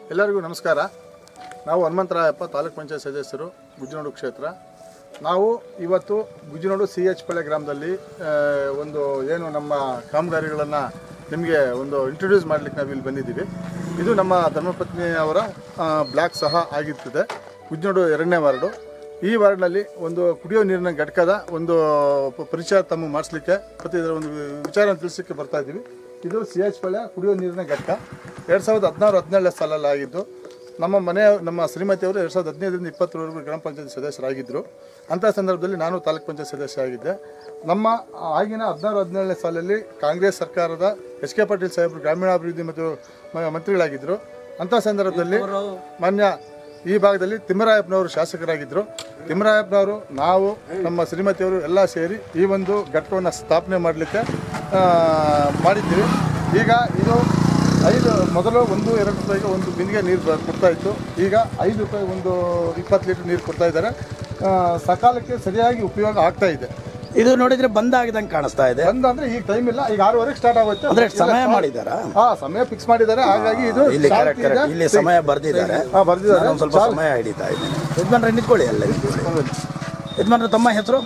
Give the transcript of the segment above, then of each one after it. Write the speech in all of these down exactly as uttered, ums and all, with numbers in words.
ಎಲ್ಲರಿಗೂ ನಮಸ್ಕಾರ. ನಾವು ಹನುಮಂತರಾಯಪ್ಪ ತಾಲೂಕ್ ಪಂಚಾಯತ್ ಸದಸ್ಯರು ಗುಜ್ಜನಡು ಕ್ಷೇತ್ರ. ನಾವು ಇವತ್ತು ಗುಜ್ಜನಡು ಸಿ ಎಚ್ ಪಳ್ಳೆ ಗ್ರಾಮದಲ್ಲಿ ಒಂದು ಏನು ನಮ್ಮ ಕಾಮಗಾರಿಗಳನ್ನು ನಿಮಗೆ ಒಂದು ಇಂಟ್ರೊಡ್ಯೂಸ್ ಮಾಡಲಿಕ್ಕೆ ನಾವು ಇಲ್ಲಿ ಬಂದಿದ್ದೀವಿ. ಇದು ನಮ್ಮ ಧರ್ಮಪತ್ನಿಯವರ ಬ್ಲಾಕ್ ಸಹ ಆಗಿರ್ತದೆ. ಗುಜ್ಜನಡು ಎರಡನೇ ವಾರ್ಡು. ಈ ವಾರ್ಡ್ನಲ್ಲಿ ಒಂದು ಕುಡಿಯೋ ನೀರಿನ ಘಟಕದ ಒಂದು ಪರಿಚಯ ತಮ್ಮ ಮಾಡಿಸ್ಲಿಕ್ಕೆ ಮತ್ತು ಇದರ ಒಂದು ವಿಚಾರ ತಿಳಿಸಲಿಕ್ಕೆ ಬರ್ತಾ ಇದ್ದೀವಿ. ಇದು ಸಿ ಎಚ್ ಪಳ್ಳೆ ಕುಡಿಯೋ ನೀರಿನ ಘಟಕ ಎರಡು ಸಾವಿರದ ಹದಿನಾರು ಹದಿನೇಳನೇ ಸಾಲಲ್ಲಿ ಆಗಿದ್ದು. ನಮ್ಮ ಮನೆ ನಮ್ಮ ಶ್ರೀಮತಿಯವರು ಎರಡು ಸಾವಿರದ ಹದಿನೈದರಿಂದ ಇಪ್ಪತ್ತರವರೆಗೂ ಗ್ರಾಮ ಪಂಚಾಯತ್ ಸದಸ್ಯರಾಗಿದ್ದರು. ಅಂಥ ಸಂದರ್ಭದಲ್ಲಿ ನಾನು ತಾಲೂಕ್ ಪಂಚಾಯತ್ ಸದಸ್ಯ ಆಗಿದ್ದೆ. ನಮ್ಮ ಆಗಿನ ಹದಿನಾರು ಹದಿನೇಳನೇ ಸಾಲಲ್ಲಿ ಕಾಂಗ್ರೆಸ್ ಸರ್ಕಾರದ ಎಚ್ ಕೆ ಪಾಟೀಲ್ ಸಾಹೇಬರು ಗ್ರಾಮೀಣಾಭಿವೃದ್ಧಿ ಮತ್ತು ಮಂತ್ರಿಗಳಾಗಿದ್ದರು. ಅಂಥ ಸಂದರ್ಭದಲ್ಲಿ ಮಾನ್ಯ ಈ ಭಾಗದಲ್ಲಿ ತಿಮ್ಮರಾಯಪ್ಪನವರು ಶಾಸಕರಾಗಿದ್ದರು. ತಿಮ್ಮರಾಯಪ್ಪನವರು ನಾವು ನಮ್ಮ ಶ್ರೀಮತಿಯವರು ಎಲ್ಲ ಸೇರಿ ಈ ಒಂದು ಘಟಕವನ್ನು ಸ್ಥಾಪನೆ ಮಾಡಲಿಕ್ಕೆ ಮಾಡಿದ್ದೀವಿ. ಈಗ ಇದು ಐದು ಮೊದಲು ಒಂದು ಎರಡು ರೂಪಾಯಿಗೆ ಒಂದು ಬಿಂದಿಗೆ ನೀರು ಕೊಡ್ತಾ ಇತ್ತು. ಈಗ ಐದು ರೂಪಾಯಿ ಒಂದು ಇಪ್ಪತ್ತು ಲೀಟರ್ ನೀರು ಕೊಡ್ತಾ ಇದ್ದಾರೆ. ಸಕಾಲಕ್ಕೆ ಸರಿಯಾಗಿ ಉಪಯೋಗ ಆಗ್ತಾ ಇದೆ. ಇದು ನೋಡಿದ್ರೆ ಬಂದ್ ಆಗಿದಂಗೆ ಕಾಣಿಸ್ತಾ ಇದೆ. ಬಂದ್ ಅಂದ್ರೆ ಈಗ ಟೈಮ್ ಇಲ್ಲ, ಈಗ ಆರೂವರೆಗೆ ಸ್ಟಾರ್ಟ್ ಆಗುತ್ತೆ. ಅಂದ್ರೆ ಸಮಯ ಮಾಡಿದಾರ? ಹಾ, ಸಮಯ ಫಿಕ್ಸ್ ಮಾಡಿದ್ದಾರೆ. ಹಾಗಾಗಿ ಇದು ಇಲ್ಲಿ ಸಮಯ ಬರ್ದಿದ್ದಾರೆ. ಬರ್ದಿದ್ದಾರೆ ಒಂದು ಸ್ವಲ್ಪ ಸಮಯ ಹಿಡಿತಾ ಇದೆ. ಯಜಮಾನ್ರೆ ನಿಂತ್ಕೊಳ್ಳಿ, ಅಲ್ಲೇ ನಿಂತ್ಕೊಳ್ಳಿ. ಯಜಮಾನ್ರೆ, ತಮ್ಮ ಹೆಸರು?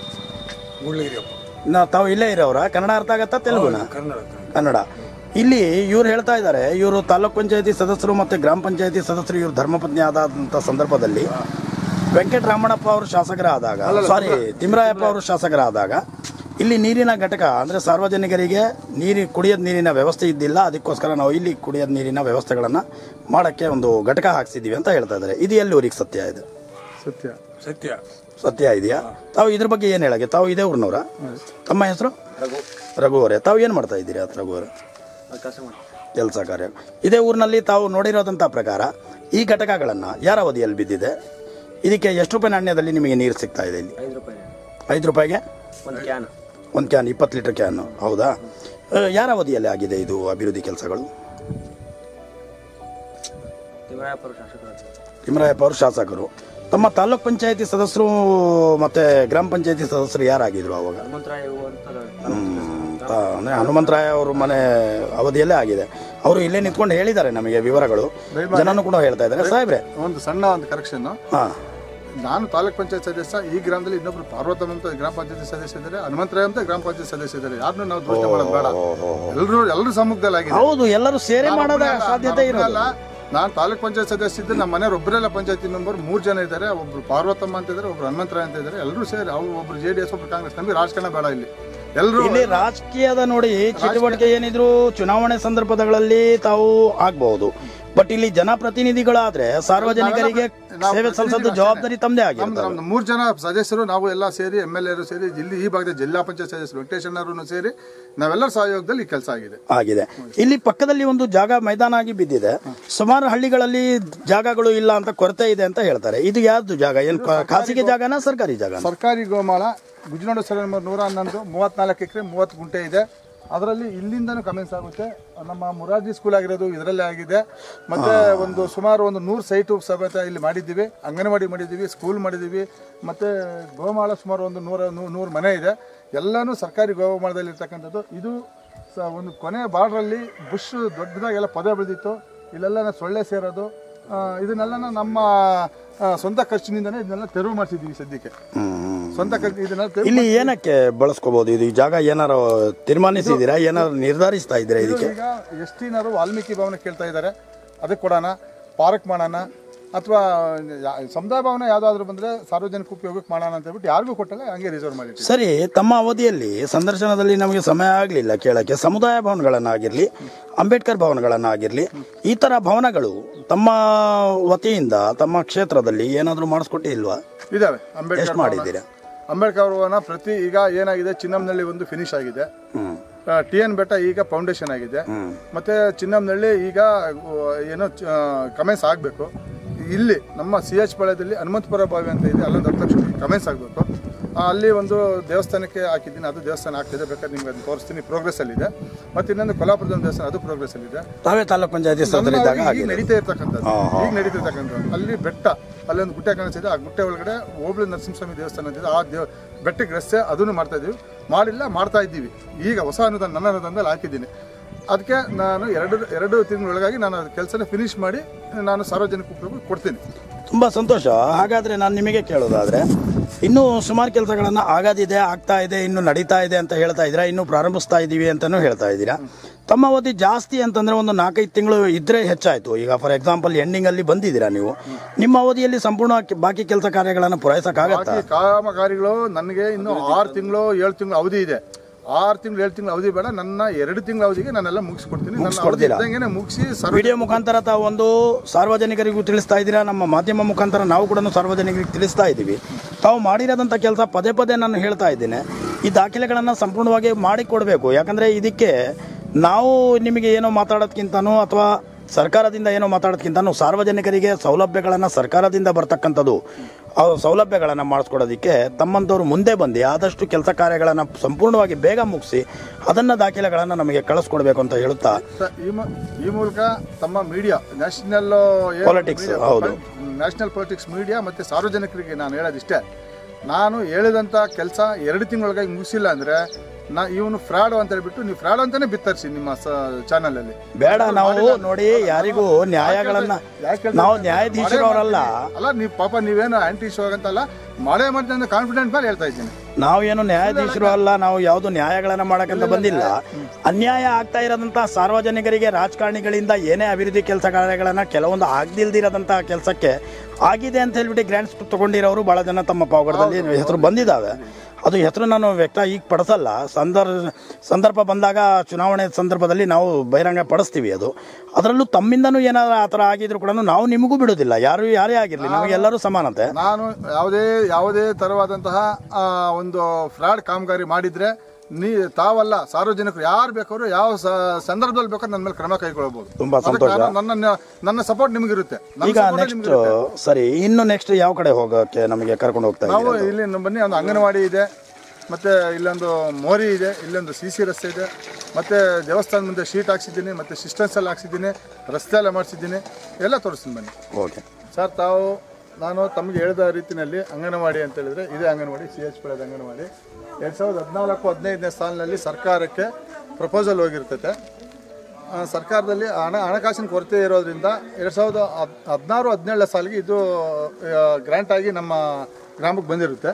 ನಾ ತಾವು ಇಲ್ಲೇ ಇರೋರ? ಕನ್ನಡ ಅರ್ಥ ಆಗತ್ತಾ ತೆಲುಗುನ? ಕನ್ನಡ. ಇಲ್ಲಿ ಇವ್ರು ಹೇಳ್ತಾ ಇದ್ದಾರೆ, ಇವರು ತಾಲೂಕ್ ಪಂಚಾಯತಿ ಸದಸ್ಯರು ಮತ್ತು ಗ್ರಾಮ ಪಂಚಾಯತಿ ಸದಸ್ಯರು ಇವರು ಧರ್ಮಪತ್ನಿ ಆದಂಥ ಸಂದರ್ಭದಲ್ಲಿ ವೆಂಕಟರಾಮಣ್ಣಪ್ಪ ಅವರು ಶಾಸಕರಾದಾಗ, ಸಾರಿ ತಿಮ್ಮರಾಯಪ್ಪ ಅವರು ಶಾಸಕರಾದಾಗ ಇಲ್ಲಿ ನೀರಿನ ಘಟಕ ಅಂದರೆ ಸಾರ್ವಜನಿಕರಿಗೆ ನೀರು ಕುಡಿಯೋದು ನೀರಿನ ವ್ಯವಸ್ಥೆ ಇದ್ದಿಲ್ಲ. ಅದಕ್ಕೋಸ್ಕರ ನಾವು ಇಲ್ಲಿ ಕುಡಿಯೋದು ನೀರಿನ ವ್ಯವಸ್ಥೆಗಳನ್ನು ಮಾಡೋಕ್ಕೆ ಒಂದು ಘಟಕ ಹಾಕ್ಸಿದ್ದೀವಿ ಅಂತ ಹೇಳ್ತಾ ಇದ್ದಾರೆ. ಇದು ಎಲ್ಲಿವರೆಗೆ ಸತ್ಯ ಇದೆ? ಸತ್ಯ ಸತ್ಯ ಸತ್ಯ ಇದೆಯಾ? ತಾವು ಇದ್ರ ಬಗ್ಗೆ ಏನು ಹೇಳಕ್ಕೆ? ತಾವು ಇದೇ ಊರಿನವರ? ತಮ್ಮ ಹೆಸರು? ರಘು ಅವರೇ. ತಾವು ಏನು ಮಾಡ್ತಾ ಇದ್ದೀರಿ? ಅದು ರಘು ಅವರೇ ಕೆಲಸ ಕಾರ್ಯ. ಇದೇ ಊರಿನಲ್ಲಿ ತಾವು ನೋಡಿರೋದಂಥ ಪ್ರಕಾರ ಈ ಘಟಕಗಳನ್ನು ಯಾರ ಅವಧಿಯಲ್ಲಿ ಬಿದ್ದಿದೆ? ಇದಕ್ಕೆ ಎಷ್ಟು ರೂಪಾಯಿ ನಾಣ್ಯದಲ್ಲಿ ನಿಮಗೆ ನೀರು ಸಿಗ್ತಾ ಇದೆ? ಇಲ್ಲಿ ಐದು ರೂಪಾಯಿ ಐದು ರೂಪಾಯಿಗೆ ಒಂದು ಕ್ಯಾನ್ ಒಂದು ಕ್ಯಾನ್ ಇಪ್ಪತ್ತು ಲೀಟರ್ ಕ್ಯಾನು. ಹೌದಾ? ಯಾರ ಅವಧಿಯಲ್ಲಿ ಆಗಿದೆ ಇದು ಅಭಿವೃದ್ಧಿ ಕೆಲಸಗಳು? ತಿಮ್ಮರಾಯಪ್ಪ ಅವರು ಶಾಸಕರು. ತಮ್ಮ ತಾಲೂಕ್ ಪಂಚಾಯತಿ ಸದಸ್ಯರು ಮತ್ತು ಗ್ರಾಮ ಪಂಚಾಯತಿ ಸದಸ್ಯರು ಯಾರಾಗಿದ್ರು ಅವಾಗ? ಅಂದರೆ ಹನುಮಂತರಾಯ ಅವರು ಮನೆ ಅವಧಿಯಲ್ಲೇ ಆಗಿದೆ. ಅವರು ಇಲ್ಲೇ ನಿಂತ್ಕೊಂಡು ಹೇಳಿದ್ದಾರೆ ನಮಗೆ ವಿವರಗಳು. ಜನನು ಕೂಡ ಹೇಳ್ತಾ ಇದ್ದಾರೆ. ಸಾಹೇಬ್ರೆ, ಒಂದು ಸಣ್ಣ ಒಂದು ಕರೆಕ್ಷನ್. ಹಾಂ, ನಾನು ತಾಲೂಕ್ ಪಂಚಾಯತ್ ಸದಸ್ಯ. ಈ ಗ್ರಾಮದಲ್ಲಿ ಇನ್ನೊಬ್ರು ಪಾರ್ವತಮ್ಮ ಅಂತ ಗ್ರಾಮ ಪಂಚಾಯತ್ ಸದಸ್ಯ ಇದ್ದಾರೆ, ಹನುಮಂತರಾಯ ಅಂತ ಗ್ರಾಮ ಪಂಚಾಯತ್ ಸದಸ್ಯ ಇದ್ದಾರೆ. ಯಾರನ್ನೂ ನಾವು ದೋಷ ಮಾಡೋದು ಬೇಡ. ಎಲ್ಲರೂ ಎಲ್ಲರೂ ಸಮ್ಮುಖದಲ್ಲಿ ಆಗಿದೆ. ಹೌದು, ಎಲ್ಲರೂ ಸೇರಿ ಮಾಡೋದ ಸಾಧ್ಯತೆ ಇರಲ್ಲ. ನಾನು ತಾಲೂಕ್ ಪಂಚಾಯತ್ ಸದಸ್ಯ ಇದ್ದರೆ ನಮ್ಮ ಮನೆಯವ್ರು ಒಬ್ಬರೆಲ್ಲ ಪಂಚಾಯತಿ ಮೆಂಬರ್ ಮೂರು ಜನ ಇದ್ದಾರೆ. ಒಬ್ರು ಪಾರ್ವತಮ್ಮ ಅಂತ ಇದ್ದಾರೆ, ಒಬ್ರು ಹನುಮಂತರಾಯ ಅಂತ ಇದ್ದಾರೆ. ಎಲ್ಲರೂ ಸೇರಿ ಅವ್ರು ಒಬ್ರು ಜೆ ಡಿ ಎಸ್, ಒಬ್ರು ಕಾಂಗ್ರೆಸ್. ನಮಗೆ ರಾಜಕಾರಣ ಬೇಡ. ಇಲ್ಲಿ ಎಲ್ಲರೂ ಇಲ್ಲಿ ರಾಜಕೀಯದ ನೋಡಿ ಚಟುವಟಿಕೆ ಏನಿದ್ರು ಚುನಾವಣೆ ಸಂದರ್ಭಗಳಲ್ಲಿ ತಾವು ಆಗ್ಬಹುದು. ಬಟ್ ಇಲ್ಲಿ ಜನಪ್ರತಿನಿಧಿಗಳಾದ್ರೆ ಸಾರ್ವಜನಿಕರಿಗೆ ಸೇವೆ ಸಲ್ಲಿಸೋದು ಜವಾಬ್ದಾರಿ ತಮ್ಮದೇ ಆಗಿದೆ. ಮೂರು ಜನ ಸದಸ್ಯರು ನಾವು ಎಲ್ಲ ಸೇರಿ, ಎಮ್ ಎಲ್ ಎರು ಸೇರಿ, ಇಲ್ಲಿ ಈ ಭಾಗದ ಜಿಲ್ಲಾ ಪಂಚಾಯತ್ ಸದಸ್ಯರು ವೆಂಕಟೇಶಣ್ಣರು ಸೇರಿ ನಾವೆಲ್ಲರ ಸಹಯೋಗದಲ್ಲಿ ಈ ಕೆಲಸ ಆಗಿದೆ ಆಗಿದೆ ಇಲ್ಲಿ ಪಕ್ಕದಲ್ಲಿ ಒಂದು ಜಾಗ ಮೈದಾನ ಆಗಿ ಬಿದ್ದಿದೆ. ಸುಮಾರು ಹಳ್ಳಿಗಳಲ್ಲಿ ಜಾಗಗಳು ಇಲ್ಲ ಅಂತ ಕೊರತೆ ಇದೆ ಅಂತ ಹೇಳ್ತಾರೆ. ಇದು ಯಾವ್ದು ಜಾಗ? ಏನು ಖಾಸಗಿ ಜಾಗನಾ ಸರ್ಕಾರಿ ಜಾಗ? ಸರ್ಕಾರಿ ಗೋಮಾಳ. ಗುಜ್ಜನಡು ಸರ್ ನಂಬರ್ ನೂರ ಹನ್ನೊಂದು ಮೂವತ್ನಾಲ್ಕು ಎಕರೆ ಮೂವತ್ತು ಗುಂಟೆ ಇದೆ. ಅದರಲ್ಲಿ ಇಲ್ಲಿಂದನೂ ಕಮೆನ್ಸ್ ಆಗುತ್ತೆ. ನಮ್ಮ ಮುರಾರ್ಜಿ ಸ್ಕೂಲ್ ಆಗಿರೋದು ಇದರಲ್ಲೇ ಆಗಿದೆ. ಮತ್ತು ಒಂದು ಸುಮಾರು ಒಂದು ನೂರು ಸೈಟು ಸಮೇತ ಇಲ್ಲಿ ಮಾಡಿದ್ದೀವಿ. ಅಂಗನವಾಡಿ ಮಾಡಿದ್ದೀವಿ, ಸ್ಕೂಲ್ ಮಾಡಿದ್ದೀವಿ. ಮತ್ತು ಗೋಮಾಳ ಸುಮಾರು ಒಂದು ನೂರ ನೂರು ಮನೆ ಇದೆ. ಎಲ್ಲನೂ ಸರ್ಕಾರಿ ಗೋಮಾಳದಲ್ಲಿ ಇರ್ತಕ್ಕಂಥದ್ದು. ಇದು ಸ ಒಂದು ಕೊನೆಯ ಬಾರ್ಡ್ರಲ್ಲಿ ಬುಷ್ ದೊಡ್ಡದಾಗೆಲ್ಲ ಪೊದೆ ಬೆಳೆದಿತ್ತು. ಇಲ್ಲೆಲ್ಲ ಸೊಳ್ಳೆ ಸೇರೋದು. ಇದನ್ನೆಲ್ಲ ನಮ್ಮ ಸ್ವಂತ ಖರ್ಚಿನಿಂದನೇ ಇದನ್ನೆಲ್ಲ ತೆರವು ಮಾಡಿಸಿದ್ದೀವಿ ಸದ್ಯಕ್ಕೆ. ಸ್ವಂತ ಖರ್ಚು ಇದನ್ನೆಲ್ಲ ಇಲ್ಲಿ ಏನಕ್ಕೆ ಬಳಸ್ಕೋಬಹುದು? ಇದು ಜಾಗ ಏನಾರು ತೀರ್ಮಾನಿಸಿದ್ದೀರಾ? ಏನಾರು ನಿರ್ಧರಿಸ್ತಾ ಇದ್ದೀರಾ? ಇದಕ್ಕೆ ಈಗ ಎಷ್ಟಿನಾರು ವಾಲ್ಮೀಕಿ ಭವನ ಕೇಳ್ತಾ ಇದ್ದಾರೆ, ಅದಕ್ಕೆ ಕೊಡೋಣ, ಪಾರ್ಕ್ ಮಾಡೋಣ, ಅಥವಾ ಸಮುದಾಯ ಭವನ ಯಾವುದಾದ್ರೂ ಬಂದರೆ ಸಾರ್ವಜನಿಕ ಉಪಯೋಗಕ್ಕೆ ಮಾಡೋಣ ಅಂತ ಹೇಳ್ಬಿಟ್ಟು ಯಾರಿಗೂ ಕೊಟ್ಟಲ್ಲ, ಹಂಗೆ ರಿಸರ್ವ್ ಮಾಡಿ. ಸರಿ, ತಮ್ಮ ಅವಧಿಯಲ್ಲಿ ಸಂದರ್ಶನದಲ್ಲಿ ನಮಗೆ ಸಮಯ ಆಗಲಿಲ್ಲ ಕೇಳಕ್ಕೆ. ಸಮುದಾಯ ಭವನಗಳನ್ನಾಗಿರಲಿ, ಅಂಬೇಡ್ಕರ್ ಭವನಗಳನ್ನಾಗಿರಲಿ, ಈ ಥರ ಭವನಗಳು ತಮ್ಮ ವತಿಯಿಂದ ತಮ್ಮ ಕ್ಷೇತ್ರದಲ್ಲಿ ಏನಾದರೂ ಮಾಡಿಸ್ಕೊಟ್ಟೇ ಇಲ್ವಾ? ಇದಾವೆ. ಅಂಬೇಡ್ಕರ್ ಮಾಡಿದ್ದೀರಾ? ಅಂಬೇಡ್ಕರ್ ಭವನ ಪ್ರತಿ ಈಗ ಏನಾಗಿದೆ, ಚಿನ್ನಂನಲ್ಲಿ ಒಂದು ಫಿನಿಶ್ ಆಗಿದೆ. ಟಿ ಎನ್ ಬೆಟ್ಟ ಈಗ ಫೌಂಡೇಶನ್ ಆಗಿದೆ. ಮತ್ತೆ ಚಿನ್ನಂನಳ್ಳಿ ಈಗ ಏನೋ ಕಮೆನ್ಸ್ ಆಗಬೇಕು. ಇಲ್ಲಿ ನಮ್ಮ ಸಿ ಎಚ್ ಪಾಳ್ಯದಲ್ಲಿ ಹನುಮಂತಪುರ ಬಾವಿ ಅಂತ ಇದೆ, ಅಲ್ಲೊಂದು ಹತ್ತು ಲಕ್ಷ ಕಮೆನ್ಸ್ ಆಗಬೇಕು. ಅಲ್ಲಿ ಒಂದು ದೇವಸ್ಥಾನಕ್ಕೆ ಹಾಕಿದ್ದೀನಿ, ಅದು ದೇವಸ್ಥಾನ ಆಗ್ತಿದೆ. ಬೇಕಾದ್ರೆ ನಿಮ್ಗೆ ಅದನ್ನು ತೋರಿಸ್ತೀನಿ, ಪ್ರೋಗ್ರೆಸ್ ಅಲ್ಲಿ ಇದೆ. ಮತ್ತೆ ಇನ್ನೊಂದು ಕೊಲ್ಲಾಪುರದ ದೇವಸ್ಥಾನ, ಅದು ಪ್ರೋಗ್ರೆಸ್ ಅಲ್ಲಿ ಇದೆ. ತಾವೇ ತಾಲೂಕ್ ಪಂಚಾಯತಿ ಈಗ ನಡೀತಾ ಇರ್ತಕ್ಕಂಥದ್ದು ಈಗ ನಡೀತಾ ಇರ್ತಕ್ಕಂಥದ್ದು ಅಲ್ಲಿ ಬೆಟ್ಟ, ಅಲ್ಲೊಂದು ಗುಟ್ಟೆ ಕಾಣಿಸ್ತಿದೆ. ಆ ಗುಟ್ಟೆ ಒಳಗಡೆ ಹೋಬಳಿ ನರಸಿಂಹಸ್ವಾಮಿ ದೇವಸ್ಥಾನ ಅಂತಿದೆ. ಆ ದೇವ ಬೆಟ್ಟಕ್ಕೆ ರಸ್ತೆ ಅದನ್ನು ಮಾಡ್ತಾ ಇದೀವಿ. ಮಾಡಿಲ್ಲ, ಮಾಡ್ತಾ ಇದ್ದೀವಿ. ಈಗ ಹೊಸ ಅನುದಾನ ನನ್ನ ಅನುದಾನದಲ್ಲಿ ಹಾಕಿದ್ದೀನಿ. ಅದಕ್ಕೆ ನಾನು ಎರಡು ಎರಡು ತಿಂಗಳೊಳಗಾಗಿ ನಾನು ಅದು ಕೆಲಸನ ಫಿನಿಶ್ ಮಾಡಿ ನಾನು ಸಾರ್ವಜನಿಕ ಉಪಯೋಗ ಕೊಡ್ತೀನಿ. ತುಂಬ ಸಂತೋಷ. ಹಾಗಾದರೆ ನಾನು ನಿಮಗೆ ಕೇಳೋದಾದರೆ, ಇನ್ನೂ ಸುಮಾರು ಕೆಲಸಗಳನ್ನು ಆಗೋದಿದೆ, ಆಗ್ತಾ ಇದೆ, ಇನ್ನು ನಡೀತಾ ಇದೆ ಅಂತ ಹೇಳ್ತಾ ಇದ್ದೀರಾ, ಇನ್ನೂ ಪ್ರಾರಂಭಿಸ್ತಾ ಇದ್ದೀವಿ ಅಂತಲೂ ಹೇಳ್ತಾ ಇದ್ದೀರಾ. ತಮ್ಮ ಅವಧಿ ಜಾಸ್ತಿ ಅಂತಂದರೆ ಒಂದು ನಾಲ್ಕೈದು ತಿಂಗಳು ಇದ್ದರೆ ಹೆಚ್ಚಾಯಿತು. ಈಗ ಫಾರ್ ಎಕ್ಸಾಂಪಲ್ ಎಂಡಿಂಗಲ್ಲಿ ಬಂದಿದ್ದೀರಾ ನೀವು, ನಿಮ್ಮ ಅವಧಿಯಲ್ಲಿ ಸಂಪೂರ್ಣ ಬಾಕಿ ಕೆಲಸ ಕಾರ್ಯಗಳನ್ನು ಪೂರೈಸೋಕ್ಕಾಗತ್ತಾ? ಕಾಮಗಾರಿಗಳು ನನಗೆ ಇನ್ನು ಆರು ತಿಂಗಳು ಏಳು ತಿಂಗಳು ಅವಧಿ ಇದೆ. ಆರು ತಿಂಗಳು ಏಳು ತಿಂಗಳು ಅವಧಿ ಬೇಡ, ನನ್ನ ಎರಡು ತಿಂಗಳ ಅವಧಿಗೆ ನಾನೆಲ್ಲ ಮುಗಿಸ್ಕೊಡ್ತೀನಿ. ನನ್ನ ಮುಗಿಸಿ ವಿಡಿಯೋ ಮುಖಾಂತರ ತಾವು ಒಂದು ಸಾರ್ವಜನಿಕರಿಗೂ ತಿಳಿಸ್ತಾ ಇದ್ದೀರಾ, ನಮ್ಮ ಮಾಧ್ಯಮ ಮುಖಾಂತರ ನಾವು ಕೂಡ ಸಾರ್ವಜನಿಕರಿಗೆ ತಿಳಿಸ್ತಾ ಇದ್ದೀವಿ. ತಾವು ಮಾಡಿರೋದಂಥ ಕೆಲಸ ಪದೇ ಪದೇ ನಾನು ಹೇಳ್ತಾ ಇದ್ದೇನೆ, ಈ ದಾಖಲೆಗಳನ್ನು ಸಂಪೂರ್ಣವಾಗಿ ಮಾಡಿಕೊಡ್ಬೇಕು. ಯಾಕಂದರೆ ಇದಕ್ಕೆ ನಾವು ನಿಮಗೆ ಏನೋ ಮಾತಾಡೋದಕ್ಕಿಂತನೂ ಅಥವಾ ಸರ್ಕಾರದಿಂದ ಏನೋ ಮಾತಾಡೋದಕ್ಕಿಂತನೂ ಸಾರ್ವಜನಿಕರಿಗೆ ಸೌಲಭ್ಯಗಳನ್ನು ಸರ್ಕಾರದಿಂದ ಬರ್ತಕ್ಕಂಥದ್ದು ಆ ಸೌಲಭ್ಯಗಳನ್ನು ಮಾಡಿಸ್ಕೊಡೋದಕ್ಕೆ ತಮ್ಮಂಥವ್ರು ಮುಂದೆ ಬಂದು ಆದಷ್ಟು ಕೆಲಸ ಕಾರ್ಯಗಳನ್ನು ಸಂಪೂರ್ಣವಾಗಿ ಬೇಗ ಮುಗಿಸಿ ಅದನ್ನು ದಾಖಲೆಗಳನ್ನು ನಮಗೆ ಕಳಿಸ್ಕೊಡ್ಬೇಕು ಅಂತ ಹೇಳುತ್ತಾ ಈ ಮೂಲಕ ತಮ್ಮ ಮೀಡಿಯಾ ನ್ಯಾಷನಲ್ ಪಾಲಿಟಿಕ್ಸ್ ಹೌದು ನ್ಯಾಷನಲ್ ಪಾಲಿಟಿಕ್ಸ್ ಮೀಡಿಯಾ ಮತ್ತು ಸಾರ್ವಜನಿಕರಿಗೆ ನಾನು ಹೇಳೋದಿಷ್ಟೇ, ನಾನು ಹೇಳಿದಂಥ ಕೆಲಸ ಎರಡು ತಿಂಗಳೊಳಗಾಗಿ ಮುಗಿಸಿಲ್ಲ ಅಂದರೆ ನಾ ಇವನು ಫ್ರಾಡ್ ಅಂತ ಹೇಳ್ಬಿಟ್ಟು ನೀವು ಫ್ರಾಡ್ ಅಂತಾನೆ ಬಿತ್ತರಿಸಿ ನಿಮ್ಮ ಚಾನಲ್ ಅಲ್ಲಿ. ಬೇಡ, ನಾವು ನೋಡಿ ಯಾರಿಗೂ ನ್ಯಾಯಗಳನ್ನ ನಾವು ನ್ಯಾಯಾಧೀಶರು ಅವರಲ್ಲ ಅಲ್ಲ, ನೀವು ಪಾಪ ನೀವೇನು ಆಂಟಿ ಶೋ ಅಂತಲ್ಲ, ಮಾಡೇ ಮಾಡ್ತೀನಿ ಕಾನ್ಫಿಡೆಂಟ್ ಮೇಲೆ ಹೇಳ್ತಾ ಇದ್ದೀನಿ. ನಾವೇನು ನ್ಯಾಯಾಧೀಶರು ಅಲ್ಲ, ನಾವು ಯಾವುದು ನ್ಯಾಯಗಳನ್ನ ಮಾಡಕ್ಕಂತ ಬಂದಿಲ್ಲ. ಅನ್ಯಾಯ ಆಗ್ತಾ ಇರೋದಂತ ಸಾರ್ವಜನಿಕರಿಗೆ ರಾಜಕಾರಣಿಗಳಿಂದ ಏನೇ ಅಭಿವೃದ್ಧಿ ಕೆಲಸ ಕಾರ್ಯಗಳನ್ನ ಕೆಲವೊಂದು ಆಗದಿಲ್ದಿರೋದಂತಹ ಕೆಲಸಕ್ಕೆ ಆಗಿದೆ ಅಂತ ಹೇಳ್ಬಿಟ್ಟು ಗ್ರಾಂಟ್ಸ್ ತಗೊಂಡಿರೋರು ಬಹಳ ಜನ ತಮ್ಮ ಪಾವಗಡದಲ್ಲಿ ಹೆಸರು ಬಂದಿದ್ದಾವೆ. ಅದು ಹೆಸರು ನಾನು ವ್ಯಕ್ತ ಈಗ ಪಡಿಸಲ್ಲ, ಸಂದರ್ಭ ಸಂದರ್ಭ ಬಂದಾಗ ಚುನಾವಣೆ ಸಂದರ್ಭದಲ್ಲಿ ನಾವು ಬಹಿರಂಗ ಪಡಿಸ್ತೀವಿ. ಅದು ಅದರಲ್ಲೂ ತಮ್ಮಿಂದನೂ ಏನಾದ್ರು ಆ ಥರ ಆಗಿದ್ರು ಕೂಡ ನಾವು ನಿಮಗೂ ಬಿಡೋದಿಲ್ಲ, ಯಾರು ಯಾರೇ ಆಗಿರಲಿ ನಮಗೆಲ್ಲರೂ ಸಮಾನತೆ. ನಾನು ಯಾವುದೇ ಯಾವುದೇ ಥರವಾದಂತಹ ಒಂದು ಫ್ರಾಡ್ ಕಾಮಗಾರಿ ಮಾಡಿದರೆ ನೀ ತಾವಲ್ಲ ಸಾರ್ವಜನಿಕರು ಯಾರು ಬೇಕಾದ್ರು ಯಾವ ಸಂದರ್ಭದಲ್ಲಿ ಬೇಕಾದ್ರೂ ನನ್ನ ಮೇಲೆ ಕ್ರಮ ಕೈಗೊಳ್ಳಬಹುದು. ತುಂಬಾ ಸಂತೋಷ. ನನ್ನ ನನ್ನ ಸಪೋರ್ಟ್ ನಿಮಗಿರುತ್ತೆ. ಈಗ ನೆಕ್ಸ್ಟ್ ಸರಿ, ಇನ್ನು ನೆಕ್ಸ್ಟ್ ಯಾವ ಕಡೆ ಹೋಗೋಕೆ ನಮಗೆ ಕರ್ಕೊಂಡು ಹೋಗ್ತಾ ಇದ್ದೀರಾ? ನಾವು ಇಲ್ಲಿ ಬನ್ನಿ, ಒಂದು ಅಂಗನವಾಡಿ ಇದೆ, ಮತ್ತೆ ಇಲ್ಲೊಂದು ಮೋರಿ ಇದೆ, ಇಲ್ಲೊಂದು ಸಿ ಸಿ ರಸ್ತೆ ಇದೆ, ಮತ್ತೆ ದೇವಸ್ಥಾನ ಮುಂದೆ ಶೀಟ್ ಹಾಕ್ಸಿದ್ದೀನಿ, ಮತ್ತೆ ಸಿಸ್ಟಮ್ಸ್ ಎಲ್ಲ ಹಾಕ್ಸಿದ್ದೀನಿ, ರಸ್ತೆ ಎಲ್ಲ ಮಾಡಿಸಿದ್ದೀನಿ, ಎಲ್ಲ ತೋರಿಸ್ತೀನಿ ಬನ್ನಿ. ಓಕೆ ಸರ್, ತಾವು ನಾನು ತಮಗೆ ಹೇಳಿದ ರೀತಿಯಲ್ಲಿ ಅಂಗನವಾಡಿ ಅಂತ ಹೇಳಿದ್ರೆ ಇದೇ anganwadi, C H P anganwadi ಎರಡು ಸಾವಿರದ ಹದಿನಾಲ್ಕು ಹದಿನೈದನೇ ಸಾಲಿನಲ್ಲಿ ಸರ್ಕಾರಕ್ಕೆ ಪ್ರಪೋಸಲ್ ಹೋಗಿರ್ತೈತೆ. ಸರ್ಕಾರದಲ್ಲಿ ಹಣ ಹಣಕಾಸಿನ ಕೊರತೆ ಇರೋದ್ರಿಂದ ಎರಡು ಸಾವಿರದ ಹದ್ ಹದಿನಾರು ಹದಿನೇಳನೇ ಸಾಲಿಗೆ ಇದು ಗ್ರ್ಯಾಂಟ್ ಆಗಿ ನಮ್ಮ ಗ್ರಾಮಕ್ಕೆ ಬಂದಿರುತ್ತೆ.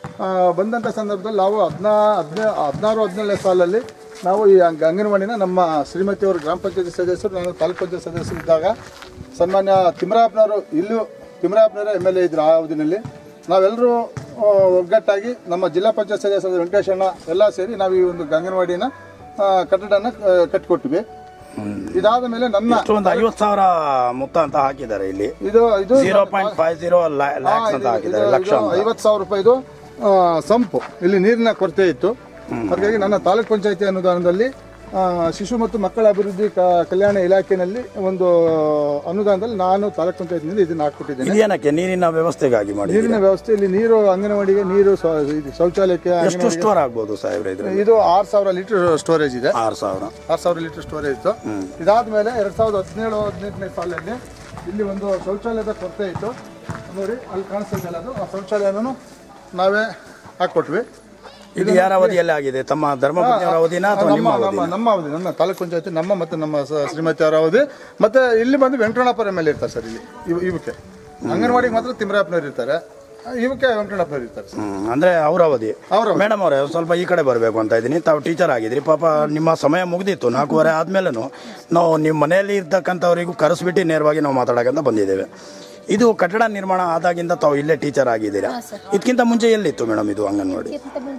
ಬಂದಂಥ ಸಂದರ್ಭದಲ್ಲಿ ನಾವು ಹದಿನಾ ಹದಿನೇ ಹದಿನಾರು ಹದಿನೇಳನೇ ಸಾಲಲ್ಲಿ ನಾವು ಈ ಅಂಗನವಾಡಿನ ನಮ್ಮ ಶ್ರೀಮತಿಯವರು ಗ್ರಾಮ ಪಂಚಾಯತಿ ಸದಸ್ಯರು, ನಾನು ತಾಲೂಕು ಪಂಚಾಯತ್ ಸದಸ್ಯರು ಇದ್ದಾಗ ಸನ್ಮಾನ್ಯ ತಿಮ್ಮರಾಯಪ್ಪನವರು ಇಲ್ಲೂ ತಿಮ್ಮರಾಯಪ್ಪನವರೇ ಎಮ್ ಎಲ್ ಎ ಇದ್ರು. ಆ ಅವಧಿನಲ್ಲಿ ನಾವೆಲ್ಲರೂ ಒಗ್ಗಟ್ಟಾಗಿ ನಮ್ಮ ಜಿಲ್ಲಾ ಪಂಚಾಯತ್ ಸದಸ್ಯರು ವೆಂಕಟೇಶಣ್ಣ ಎಲ್ಲ ಸೇರಿ ನಾವು ಈ ಒಂದು ಅಂಗನವಾಡಿನ ಕಟ್ಟಡನ ಕಟ್ಟಿಕೊಟ್ವಿ. ಇದಾದ ಮೇಲೆ ನನ್ನ ಒಂದು ಐವತ್ತು ಸಾವಿರ ಮೊತ್ತ ಅಂತ ಹಾಕಿದ್ದಾರೆ ಇಲ್ಲಿ. ಇದು ಇದು zero point five zero lakhs ಅಂತ ಹಾಕಿದ್ದಾರೆ, ಲಕ್ಷ ಐವತ್ತು ಸಾವಿರ ರೂಪಾಯಿದು ಸಂಪು. ಇಲ್ಲಿ ನೀರಿನ ಕೊರತೆ ಇತ್ತು, ಹಾಗಾಗಿ ನನ್ನ ತಾಲೂಕ್ ಪಂಚಾಯತಿ ಅನುದಾನದಲ್ಲಿ ಶಿಶು ಮತ್ತು ಮಕ್ಕಳ ಅಭಿವೃದ್ಧಿ ಕಲ್ಯಾಣ ಇಲಾಖೆಯಲ್ಲಿ ಒಂದು ಅನುದಾನದಲ್ಲಿ ನಾನು ತಾಲೂಕ್ ಪಂಚಾಯತಿನಿಂದ ಇದನ್ನ ಹಾಕ್ಕೊಟ್ಟಿದ್ದೇನೆ. ಏನಕ್ಕೆ? ನೀರಿನ ವ್ಯವಸ್ಥೆಗಾಗಿ ಮಾಡಿ. ನೀರಿನ ವ್ಯವಸ್ಥೆ ಇಲ್ಲಿ ನೀರು ಅಂಗನವಾಡಿಗೆ ನೀರು ಶೌಚಾಲಯಕ್ಕೆ ಎಷ್ಟು ಸ್ಟೋರ್ ಆಗ್ಬೋದು ಸಾಹೇಬ್ರೆ? ಇದು ಆರು ಸಾವಿರ ಲೀಟರ್ ಸ್ಟೋರೇಜ್ ಇದೆ. ಆರು ಸಾವಿರ ಆರು ಸಾವಿರ ಲೀಟರ್ ಸ್ಟೋರೇಜ್ ಇತ್ತು. ಇದಾದ್ಮೇಲೆ ಎರಡ್ ಸಾವಿರದ ಹದಿನೇಳು ಹದಿನೆಂಟನೇ ಸಾಲಿನಲ್ಲಿ ಇಲ್ಲಿ ಒಂದು ಶೌಚಾಲಯದ ಕೊರತೆ ಇತ್ತು. ನೋಡಿ ಅಲ್ಲಿ ಕಾಣಿಸ್ತಾ ಅದು ಆ ಶೌಚಾಲಯನೂ ನಾವೇ ಹಾಕೊಟ್ವಿ. ಇದು ಯಾರ ಅವಧಿಯಲ್ಲಿ ಆಗಿದೆ? ತಮ್ಮ ಧರ್ಮಪತ್ನಿಯವರ ಅವಧಿನ ಅಥವಾ ನಿಮ್ಮ ಅವಧಿ? ನಮ್ಮ ಅವಧಿ, ನನ್ನ ತಾಲೂಕ್ ಪಂಚಾಯತಿ ನಮ್ಮ ಮತ್ತೆ ನಮ್ಮ ಶ್ರೀಮತಿ ಅವರ ಅವಧಿ. ಮತ್ತೆ ಇಲ್ಲಿ ಬಂದು ವೆಂಕಟಣ್ಣಪ್ಪರ ಎಮ್ ಎಲ್ ಎ ಇರ್ತಾರೆ ಸರ್. ಇಲ್ಲಿ ಇವಕ್ಕೆ ಅಂಗನವಾಡಿಗೆ ಮಾತ್ರ ತಿಮ್ಮರಾಯಪ್ಪನವ್ರು ಇರ್ತಾರೆ, ಇವಕ್ಕೆ ವೆಂಕಟಣ್ಣಪ್ಪನವ್ರು ಇರ್ತಾರೆ ಸರ್. ಅಂದ್ರೆ ಅವ್ರ ಅವಧಿ. ಮೇಡಮ್ ಅವರೇ, ಸ್ವಲ್ಪ ಈ ಕಡೆ ಬರಬೇಕು ಅಂತ ಇದ್ದೀನಿ. ತಾವು ಟೀಚರ್ ಆಗಿದ್ರಿ, ಪಾಪ ನಿಮ್ಮ ಸಮಯ ಮುಗಿದಿತ್ತು. ನಾಲ್ಕೂವರೆ ಆದ್ಮೇಲೆ ನಾವು ನಿಮ್ಮ ಮನೆಯಲ್ಲಿ ಇರ್ತಕ್ಕಂಥವರಿಗೂ ಕರೆಸ್ಬಿಟ್ಟು ನೇರವಾಗಿ ನಾವು ಮಾತಾಡೋಕಂತ ಬಂದಿದ್ದೇವೆ. ಇದು ಕಟ್ಟಡ ನಿರ್ಮಾಣ ಆದಾಗಿಂದ ತಾವು ಇಲ್ಲೇ ಟೀಚರ್ ಆಗಿದ್ದೀರಾ? ಇದಕ್ಕಿಂತ ಮುಂಚೆ ಎಲ್ಲಿತ್ತು ಮೇಡಮ್ ಇದು ಅಂಗನವಾಡಿ?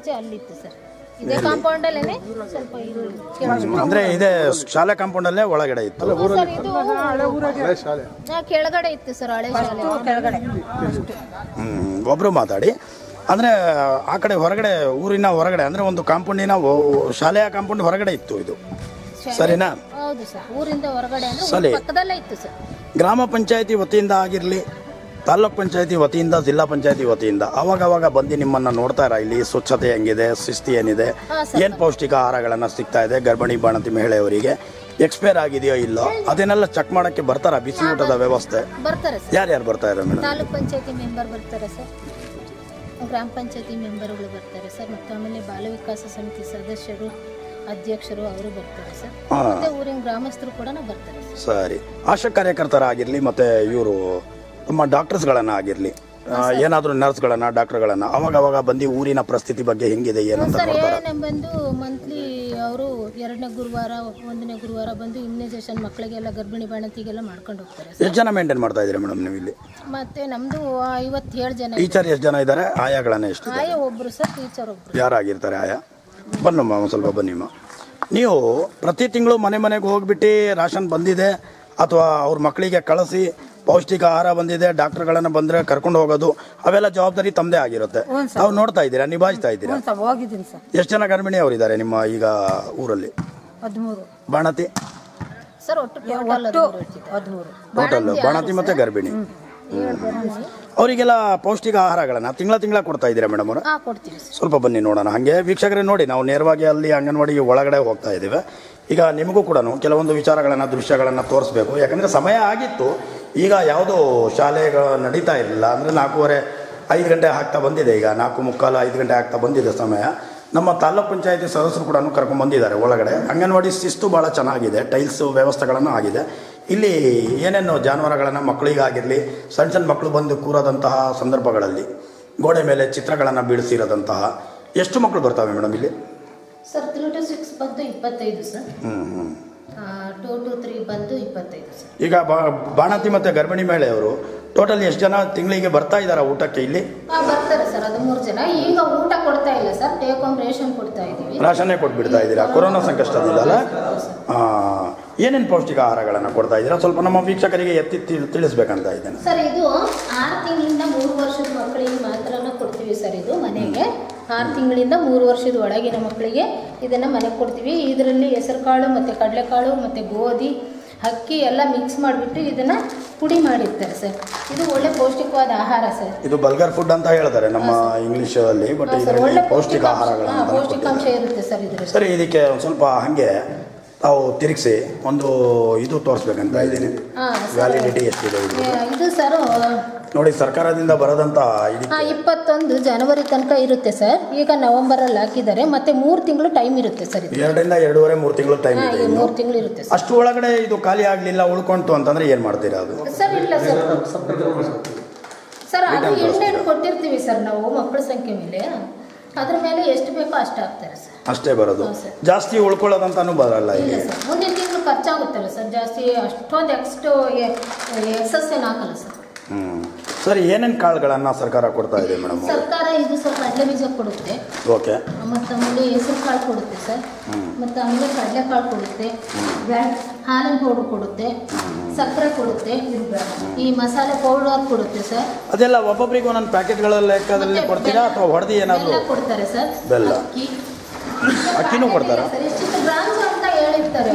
ಅಂದ್ರೆ ಇದೇ ಶಾಲೆ ಕಾಂಪೌಂಡ್ ಅಲ್ಲೇ ಒಳಗಡೆ ಇತ್ತು? ಕೆಳಗಡೆ ಇತ್ತು ಸರ್, ಹಳೆ ಶಾಲೆ. ಹ್ಮ್, ಒಬ್ರು ಮಾತಾಡಿ. ಅಂದ್ರೆ ಆ ಕಡೆ ಹೊರಗಡೆ, ಊರಿನ ಹೊರಗಡೆ, ಅಂದ್ರೆ ಒಂದು ಕಾಂಪೌಂಡಿನ ಶಾಲೆಯ ಕಾಂಪೌಂಡ್ ಹೊರಗಡೆ ಇತ್ತು ಇದು, ಸರಿನಾ? ಹೌದು ಸರ್, ಊರಿಂದ ಹೊರಗಡೆ ಸರಿ. ಪಕ್ಕದಲ್ಲೇ ಇತ್ತು ಸರ್. ಗ್ರಾಮ ಪಂಚಾಯತಿ ವತಿಯಿಂದ ಆಗಿರಲಿ, ತಾಲೂಕ್ ಪಂಚಾಯತಿ ವತಿಯಿಂದ, ಜಿಲ್ಲಾ ಪಂಚಾಯತಿ ವತಿಯಿಂದ ಅವಾಗ ಅವಾಗ ಬಂದು ನಿಮ್ಮನ್ನ ನೋಡ್ತಾರ? ಇಲ್ಲಿ ಸ್ವಚ್ಛತೆ ಹೆಂಗಿದೆ, ಶಿಸ್ತಿ ಏನಿದೆ, ಏನ್ ಪೌಷ್ಟಿಕ ಆಹಾರಗಳನ್ನ ಸಿಗ್ತಾ ಇದೆ, ಗರ್ಭಿಣಿ ಬಾಣಂತಿ ಮಹಿಳೆಯರಿಗೆ ಎಕ್ಸ್ಪೈರ್ ಆಗಿದೆಯೋ ಇಲ್ಲೋ ಅದನ್ನೆಲ್ಲ ಚೆಕ್ ಮಾಡಕ್ಕೆ ಬರ್ತಾರ? ಬಿಸಿ ಊಟದ ವ್ಯವಸ್ಥೆ ಬರ್ತಾರೆ. ಯಾರ್ಯಾರು ಬರ್ತಾ ಇದ್ದಾರೆ ಮೇಡಮ್? ತಾಲೂಕ್ ಪಂಚಾಯತಿ ಮೆಂಬರ್ ಬರ್ತಾರೆ ಸರ್, ಗ್ರಾಮ ಪಂಚಾಯತಿ ಮೆಂಬರ್ಗಳು ಬರ್ತಾರೆ ಸರ್, ಮತ್ತು ಆಮೇಲೆ ಬಾಲ ವಿಕಾಸ ಸಮಿತಿ ಸದಸ್ಯರು, ಅಧ್ಯಕ್ಷರು ಅವರು ಬರ್ತಾರೆ ಸರ್. ಮತ್ತೆ ಊರಿನ ಗ್ರಾಮಸ್ಥರು ಕೂಡ ಬರ್ತಾರೆ ಸರ್. ಸರಿ, ಆಶಾ ಕಾರ್ಯಕರ್ತರಾಗಿರ್ಲಿ ಮತ್ತೆ ಇವರು ನಮ್ಮ ಡಾಕ್ಟರ್ಸ್ಗಳನ್ನ ಆಗಿರ್ಲಿ, ಏನಾದರೂ ನರ್ಸ್ಗಳನ್ನ ಡಾಕ್ಟರ್ಗಳನ್ನ ಅವಾಗ ಅವಾಗ ಬಂದು ಊರಿನ ಪರಿಸ್ಥಿತಿ ಬಗ್ಗೆ ಹೆಂಗಿದೆ ಏನಂತ ಸರ್ ಏನೇ ಬಂದು ಮಂತ್ಲಿ ಅವರು ಎರಡನೇ ಗುರುವಾರ ಒಂದನೇ ಗುರುವಾರ ಬಂದು ಇಮ್ಯುನೈಸೇಷನ್ ಮಕ್ಕಳಿಗೆಲ್ಲ ಗರ್ಭಿಣಿ ಬಾಣಂತಿಗೆಲ್ಲ ಮಾಡ್ಕೊಂಡು ಹೋಗ್ತಾರೆ. ಎಷ್ಟು ಜನ ಮೇಂಟೈನ್ ಮಾಡ್ತಾ ಇದ್ದೀರಾ ಮೇಡಮ್ ನೀವು ಇಲ್ಲಿ? ಮತ್ತೆ ನಮ್ದು ಐವತ್ತೇಳು ಜನ. ಟೀಚರ್ ಎಷ್ಟು ಜನ ಇದ್ದಾರೆ? ಆಯಾಗಳನ್ನ ಎಷ್ಟು? ಆಯಾ ಒಬ್ರು ಸರ್, ಟೀಚರ್ ಒಬ್ರು. ಯಾರಾಗಿರ್ತಾರೆ ಆಯಾ? ಬನ್ನಮ್ಮ ಸ್ವಲ್ಪ ಬನ್ನಿಮ್ಮ. ನೀವು ಪ್ರತಿ ತಿಂಗಳು ಮನೆ ಮನೆಗೆ ಹೋಗ್ಬಿಟ್ಟು ರಾಷನ್ ಬಂದಿದೆ ಅಥವಾ ಅವ್ರ ಮಕ್ಕಳಿಗೆ ಕಳಿಸಿ ಪೌಷ್ಟಿಕ ಆಹಾರ ಬಂದಿದೆ ಡಾಕ್ಟರ್ಗಳನ್ನ ಬಂದರೆ ಕರ್ಕೊಂಡು ಹೋಗೋದು ಅವೆಲ್ಲ ಜವಾಬ್ದಾರಿ ತಮ್ಮದೇ ಆಗಿರುತ್ತೆ. ತಾವು ನೋಡ್ತಾ ಇದ್ದೀರಾ, ನಿಭಾಯಿಸ್ತಾ ಇದ್ದೀರಾ? ಎಷ್ಟು ಜನ ಗರ್ಭಿಣಿ ಅವರಿದ್ದಾರೆ ನಿಮ್ಮ ಈಗ ಊರಲ್ಲಿ? ಹದಿಮೂರು. ಬಾಣತಿ ಸರ್ ಒಟ್ಟು ಹದಿಮೂರು ಟೋಟಲ್ ಬಾಣತಿ ಮತ್ತೆ ಗರ್ಭಿಣಿ. ಅವರಿಗೆಲ್ಲ ಪೌಷ್ಟಿಕ ಆಹಾರಗಳನ್ನ ತಿಂಗಳ ತಿಂಗಳ ಕೊಡ್ತಾ ಇದ್ದೀರಾ ಮೇಡಮ್ ಅವರು? ಸ್ವಲ್ಪ ಬನ್ನಿ ನೋಡೋಣ. ಹಾಗೆ ವೀಕ್ಷಕರೇ ನೋಡಿ, ನಾವು ನೇರವಾಗಿ ಅಲ್ಲಿ ಅಂಗನವಾಡಿ ಒಳಗಡೆ ಹೋಗ್ತಾ ಇದ್ದೀವಿ. ಈಗ ನಿಮಗೂ ಕೂಡ ಕೆಲವೊಂದು ವಿಚಾರಗಳನ್ನು ದೃಶ್ಯಗಳನ್ನು ತೋರಿಸ್ಬೇಕು, ಯಾಕಂದರೆ ಸಮಯ ಆಗಿತ್ತು. ಈಗ ಯಾವುದೋ ಶಾಲೆಗಳು ನಡೀತಾ ಇರಲಿಲ್ಲ, ಅಂದರೆ ನಾಲ್ಕೂವರೆ ಐದು ಗಂಟೆ ಆಗ್ತಾ ಬಂದಿದೆ. ಈಗ ನಾಲ್ಕು ಮುಕ್ಕಾಲು ಐದು ಗಂಟೆ ಆಗ್ತಾ ಬಂದಿದೆ ಸಮಯ. ನಮ್ಮ ತಾಲೂಕ್ ಪಂಚಾಯತಿ ಸದಸ್ಯರು ಕೂಡ ಕರ್ಕೊಂಡು ಬಂದಿದ್ದಾರೆ ಒಳಗಡೆ. ಅಂಗನವಾಡಿ ಶಿಸ್ತು ಭಾಳ ಚೆನ್ನಾಗಿದೆ, ಟೈಲ್ಸ್ ವ್ಯವಸ್ಥೆಗಳನ್ನು ಆಗಿದೆ. ಇಲ್ಲಿ ಏನೇನು ಜಾನುವಾರುಗಳನ್ನು ಮಕ್ಕಳಿಗಾಗಿರಲಿ, ಸಣ್ಣ ಸಣ್ಣ ಮಕ್ಕಳು ಬಂದು ಕೂರೋದಂತಹ ಸಂದರ್ಭಗಳಲ್ಲಿ ಗೋಡೆ ಮೇಲೆ ಚಿತ್ರಗಳನ್ನು ಬಿಡಿಸಿರೋದಂತಹ ಎಷ್ಟು ಮಕ್ಕಳು ಬರ್ತಾವೆ ಮೇಡಮ್ ಇಲ್ಲಿ? ಸರ್ ತ್ರೀ ಟು ಸಿಕ್ಸ್ ಬಂದು ಇಪ್ಪತ್ತೈದು ಸರ್. ಹ್ಞೂ ಹ್ಞೂ ಟೂ ಟು ತ್ರೀ ಬಂದು ಇಪ್ಪತ್ತೈದು ಸರ್. ಈಗ ಬಾಣತಿ ಮತ್ತು ಗರ್ಭಿಣಿ ಮಹಿಳೆಯವರು ಟೋಟಲ್ ಎಷ್ಟು ಜನ ತಿಂಗಳಿಗೆ ಬರ್ತಾ ಇದ್ದಾರಾ ಊಟಕ್ಕೆ ಇಲ್ಲಿ? ಹಾಂ ಬರ್ತಾರೆ ಸರ್, ಅದು ಮೂರು ಜನ. ಈಗ ಊಟ ಕೊಡ್ತಾ ಇಲ್ಲ ಸರ್, ಟೇಕ್ ಹೋಮ್ ರೇಷನ್ ಕೊಡ್ತಾ ಇದ್ದೀವಿ. ರಾಷನ್ನೇ ಕೊಟ್ಬಿಡ್ತಾ ಇದ್ದೀರಾ ಕೊರೋನಾ ಸಂಕಷ್ಟದಿಂದ ಅಲ್ಲ? ಹಾಂ, ಏನೇನು ಪೌಷ್ಟಿಕ ಆಹಾರಗಳನ್ನು ಕೊಡ್ತಾ ಇದ್ದೀರಾ? ಸ್ವಲ್ಪ ನಮ್ಮ ವೀಕ್ಷಕರಿಗೆ ಎತ್ತಿ ತಿಳಿಸ್ಬೇಕಂತ ಇದ್ದೇನೆ ಸರ್. ಇದು ಆರು ತಿಂಗಳಿಂದ ಮೂರು ವರ್ಷದ ಮಕ್ಕಳಿಗೆ ಮಾತ್ರನ ಕೊಡ್ತೀವಿ ಸರ್. ಇದು ಮನೆಗೆ ಆರು ತಿಂಗಳಿಂದ ಮೂರು ವರ್ಷದ ಒಳಗಿನ ಮಕ್ಕಳಿಗೆ ಇದನ್ನು ಮನೆಗೆ ಕೊಡ್ತೀವಿ. ಇದರಲ್ಲಿ ಹೆಸರು ಕಾಳು ಮತ್ತು ಕಡಲೆಕಾಳು ಮತ್ತು ಗೋಧಿ ಅಕ್ಕಿ ಎಲ್ಲ ಮಿಕ್ಸ್ ಮಾಡಿಬಿಟ್ಟು ಇದನ್ನು ಪುಡಿ ಮಾಡಿರ್ತಾರೆ ಸರ್. ಇದು ಒಳ್ಳೆ ಪೌಷ್ಟಿಕವಾದ ಆಹಾರ ಸರ್. ಇದು ಬಲ್ಗರ್ ಫುಡ್ ಅಂತ ಹೇಳ್ತಾರೆ ನಮ್ಮ ಇಂಗ್ಲಿಷ್ ಅಲ್ಲಿ, ಬಟ್ ಒಳ್ಳೆ ಪೌಷ್ಟಿಕ ಆಹಾರಗಳು ಪೌಷ್ಟಿಕಾಂಶ ಇರುತ್ತೆ ಸರ್ ಇದರಲ್ಲಿ. ಸರಿ, ಇದಕ್ಕೆ ಒಂದು ಸ್ವಲ್ಪ ಹಾಗೆ ತಾವು ತಿರುಗಿಸಿ ಒಂದು ಇದು ತೋರಿಸ್ಬೇಕಂತ ಇದ್ದೀನಿ. ವ್ಯಾಲಿಡಿಟಿ ಎಷ್ಟಿದೆ ಇದು ಸರ್? ನೋಡಿ, ಸರ್ಕಾರದಿಂದ ಬರೋದಂತ ಇಪ್ಪತ್ತೊಂದು ಜನವರಿ ತನಕ ಇರುತ್ತೆ ಸರ್. ಈಗ ನವೆಂಬರ್ ಅಲ್ಲಿ ಹಾಕಿದ್ದಾರೆ, ಮತ್ತೆ ಮೂರು ತಿಂಗಳು ಟೈಮ್ ಇರುತ್ತೆ ಸರ್. ಎರಡರಿಂದ ಎರಡೂವರೆ ಮೂರು ತಿಂಗಳು ಟೈಮ್ ಇದೆ. ಮೂರು ತಿಂಗಳು ಇರುತ್ತೆ. ಅಷ್ಟು ಒಳಗಡೆ ಇದು ಖಾಲಿ ಆಗ್ಲಿಲ್ಲ, ಉಳ್ಕೊಂತು ಅಂತಂದ್ರೆ ಏನ್ ಮಾಡ್ತೀರಾ? ಅದು ಸರ್ ಇಲ್ಲ ಸರ್ ಸರ್ ಅದು ಎಣ್ಣೆ ಕೊಟ್ಟಿರ್ತೀವಿ ಸರ್ ನಾವು ಮಕ್ಕಳ ಸಂಖ್ಯೆ ಮೇಲೆ, ಅದ್ರ ಮೇಲೆ ಎಷ್ಟು ಬೇಕೋ ಅಷ್ಟು ಹಾಕ್ತಾರೆ ಸರ್. ಅಷ್ಟೇ ಬರೋದು, ಜಾಸ್ತಿ ಉಳ್ಕೊಳ್ಳೋದಂತಾನು ಬರಲ್ಲ. ಇಲ್ಲ ಸರ್, ಮುಂದಿನ ತಿಂಗಳು ಖರ್ಚಾಗುತ್ತಲ್ಲ ಸರ್, ಜಾಸ್ತಿ ಅಷ್ಟೊಂದು ಎಕ್ಸ್ಟು ಎಕ್ಸಸ್ ಏನು ಹಾಕಲ್ಲ ಸರ್. ಹ್ಮ್ ಸರಿ, ಏನೇನು ಕಾಳುಗಳನ್ನ ಸರ್ಕಾರ ಕೊಡ್ತಾ ಇದೆ ಮೇಡಮ್? ಸರ್ಕಾರ ಇದು ಸ್ವಲ್ಪ ಕಡಲೆ ಬೀಜ ಕೊಡುತ್ತೆ. ಓಕೆ. ಮತ್ತು ಆಮೇಲೆ ಹೆಸರು ಕಾಳು ಕೊಡುತ್ತೆ ಸರ್. ಮತ್ತು ಆಮೇಲೆ ಕಡಲೆ ಕಾಳು ಕೊಡುತ್ತೆ, ಹಾಲಿನ ಪೌಡರ್ ಕೊಡುತ್ತೆ, ಸಕ್ಕರೆ ಕೊಡುತ್ತೆ, ಈ ಮಸಾಲೆ ಪೌಡರ್ ಕೊಡುತ್ತೆ ಸರ್. ಅದೆಲ್ಲ ಒಬ್ಬೊಬ್ಬರಿಗೆ ಒಂದೊಂದು ಪ್ಯಾಕೆಟ್ಗಳ ಲೆಕ್ಕದಲ್ಲಿ ಕೊಡ್ತೀರಾ ಅಥವಾ ಹೊಡೆದು ಏನಾದರೂ ಕೊಡ್ತಾರೆ ಸರ್? ಬೆಲ್ಲ, ಅಕ್ಕಿ, ಅಕ್ಕಿನೂ ಕೊಡ್ತಾರಾ? ಎಷ್ಟು ಗ್ರಾಮ್ಸ್ ಅಂತ ಹೇಳಿರ್ತಾರೆ.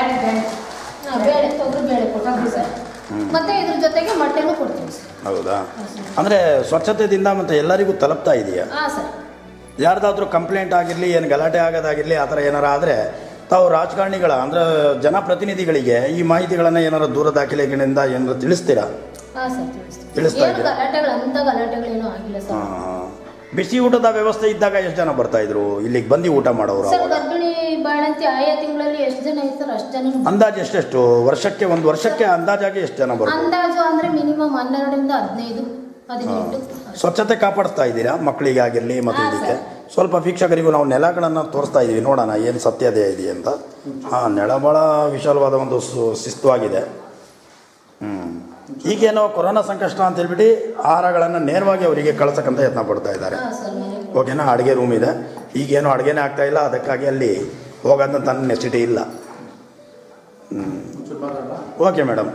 ಬೇಳೆ ತೊಗರಿ ಬೇಳೆ ಕೊಡ್ತೀವಿ ಸರ್. ಮತ್ತೆ ಇದ್ರ ಜೊತೆಗೆ ಮೊಟ್ಟೆನೂ ಕೊಡ್ತೀವಿ ಸರ್. ಹೌದಾ? ಅಂದರೆ ಸ್ವಚ್ಛತೆಯಿಂದ ಮತ್ತೆ ಎಲ್ಲರಿಗೂ ತಲುಪ್ತಾ ಇದೆಯಾ? ಹಾಂ ಸರ್. ಯಾರ್ದಾದ್ರೂ ಕಂಪ್ಲೇಂಟ್ ಆಗಿರಲಿ, ಏನು ಗಲಾಟೆ ಆಗೋದಾಗಿರಲಿ, ಆ ಥರ ಏನಾರು ಆದರೆ ತಾವು ರಾಜಕಾರಣಿಗಳ ಅಂದರೆ ಜನಪ್ರತಿನಿಧಿಗಳಿಗೆ ಈ ಮಾಹಿತಿಗಳನ್ನು ಏನಾರು ದೂರ ದಾಖಲೆಗಳಿಂದ ಏನಾರು ತಿಳಿಸ್ತೀರಾ? ಹಾಂ ಸರ್, ತಿಳಿಸ್ತಾ ಇದ್ದೀರಾ? ಗಲಾಟೆಗಳು ಅಂಥ ಗಲಾಟೆಗಳೇನೂ ಆಗಿಲ್ಲ ಸರ್. ಬಿಸಿ ಊಟದ ವ್ಯವಸ್ಥೆ ಇದ್ದಾಗ ಎಷ್ಟು ಜನ ಬರ್ತಾ ಇದ್ರು ಇಲ್ಲಿಗೆ ಬಂದು ಊಟ ಮಾಡೋರು? ಸರ್ ಗರ್ಭಿಣಿ ಬಾಣಂತಿ ಆಯಾ ತಿಂಗಳಲ್ಲಿ ಎಷ್ಟು ಜನ ಇರ್ತಾರೆ ಅಷ್ಟು ಜನ. ಅಂದಾಜು ಎಷ್ಟೆಷ್ಟು ವರ್ಷಕ್ಕೆ, ಒಂದು ವರ್ಷಕ್ಕೆ ಅಂದಾಜಾಗಿ ಎಷ್ಟು ಜನ ಬರ್ತಾರೆ? ಅಂದಾಜು ಅಂದರೆ ಮಿನಿಮಮ್ ಹನ್ನೆರಡರಿಂದ ಹದಿನೈದು ಹದಿನೆಂಟು. ಸ್ವಚ್ಛತೆ ಕಾಪಾಡಿಸ್ತಾ ಇದ್ದೀರಾ ಮಕ್ಕಳಿಗೆ ಆಗಿರಲಿ ಮತ್ತು ಇದಕ್ಕೆ? ಸ್ವಲ್ಪ ವೀಕ್ಷಕರಿಗೂ ನಾವು ನೆಲಗಳನ್ನು ತೋರಿಸ್ತಾ ಇದ್ದೀವಿ, ನೋಡೋಣ ಏನು ಸತ್ಯತೆ ಇದೆ ಅಂತ. ಹಾಂ, ನೆಲ ಭಾಳ ವಿಶಾಲವಾದ ಒಂದು ಶಿಸ್ತುವಾಗಿದೆ. ಹ್ಞೂ ಈಗೇನೋ ಕೊರೋನಾ ಸಂಕಷ್ಟ ಅಂತ ಹೇಳ್ಬಿಟ್ಟು ಆಹಾರಗಳನ್ನು ನೇರವಾಗಿ ಅವರಿಗೆ ಕಳ್ಸಕ್ಕಂತ ಯತ್ನ ಪಡ್ತಾ ಇದ್ದಾರೆ. ಓಕೆನಾ? ಅಡುಗೆ ರೂಮ್ ಇದೆ, ಈಗೇನೋ ಅಡುಗೆನೇ ಆಗ್ತಾ ಇಲ್ಲ, ಅದಕ್ಕಾಗಿ ಅಲ್ಲಿ ಹೋಗೋದಂತ ನೆಸಿಟಿ ಇಲ್ಲ. ಹ್ಞೂ ಓಕೆ ಮೇಡಮ್,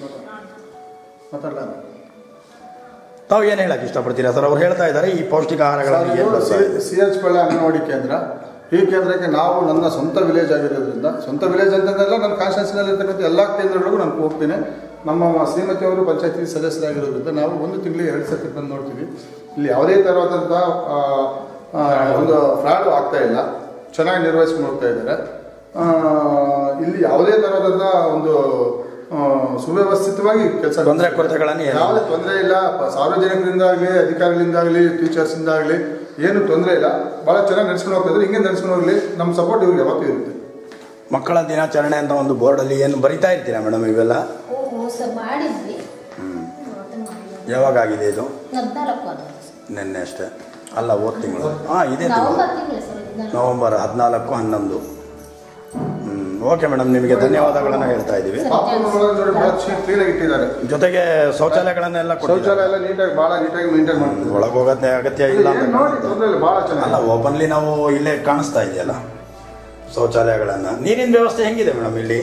ತಾವು ಏನು ಹೇಳಕ್ಕೆ ಇಷ್ಟಪಡ್ತೀರಾ ಸರ್? ಅವ್ರು ಹೇಳ್ತಾ ಇದ್ದಾರೆ ಈ ಪೌಷ್ಟಿಕ ಆಹಾರಗಳನ್ನು. ಸಿ ಎಚ್ ಪಳ್ಳಿ ಅಂಗನವಾಡಿ ಕೇಂದ್ರ, ಈ ಕೇಂದ್ರಕ್ಕೆ ನಾವು ನನ್ನ ಸ್ವಂತ ವಿಲೇಜ್ ಆಗಿರೋದ್ರಿಂದ, ಸ್ವಂತ ವಿಲೇಜ್ ಅಂತಂದೆಲ್ಲ ನನ್ನ ಕಾನ್ಸ್ಟಿಟ್ಯೂನ್ಸಿನಲ್ಲಿ ಇರ್ತಕ್ಕಂಥ ಎಲ್ಲ ಕೇಂದ್ರಗಳಿಗೂ ನಾನು ಹೋಗ್ತೀನಿ. ನಮ್ಮ ಶ್ರೀಮತಿಯವರು ಪಂಚಾಯತಿ ಸದಸ್ಯರಾಗಿರೋದ್ರಿಂದ ನಾವು ಒಂದು ತಿಂಗಳಿಗೆ ಎರಡು ಸರ್ತಿ ಬಂದು ನೋಡ್ತೀವಿ. ಇಲ್ಲಿ ಯಾವುದೇ ಥರವಾದಂಥ ಒಂದು ಫ್ರಾಡು ಆಗ್ತಾ ಇಲ್ಲ, ಚೆನ್ನಾಗಿ ನಿರ್ವಹಿಸ್ಕೊಂಡು ಹೋಗ್ತಾ ಇದ್ದಾರೆ. ಇಲ್ಲಿ ಯಾವುದೇ ಥರವಾದಂಥ ಒಂದು ಸುವ್ಯವಸ್ಥಿತವಾಗಿ ಕೆಲಸ, ತೊಂದರೆ ಕೊರತೆಗಳನ್ನು ಯಾವುದೇ ತೊಂದರೆ ಇಲ್ಲ. ಸಾರ್ವಜನಿಕರಿಂದಾಗಲಿ, ಅಧಿಕಾರಿಗಳಿಂದಾಗಲಿ, ಟೀಚರ್ಸಿಂದಾಗಲಿ ಏನು ತೊಂದರೆ ಇಲ್ಲ, ಭಾಳ ಚೆನ್ನಾಗಿ ನಡೆಸ್ಕೊಂಡು ಹೋಗ್ತಾ ಇದ್ರು. ಹಿಂಗೆ ನಡೆಸ್ಕೊಂಡು ಹೋಗಲಿ, ನಮ್ಮ ಸಪೋರ್ಟ್ ಇವ್ರಿಗೆ ಯಾವತ್ತೂ ಇರುತ್ತೆ. ಮಕ್ಕಳ ದಿನಾಚರಣೆ ಅಂತ ಒಂದು ಬೋರ್ಡಲ್ಲಿ ಏನು ಬರಿತಾ ಇರ್ತೀರಾ ಮೇಡಮ್ ಇವೆಲ್ಲ? ಮಾಡಿದ್ವಿ. ಯಾವಾಗ ಆಗಿದೆ ಇದು? ಹದಿನಾಲ್ಕು ನಿನ್ನೆ ಅಷ್ಟೇ ಅಲ್ಲ, ಹೋದ ತಿಂಗಳು. ಹಾಂ, ಇದೇ ತಿಂಗಳು ನವಂಬರ್ ಹದಿನಾಲ್ಕು ಹನ್ನೊಂದು. ಓಕೆ ಮೇಡಮ್, ನಿಮಗೆ ಧನ್ಯವಾದಗಳನ್ನು ಹೇಳ್ತಾ ಇದ್ದೀವಿ. ಜೊತೆಗೆ ಶೌಚಾಲಯಗಳನ್ನೆಲ್ಲ ಶೌಚಾಲಯ ಎಲ್ಲ ನೀಟಾಗಿ ಭಾಳ ನೀಟಾಗಿ ಮೇಂಟೈನ್ ಮಾಡ್ತೀವಿ. ಒಳಗೆ ಹೋಗೋದೇ ಅಗತ್ಯ ಇಲ್ಲ ಅಲ್ಲ, ಓಪನ್ಲಿ ನಾವು ಇಲ್ಲೇ ಕಾಣಿಸ್ತಾ ಇದೆಯಲ್ಲ ಶೌಚಾಲಯಗಳನ್ನು. ನೀರಿನ ವ್ಯವಸ್ಥೆ ಹೆಂಗಿದೆ ಮೇಡಮ್ ಇಲ್ಲಿ?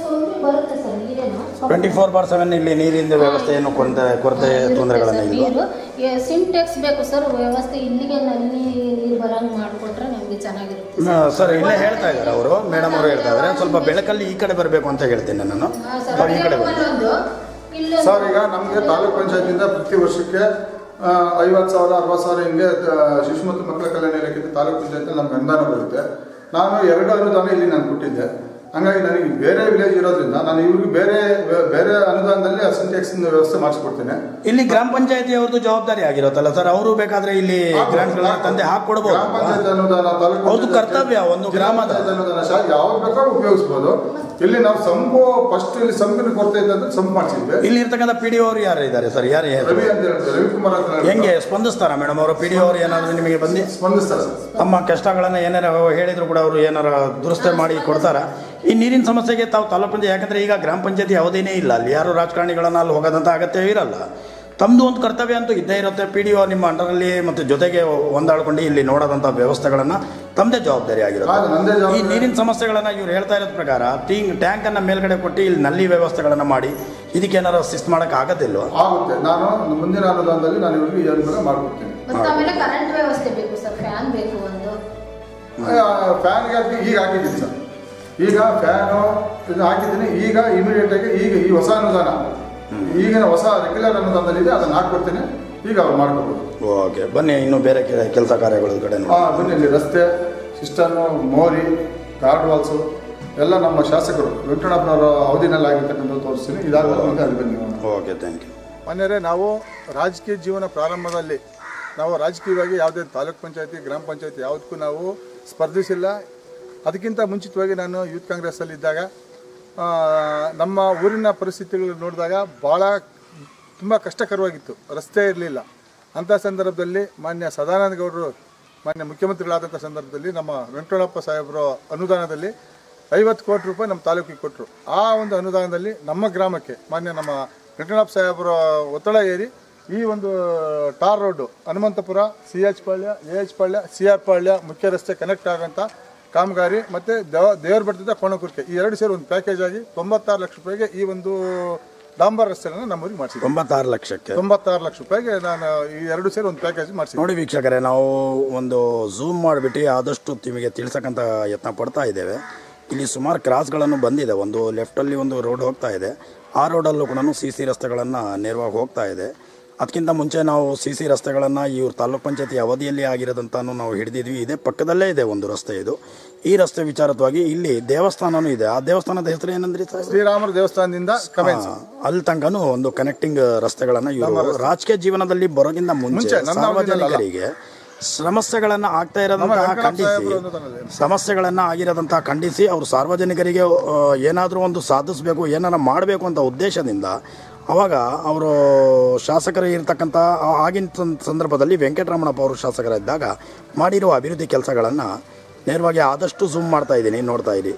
ಟ್ವೆಂಟಿ ಫೋರ್ ಬಾರ್ ಸೆವೆನ್ ಇಲ್ಲಿ ನೀರಿನ ವ್ಯವಸ್ಥೆ ಏನು ಕೊರತೆ ಕೊರತೆ ತೊಂದರೆಗಳನ್ನ ಇಲ್ಲ. ಸಿಂಟೆಕ್ಸ್ ಬೇಕು ಸರ್, ವ್ಯವಸ್ಥೆ ಇಲ್ಲಿಗೆ ನಲ್ಲಿ ನೀರು ಬರಂಗ್ ಮಾಡಿಕೊಟ್ರೆ ನಮಗೆ ಚೆನ್ನಾಗಿರುತ್ತೆ ಸರ್. ಇಲ್ಲೇ ಹೇಳ್ತಾ ಇದ್ದಾರೆ ಅವರು, ಮೇಡಮ್ ಅವರು ಹೇಳ್ತಾ ಇದ್ದಾರೆ, ಸ್ವಲ್ಪ ಬೆಳಕಲ್ಲಿ ಈ ಕಡೆ ಬರಬೇಕು ಅಂತ ಹೇಳ್ತೇನೆ ನಾನು. ಈ ಕಡೆ ಸರ್, ಈಗ ನಮಗೆ ತಾಲೂಕ್ ಪಂಚಾಯತಿಂದ ಪ್ರತಿ ವರ್ಷಕ್ಕೆ ಐವತ್ತು ಸಾವಿರ ಅರವತ್ತು ಸಾವಿರ ಹಿಂಗೆ ಶಿಶು ಮತ್ತು ಮಕ್ಕಳ ಕಲ್ಯಾಣ ಇಲಾಖೆ ತಾಲೂಕ್ ಪಂಚಾಯತ್ ನಮ್ಗೆ ಅನುದಾನ ಬರುತ್ತೆ. ನಾನು ಎರಡು ಅನುದಾನ ಇಲ್ಲಿ ನಾನು ಕೊಟ್ಟಿದ್ದೆ. ಹಂಗಾಗಿ ನನಗೆ ಬೇರೆ ವಿಲೇಜ್ ಇರೋದ್ರಿಂದ ನಾನು ಇವ್ರಿಗೆ ಬೇರೆ ಬೇರೆ ಅನುದಾನದಲ್ಲಿ ಸಿಂಟೆಕ್ಸ್ ವ್ಯವಸ್ಥೆ ಮಾಡಿಸ್ಕೊಡ್ತೇನೆ. ಇಲ್ಲಿ ಗ್ರಾಮ ಪಂಚಾಯತಿ ಅವ್ರದ್ದು ಜವಾಬ್ದಾರಿ ಆಗಿರುತ್ತಲ್ಲ ಸರ್, ಅವರು ಬೇಕಾದ್ರೆ ಇಲ್ಲಿ ಗ್ರಾಂಟ್ಗಳನ್ನ ತಂದೆ ಹಾಕೊಡ್ಬೋದು. ಗ್ರಾಮ ಪಂಚಾಯತ್ ಅನುದಾನ, ತಾಲೂಕು ಅವ್ರದ್ದು ಕರ್ತವ್ಯ, ಒಂದು ಗ್ರಾಮದ ಅನುದಾನ ಶಾಲೆ ಯಾವ್ದು ಬೇಕಾದ್ರೂ ಉಪಯೋಗಿಸ್ಬೋದು. ಇಲ್ಲಿ ನಾವು ಸಂಪು ಫಸ್ಟ್ ಇಲ್ಲಿ ಸಂಪಿನ ಕೊರತೆ ಇದ್ದಂದ್ರೆ ಸಂಪು ಮಾಡಿಸಿದ್ವಿ. ಇಲ್ಲಿ ಇರ್ತಕ್ಕಂಥ ಪಿ ಡಿ ಅವರು ಯಾರು ಇದ್ದಾರೆ ಸರ್? ಯಾರು ರವಿ ಅಂತ ಹೇಳ್ತಾರೆ, ರವಿಕುಮಾರ್ ಅಂತ. ಹೆಂಗೆ ಸ್ಪಂದಿಸ್ತಾರ ಮೇಡಮ್ ಅವರು? ಪಿ ಡಿ ಅವರು ಏನಾದ್ರು ನಿಮಗೆ ಬಂದು ಸ್ಪಂದಿಸ್ತಾರೆ? ತಮ್ಮ ಕಷ್ಟಗಳನ್ನ ಏನಾರ ಹೇಳಿದ್ರು ಕೂಡ ಅವರು ಏನಾರ ದುರಸ್ತಿ ಮಾಡಿ ಕೊಡ್ತಾರ? ಈ ನೀರಿನ ಸಮಸ್ಯೆಗೆ ತಾವು ತಾಲೂಕು ಪಂಚಾಯತ್, ಯಾಕಂದ್ರೆ ಈಗ ಗ್ರಾಮ ಪಂಚಾಯತಿ ಯಾವುದೇನೇ ಇಲ್ಲ, ಅಲ್ಲಿ ಯಾರು ರಾಜಕಾರಣಿಗಳನ್ನ ಅಲ್ಲಿ ಹೋಗೋದಂತ ಅಗತ್ಯ ಇರಲ್ಲ. ತಮ್ಮದು ಒಂದು ಕರ್ತವ್ಯ ಅಂತೂ ಇದ್ದೇ ಇರುತ್ತೆ. ಪಿ ಡಿ ಒ ನಿಮ್ಮ ಅಂಡರಲ್ಲಿ ಮತ್ತು ಜೊತೆಗೆ ಹೊಂದಾಡ್ಕೊಂಡು ಇಲ್ಲಿ ನೋಡೋದಂಥ ವ್ಯವಸ್ಥೆಗಳನ್ನು ತಮ್ಮದೇ ಜವಾಬ್ದಾರಿ ಆಗಿರುತ್ತೆ. ಈ ನೀರಿನ ಸಮಸ್ಯೆಗಳನ್ನು ಇವ್ರು ಹೇಳ್ತಾ ಇರೋದ್ ಪ್ರಕಾರ ಟೀಂಗ್ ಟ್ಯಾಂಕನ್ನು ಮೇಲ್ಗಡೆ ಕೊಟ್ಟು ಇಲ್ಲಿ ನಲ್ಲಿ ವ್ಯವಸ್ಥೆಗಳನ್ನು ಮಾಡಿ ಇದಕ್ಕೆ ಏನಾರು ಅಸಿಸ್ಟ್ ಮಾಡೋಕೆ ಆಗೋದಿಲ್ವ? ಆಗುತ್ತೆ. ನಾನು ಮುಂದಿನ ಅನುದಾನದಲ್ಲಿ ನಾನು ಇವರಿಗೆ ಈ ಅನುದಾನ ಮಾಡ್ಕೊಡ್ತೀನಿ. ಕರೆಂಟ್ ವ್ಯವಸ್ಥೆ ಬೇಕು ಸರ್, ಫ್ಯಾನ್ ಬೇಕು. ಒಂದು ಫ್ಯಾನ್ಗೆ ಈಗ ಹಾಕಿದ್ದೀನಿ ಸರ್, ಈಗ ಫ್ಯಾನು ಇದು ಹಾಕಿದ್ದೀನಿ. ಈಗ ಇಮಿಡಿಯೇಟ್ ಆಗಿ ಈಗ ಈ ಹೊಸ ಅನುದಾನ, ಈಗಿನ ಹೊಸ ರೆಗ್ಯುಲರ್ ಅನುದಾನದಲ್ಲಿ ಇದೆ, ಅದನ್ನು ಹಾಕ್ಕೊಡ್ತೀನಿ. ಈಗ ಅವ್ರು ಮಾಡ್ಕೋಬೋದು. ಓಕೆ, ಬನ್ನಿ ಇನ್ನು ಬೇರೆ ಕೆಲಸ ಕಾರ್ಯಗಳ ಕಡೆ. ಹಾಂ ಬನ್ನಿ. ಇಲ್ಲಿ ರಸ್ತೆ ಸಿಸ್ಟನ್ನು, ಮೋರಿ, ಗಾರ್ಡ್ ವಾಲ್ಸು ಎಲ್ಲ ನಮ್ಮ ಶಾಸಕರು ವೆಂಕಟಪ್ಪನವರ ಅವಧಿನಲ್ಲಿ ಆಗಿರ್ತಕ್ಕಂಥ ತೋರಿಸ್ತೀನಿ. ಇದಾಗುತ್ತೆ ಅಲ್ಲಿ ಬನ್ನಿ. Okay, thank you. ಮನೆಯರೇ, ನಾವು ರಾಜಕೀಯ ಜೀವನ ಪ್ರಾರಂಭದಲ್ಲಿ ನಾವು ರಾಜಕೀಯವಾಗಿ ಯಾವುದೇ ತಾಲೂಕ್ ಪಂಚಾಯತಿ, ಗ್ರಾಮ ಪಂಚಾಯತಿ ಯಾವುದಕ್ಕೂ ನಾವು ಸ್ಪರ್ಧಿಸಿಲ್ಲ. ಅದಕ್ಕಿಂತ ಮುಂಚಿತವಾಗಿ ನಾನು ಯೂತ್ ಕಾಂಗ್ರೆಸ್ಸಲ್ಲಿ ಇದ್ದಾಗ ನಮ್ಮ ಊರಿನ ಪರಿಸ್ಥಿತಿಗಳು ನೋಡಿದಾಗ ಭಾಳ ತುಂಬ ಕಷ್ಟಕರವಾಗಿತ್ತು. ರಸ್ತೆ ಇರಲಿಲ್ಲ. ಅಂಥ ಸಂದರ್ಭದಲ್ಲಿ ಮಾನ್ಯ ಸದಾನಂದ ಗೌಡರು ಮಾನ್ಯ ಮುಖ್ಯಮಂತ್ರಿಗಳಾದಂಥ ಸಂದರ್ಭದಲ್ಲಿ ನಮ್ಮ ವೆಂಕಟಪ್ಪ ಸಾಹೇಬರ ಅನುದಾನದಲ್ಲಿ ಐವತ್ತು ಕೋಟಿ ರೂಪಾಯಿ ನಮ್ಮ ತಾಲೂಕಿಗೆ ಕೊಟ್ಟರು. ಆ ಒಂದು ಅನುದಾನದಲ್ಲಿ ನಮ್ಮ ಗ್ರಾಮಕ್ಕೆ ಮಾನ್ಯ ನಮ್ಮ ವೆಂಕಟಪ್ಪ ಸಾಹೇಬರ ಒತ್ತಡ ಏರಿ ಈ ಒಂದು tar road Hanumanthapura, C H Palya, A H Palya, C R Palya ಮುಖ್ಯ ರಸ್ತೆ ಕನೆಕ್ಟ್ ಆಗೋಂಥ ಕಾಮಗಾರಿ ಮತ್ತು ದೇವ ದೇವರ ಬೆಟ್ಟದಿಂದ ಕೋಣಕುರ್ಕೆ ಈ ಎರಡು ಸೇರಿ ಒಂದು ಪ್ಯಾಕೇಜ್ ಆಗಿ ತೊಂಬತ್ತಾರು ಲಕ್ಷ ರೂಪಾಯಿಗೆ ಈ ಒಂದು ಡಾಂಬರ್ ರಸ್ತೆಯನ್ನು ನಮ್ಮೂರಿಗೆ ಮಾಡಿಸಿ ತೊಂಬತ್ತಾರು ಲಕ್ಷಕ್ಕೆ ತೊಂಬತ್ತಾರು ಲಕ್ಷ ರೂಪಾಯಿಗೆ ನಾನು ಈ ಎರಡು ಸೇರಿ ಒಂದು ಪ್ಯಾಕೇಜ್ ಮಾಡಿಸಿ. ನೋಡಿ ವೀಕ್ಷಕರೇ, ನಾವು ಒಂದು ಝೂಮ್ ಮಾಡಿಬಿಟ್ಟು ಆದಷ್ಟು ನಿಮಗೆ ತಿಳಿಸಕ್ಕಂಥ ಯತ್ನ ಪಡ್ತಾ ಇದ್ದೇವೆ. ಇಲ್ಲಿ ಸುಮಾರು ಕ್ರಾಸ್ಗಳನ್ನು ಬಂದಿದೆ. ಒಂದು ಲೆಫ್ಟಲ್ಲಿ ಒಂದು ರೋಡ್ ಹೋಗ್ತಾ ಇದೆ, ಆ ರೋಡಲ್ಲೂ ಕೂಡ ಸಿ ಸಿ ರಸ್ತೆಗಳನ್ನು ನೇರವಾಗಿ ಹೋಗ್ತಾ ಇದೆ. ಅದಕ್ಕಿಂತ ಮುಂಚೆ ನಾವು ಸಿ ಸಿ ರಸ್ತೆಗಳನ್ನು ಇವ್ರ ತಾಲೂಕ್ ಪಂಚಾಯತಿ ಅವಧಿಯಲ್ಲಿ ಆಗಿರೋದಂತಾನು ನಾವು ಹಿಡಿದಿದ್ವಿ. ಇದೇ ಪಕ್ಕದಲ್ಲೇ ಇದೆ ಒಂದು ರಸ್ತೆ. ಇದು ಈ ರಸ್ತೆ ವಿಚಾರವಾಗಿ ಇಲ್ಲಿ ದೇವಸ್ಥಾನನೂ ಇದೆ. ಆ ದೇವಸ್ಥಾನದ ಹೆಸರು ಏನಂದ್ರಿ? ಶ್ರೀರಾಮರ ದೇವಸ್ಥಾನದಿಂದ ಅಲ್ಲಿ ತನಕನೂ ಒಂದು ಕನೆಕ್ಟಿಂಗ್ ರಸ್ತೆಗಳನ್ನು ಇವರು ರಾಜಕೀಯ ಜೀವನದಲ್ಲಿ ಬರೋಕ್ಕಿಂತ ಮುಂಚೆ ಸಾರ್ವಜನಿಕರಿಗೆ ಸಮಸ್ಯೆಗಳನ್ನು ಆಗ್ತಾ ಇರೋದಂತಹ ಖಂಡಿಸಿ ಸಮಸ್ಯೆಗಳನ್ನು ಆಗಿರೋದಂತಹ ಖಂಡಿಸಿ ಅವರು ಸಾರ್ವಜನಿಕರಿಗೆ ಏನಾದರೂ ಒಂದು ಸಾಧಿಸಬೇಕು, ಏನಾರ ಮಾಡಬೇಕು ಅಂತ ಉದ್ದೇಶದಿಂದ ಅವಾಗ ಅವರು ಶಾಸಕರು ಇರ್ತಕ್ಕಂಥ ಆಗಿನ ಸಂದರ್ಭದಲ್ಲಿ ವೆಂಕಟರಮಣಪ್ಪ ಅವರು ಶಾಸಕರಿದ್ದಾಗ ಮಾಡಿರುವ ಅಭಿವೃದ್ಧಿ ಕೆಲಸಗಳನ್ನು ನೇರವಾಗಿ ಆದಷ್ಟು ಝೂಮ್ ಮಾಡ್ತಾ ಇದ್ದೀನಿ, ನೋಡ್ತಾ ಇದ್ದೀನಿ.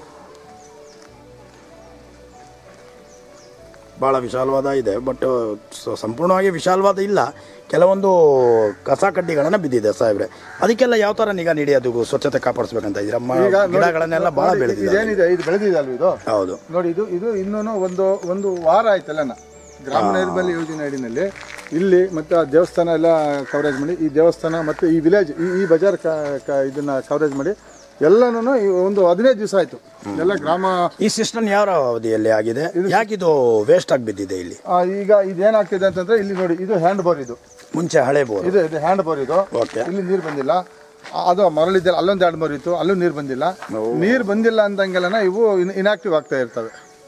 ಭಾಳ ವಿಶಾಲವಾದ ಇದೆ, ಬಟ್ ಸಂಪೂರ್ಣವಾಗಿ ವಿಶಾಲವಾದ ಇಲ್ಲ. ಕೆಲವೊಂದು ಕಸ ಕಡ್ಡಿಗಳನ್ನು ಬಿದ್ದಿದೆ ಸಾಹೇಬ್ರೆ. ಅದಕ್ಕೆಲ್ಲ ಯಾವ ಥರ ನಿಗಾ ನೀಡಿ ಅದು ಸ್ವಚ್ಛತೆ ಕಾಪಾಡಿಸ್ಬೇಕಂತ ಇದ್ದೀರಾ? ಗಿಡಗಳನ್ನೆಲ್ಲ ಭಾಳ ಬೆಳೆದಿದೆ. ಏನಿದೆ ಇದು ಬೆಳೆದಿದೆ ಅಲ್ವ? ಇದು ಹೌದು ನೋಡಿ. ಇದು ಇದು ಇನ್ನೂ ಒಂದು ಒಂದು ವಾರ ಆಯ್ತಲ್ಲ ಗ್ರಾಮ ನೈರ್ಮಲ್ಯ ಯೋಜನೆ ಅಡಿನಲ್ಲಿ ಇಲ್ಲಿ ಮತ್ತೆ ಆ ದೇವಸ್ಥಾನ ಎಲ್ಲ ಕವರೇಜ್ ಮಾಡಿ, ಈ ದೇವಸ್ಥಾನ ಮತ್ತು ಈ ವಿಲೇಜ್ ಈ ಈ ಬಜಾರ್ ಇದನ್ನ ಕವರೇಜ್ ಮಾಡಿ ಎಲ್ಲನೂ ಒಂದು ಹದಿನೈದು ದಿವಸ ಆಯ್ತು. ಎಲ್ಲ ಗ್ರಾಮ ಈ ಸಿಸ್ಟಮ್ ಯಾವ ಅವಧಿಯಲ್ಲಿ ಆಗಿದೆ? ಯಾಕಿದು ವೇಸ್ಟ್ ಆಗಿ ಬಿದ್ದಿದೆ ಇಲ್ಲಿ? ಈಗ ಇದೇನಾಗ್ತಿದೆ ಅಂತಂದ್ರೆ ಇಲ್ಲಿ ನೋಡಿ, ಇದು ಹ್ಯಾಂಡ್ ಬೋರ್, ಇದು ಮುಂಚೆ ಹಳೆ ಬೋರ್ ಇದು ಇದು ಹ್ಯಾಂಡ್ ಬೋರ್. ಇದು ಇಲ್ಲಿ ನೀರು ಬಂದಿಲ್ಲ. ಅದು ಮರಳಿದ್ದೆ ಅಲ್ಲೊಂದು ಹ್ಯಾಂಡ್ ಬೋರ್ ಇತ್ತು, ಅಲ್ಲೂ ನೀರು ಬಂದಿಲ್ಲ. ನೀರು ಬಂದಿಲ್ಲ ಅಂದಂಗೆಲ್ಲ ಇವು ಇನ್ಆಕ್ಟಿವ್ ಆಗ್ತಾ ಇರ್ತವೆ.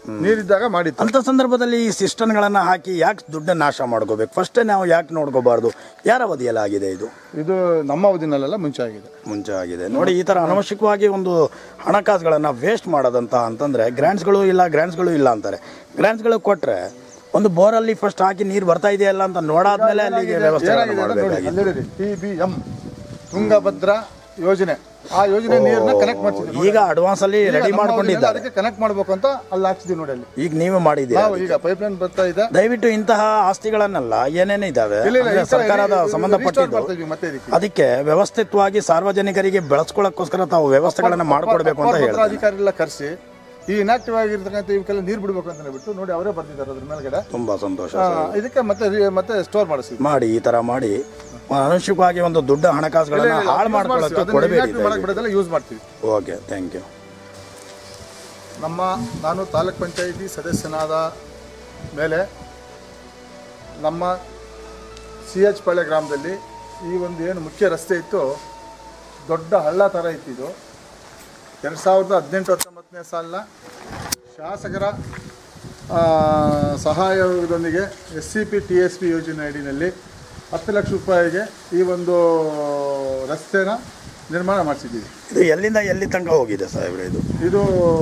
ನೀರಿದ್ದಾಗ ಮಾಡಿತ್ತು. ಅಂತ ಸಂದರ್ಭದಲ್ಲಿ ಈ ಸಿಸ್ಟಮ್ಗಳನ್ನ ಹಾಕಿ ಯಾಕೆ ದುಡ್ಡನ್ನು ನಾಶ ಮಾಡ್ಕೋಬೇಕು? ಫಸ್ಟೇ ನಾವು ಯಾಕೆ ನೋಡ್ಕೋಬಾರ್ದು? ಯಾರ ಅವಧಿಯಲ್ಲಿ ಆಗಿದೆ ಇದು? ಇದು ನಮ್ಮ ಅವಧಿನಲ್ಲೆಲ್ಲ ಮುಂಚೆ ಆಗಿದೆ. ಮುಂಚೆ ಆಗಿದೆ ನೋಡಿ. ಈ ತರ ಅನವಶ್ಯಕವಾಗಿ ಒಂದು ಹಣಕಾಸುಗಳನ್ನ ವೇಸ್ಟ್ ಮಾಡೋದಂತ ಅಂತಂದ್ರೆ ಗ್ರಾಂಟ್ಸ್ಗಳು ಇಲ್ಲ ಗ್ರಾಂಟ್ಸ್ಗಳು ಇಲ್ಲ ಅಂತಾರೆ. ಗ್ರಾಂಟ್ಸ್ಗಳು ಕೊಟ್ರೆ ಒಂದು ಬೋರಲ್ಲಿ ಫಸ್ಟ್ ಹಾಕಿ ನೀರು ಬರ್ತಾ ಇದೆಯಲ್ಲ ಅಂತ ನೋಡಾದ್ಮೇಲೆ ಅಲ್ಲಿಗೆ ವ್ಯವಸ್ಥೆ ಮಾಡಬೇಕಾಗಿದೆ. ಟಿ ಬಿ ಎಂ ತುಂಗಭದ್ರಾ ಯೋಜನೆ, ಆ ಯೋಜನೆ ನೀರನ್ನ ಕನೆಕ್ಟ್ ಮಾಡ್ತಿದ್ವಿ. ಈಗ ಅಡ್ವಾನ್ಸ್ ಅಲ್ಲಿ ರೆಡಿ ಮಾಡ್ಕೊಂಡಿದ್ದಾರೆ, ಅದಕ್ಕೆ ಕನೆಕ್ಟ್ ಮಾಡಬೇಕು ಅಂತ ಅಲ್ಲಿ ಹಾಕ್ಸಿದ್ವಿ ನೋಡಿ. ಅಲ್ಲಿ ಈಗ ನೀವು ಮಾಡಿದ್ದೀರಾ? ಈಗ ಪೈಪ್ ಲೈನ್ ಬರ್ತಾ ಇದೆ. ದಯವಿಟ್ಟು ಇಂತಹ ಆಸ್ತಿಗಳನ್ನೆಲ್ಲ ಏನೇನೇ ಇದಾವೆ ಸರ್ಕಾರದ ಸಂಬಂಧಪಟ್ಟಿದ್ದು ಅದಕ್ಕೆ ವ್ಯವಸ್ಥಿತವಾಗಿ ಸಾರ್ವಜನಿಕರಿಗೆ ಬೆಳೆಸ್ಕೊಳ್ಳೋಕ್ಕೋಸ್ಕರ ತಾವು ವ್ಯವಸ್ಥೆಗಳನ್ನ ಮಾಡಿಕೊಡ್ಬೇಕು ಅಂತ ಹೇಳಿ ಅಧಿಕಾರಿ ಎಲ್ಲ ಕರೆಸಿ ಈ ಇನ್ಆಕ್ಟಿವ್ ಆಗಿರ್ತಕ್ಕಂಥ ಇವಕ್ಕೆಲ್ಲ ನೀರು ಬಿಡಬೇಕು ಅಂತ ಹೇಳ್ಬಿಟ್ಟು ನೋಡಿ ಅವರೇ ಬರ್ತಿದ್ದಾರೆ ಅದ್ರ ಮೇಲ್ಗಡೆ. ತುಂಬಾ ಸಂತೋಷ. ಇದಕ್ಕೆ ಮತ್ತೆ ಮತ್ತೆ ಸ್ಟೋರ್ ಮಾಡಿಸಿ ಮಾಡಿ ಈ ತರ ಮಾಡಿ ಅನವಶ್ಯಕವಾಗಿ ಒಂದು ದೊಡ್ಡ ಹಣಕಾಸುಗಳನ್ನ ಹಾಳು ಮಾಡ್ಕೊಳ್ಳೋಕೆ ಕೊಡಬೇಡಿ, ಯೂಸ್ ಮಾಡ್ತೀವಿ. Okay, thank you. ನಮ್ಮ ನಾನು ತಾಲೂಕ್ ಪಂಚಾಯಿತಿ ಸದಸ್ಯನಾದ ಮೇಲೆ ನಮ್ಮ ಸಿ ಎಚ್ ಪಾಳ್ಯ ಗ್ರಾಮದಲ್ಲಿ ಈ ಒಂದು ಏನು ಮುಖ್ಯ ರಸ್ತೆ ಇತ್ತು, ದೊಡ್ಡ ಹಳ್ಳ ಥರ ಇತ್ತಿದ್ದು. ಎರಡು ಸಾವಿರದ ಹದಿನೆಂಟು ಹತ್ತೊಂಬತ್ತನೇ ಸಾಲಿನ ಶಾಸಕರ ಸಹಾಯದೊಂದಿಗೆ S C P T S P ಯೋಜನೆ ಅಡಿನಲ್ಲಿ ಹತ್ತು ಲಕ್ಷ ರೂಪಾಯಿಗೆ ಈ ಒಂದು ರಸ್ತೆನ ನಿರ್ಮಾಣ ಮಾಡಿಸಿದ್ದೀವಿ. ಇದು ಎಲ್ಲಿಂದ ಎಲ್ಲಿ ತನಕ ಹೋಗಿದೆ ಸಾಹೇಬ್ರೆ? ಇದು ಇದು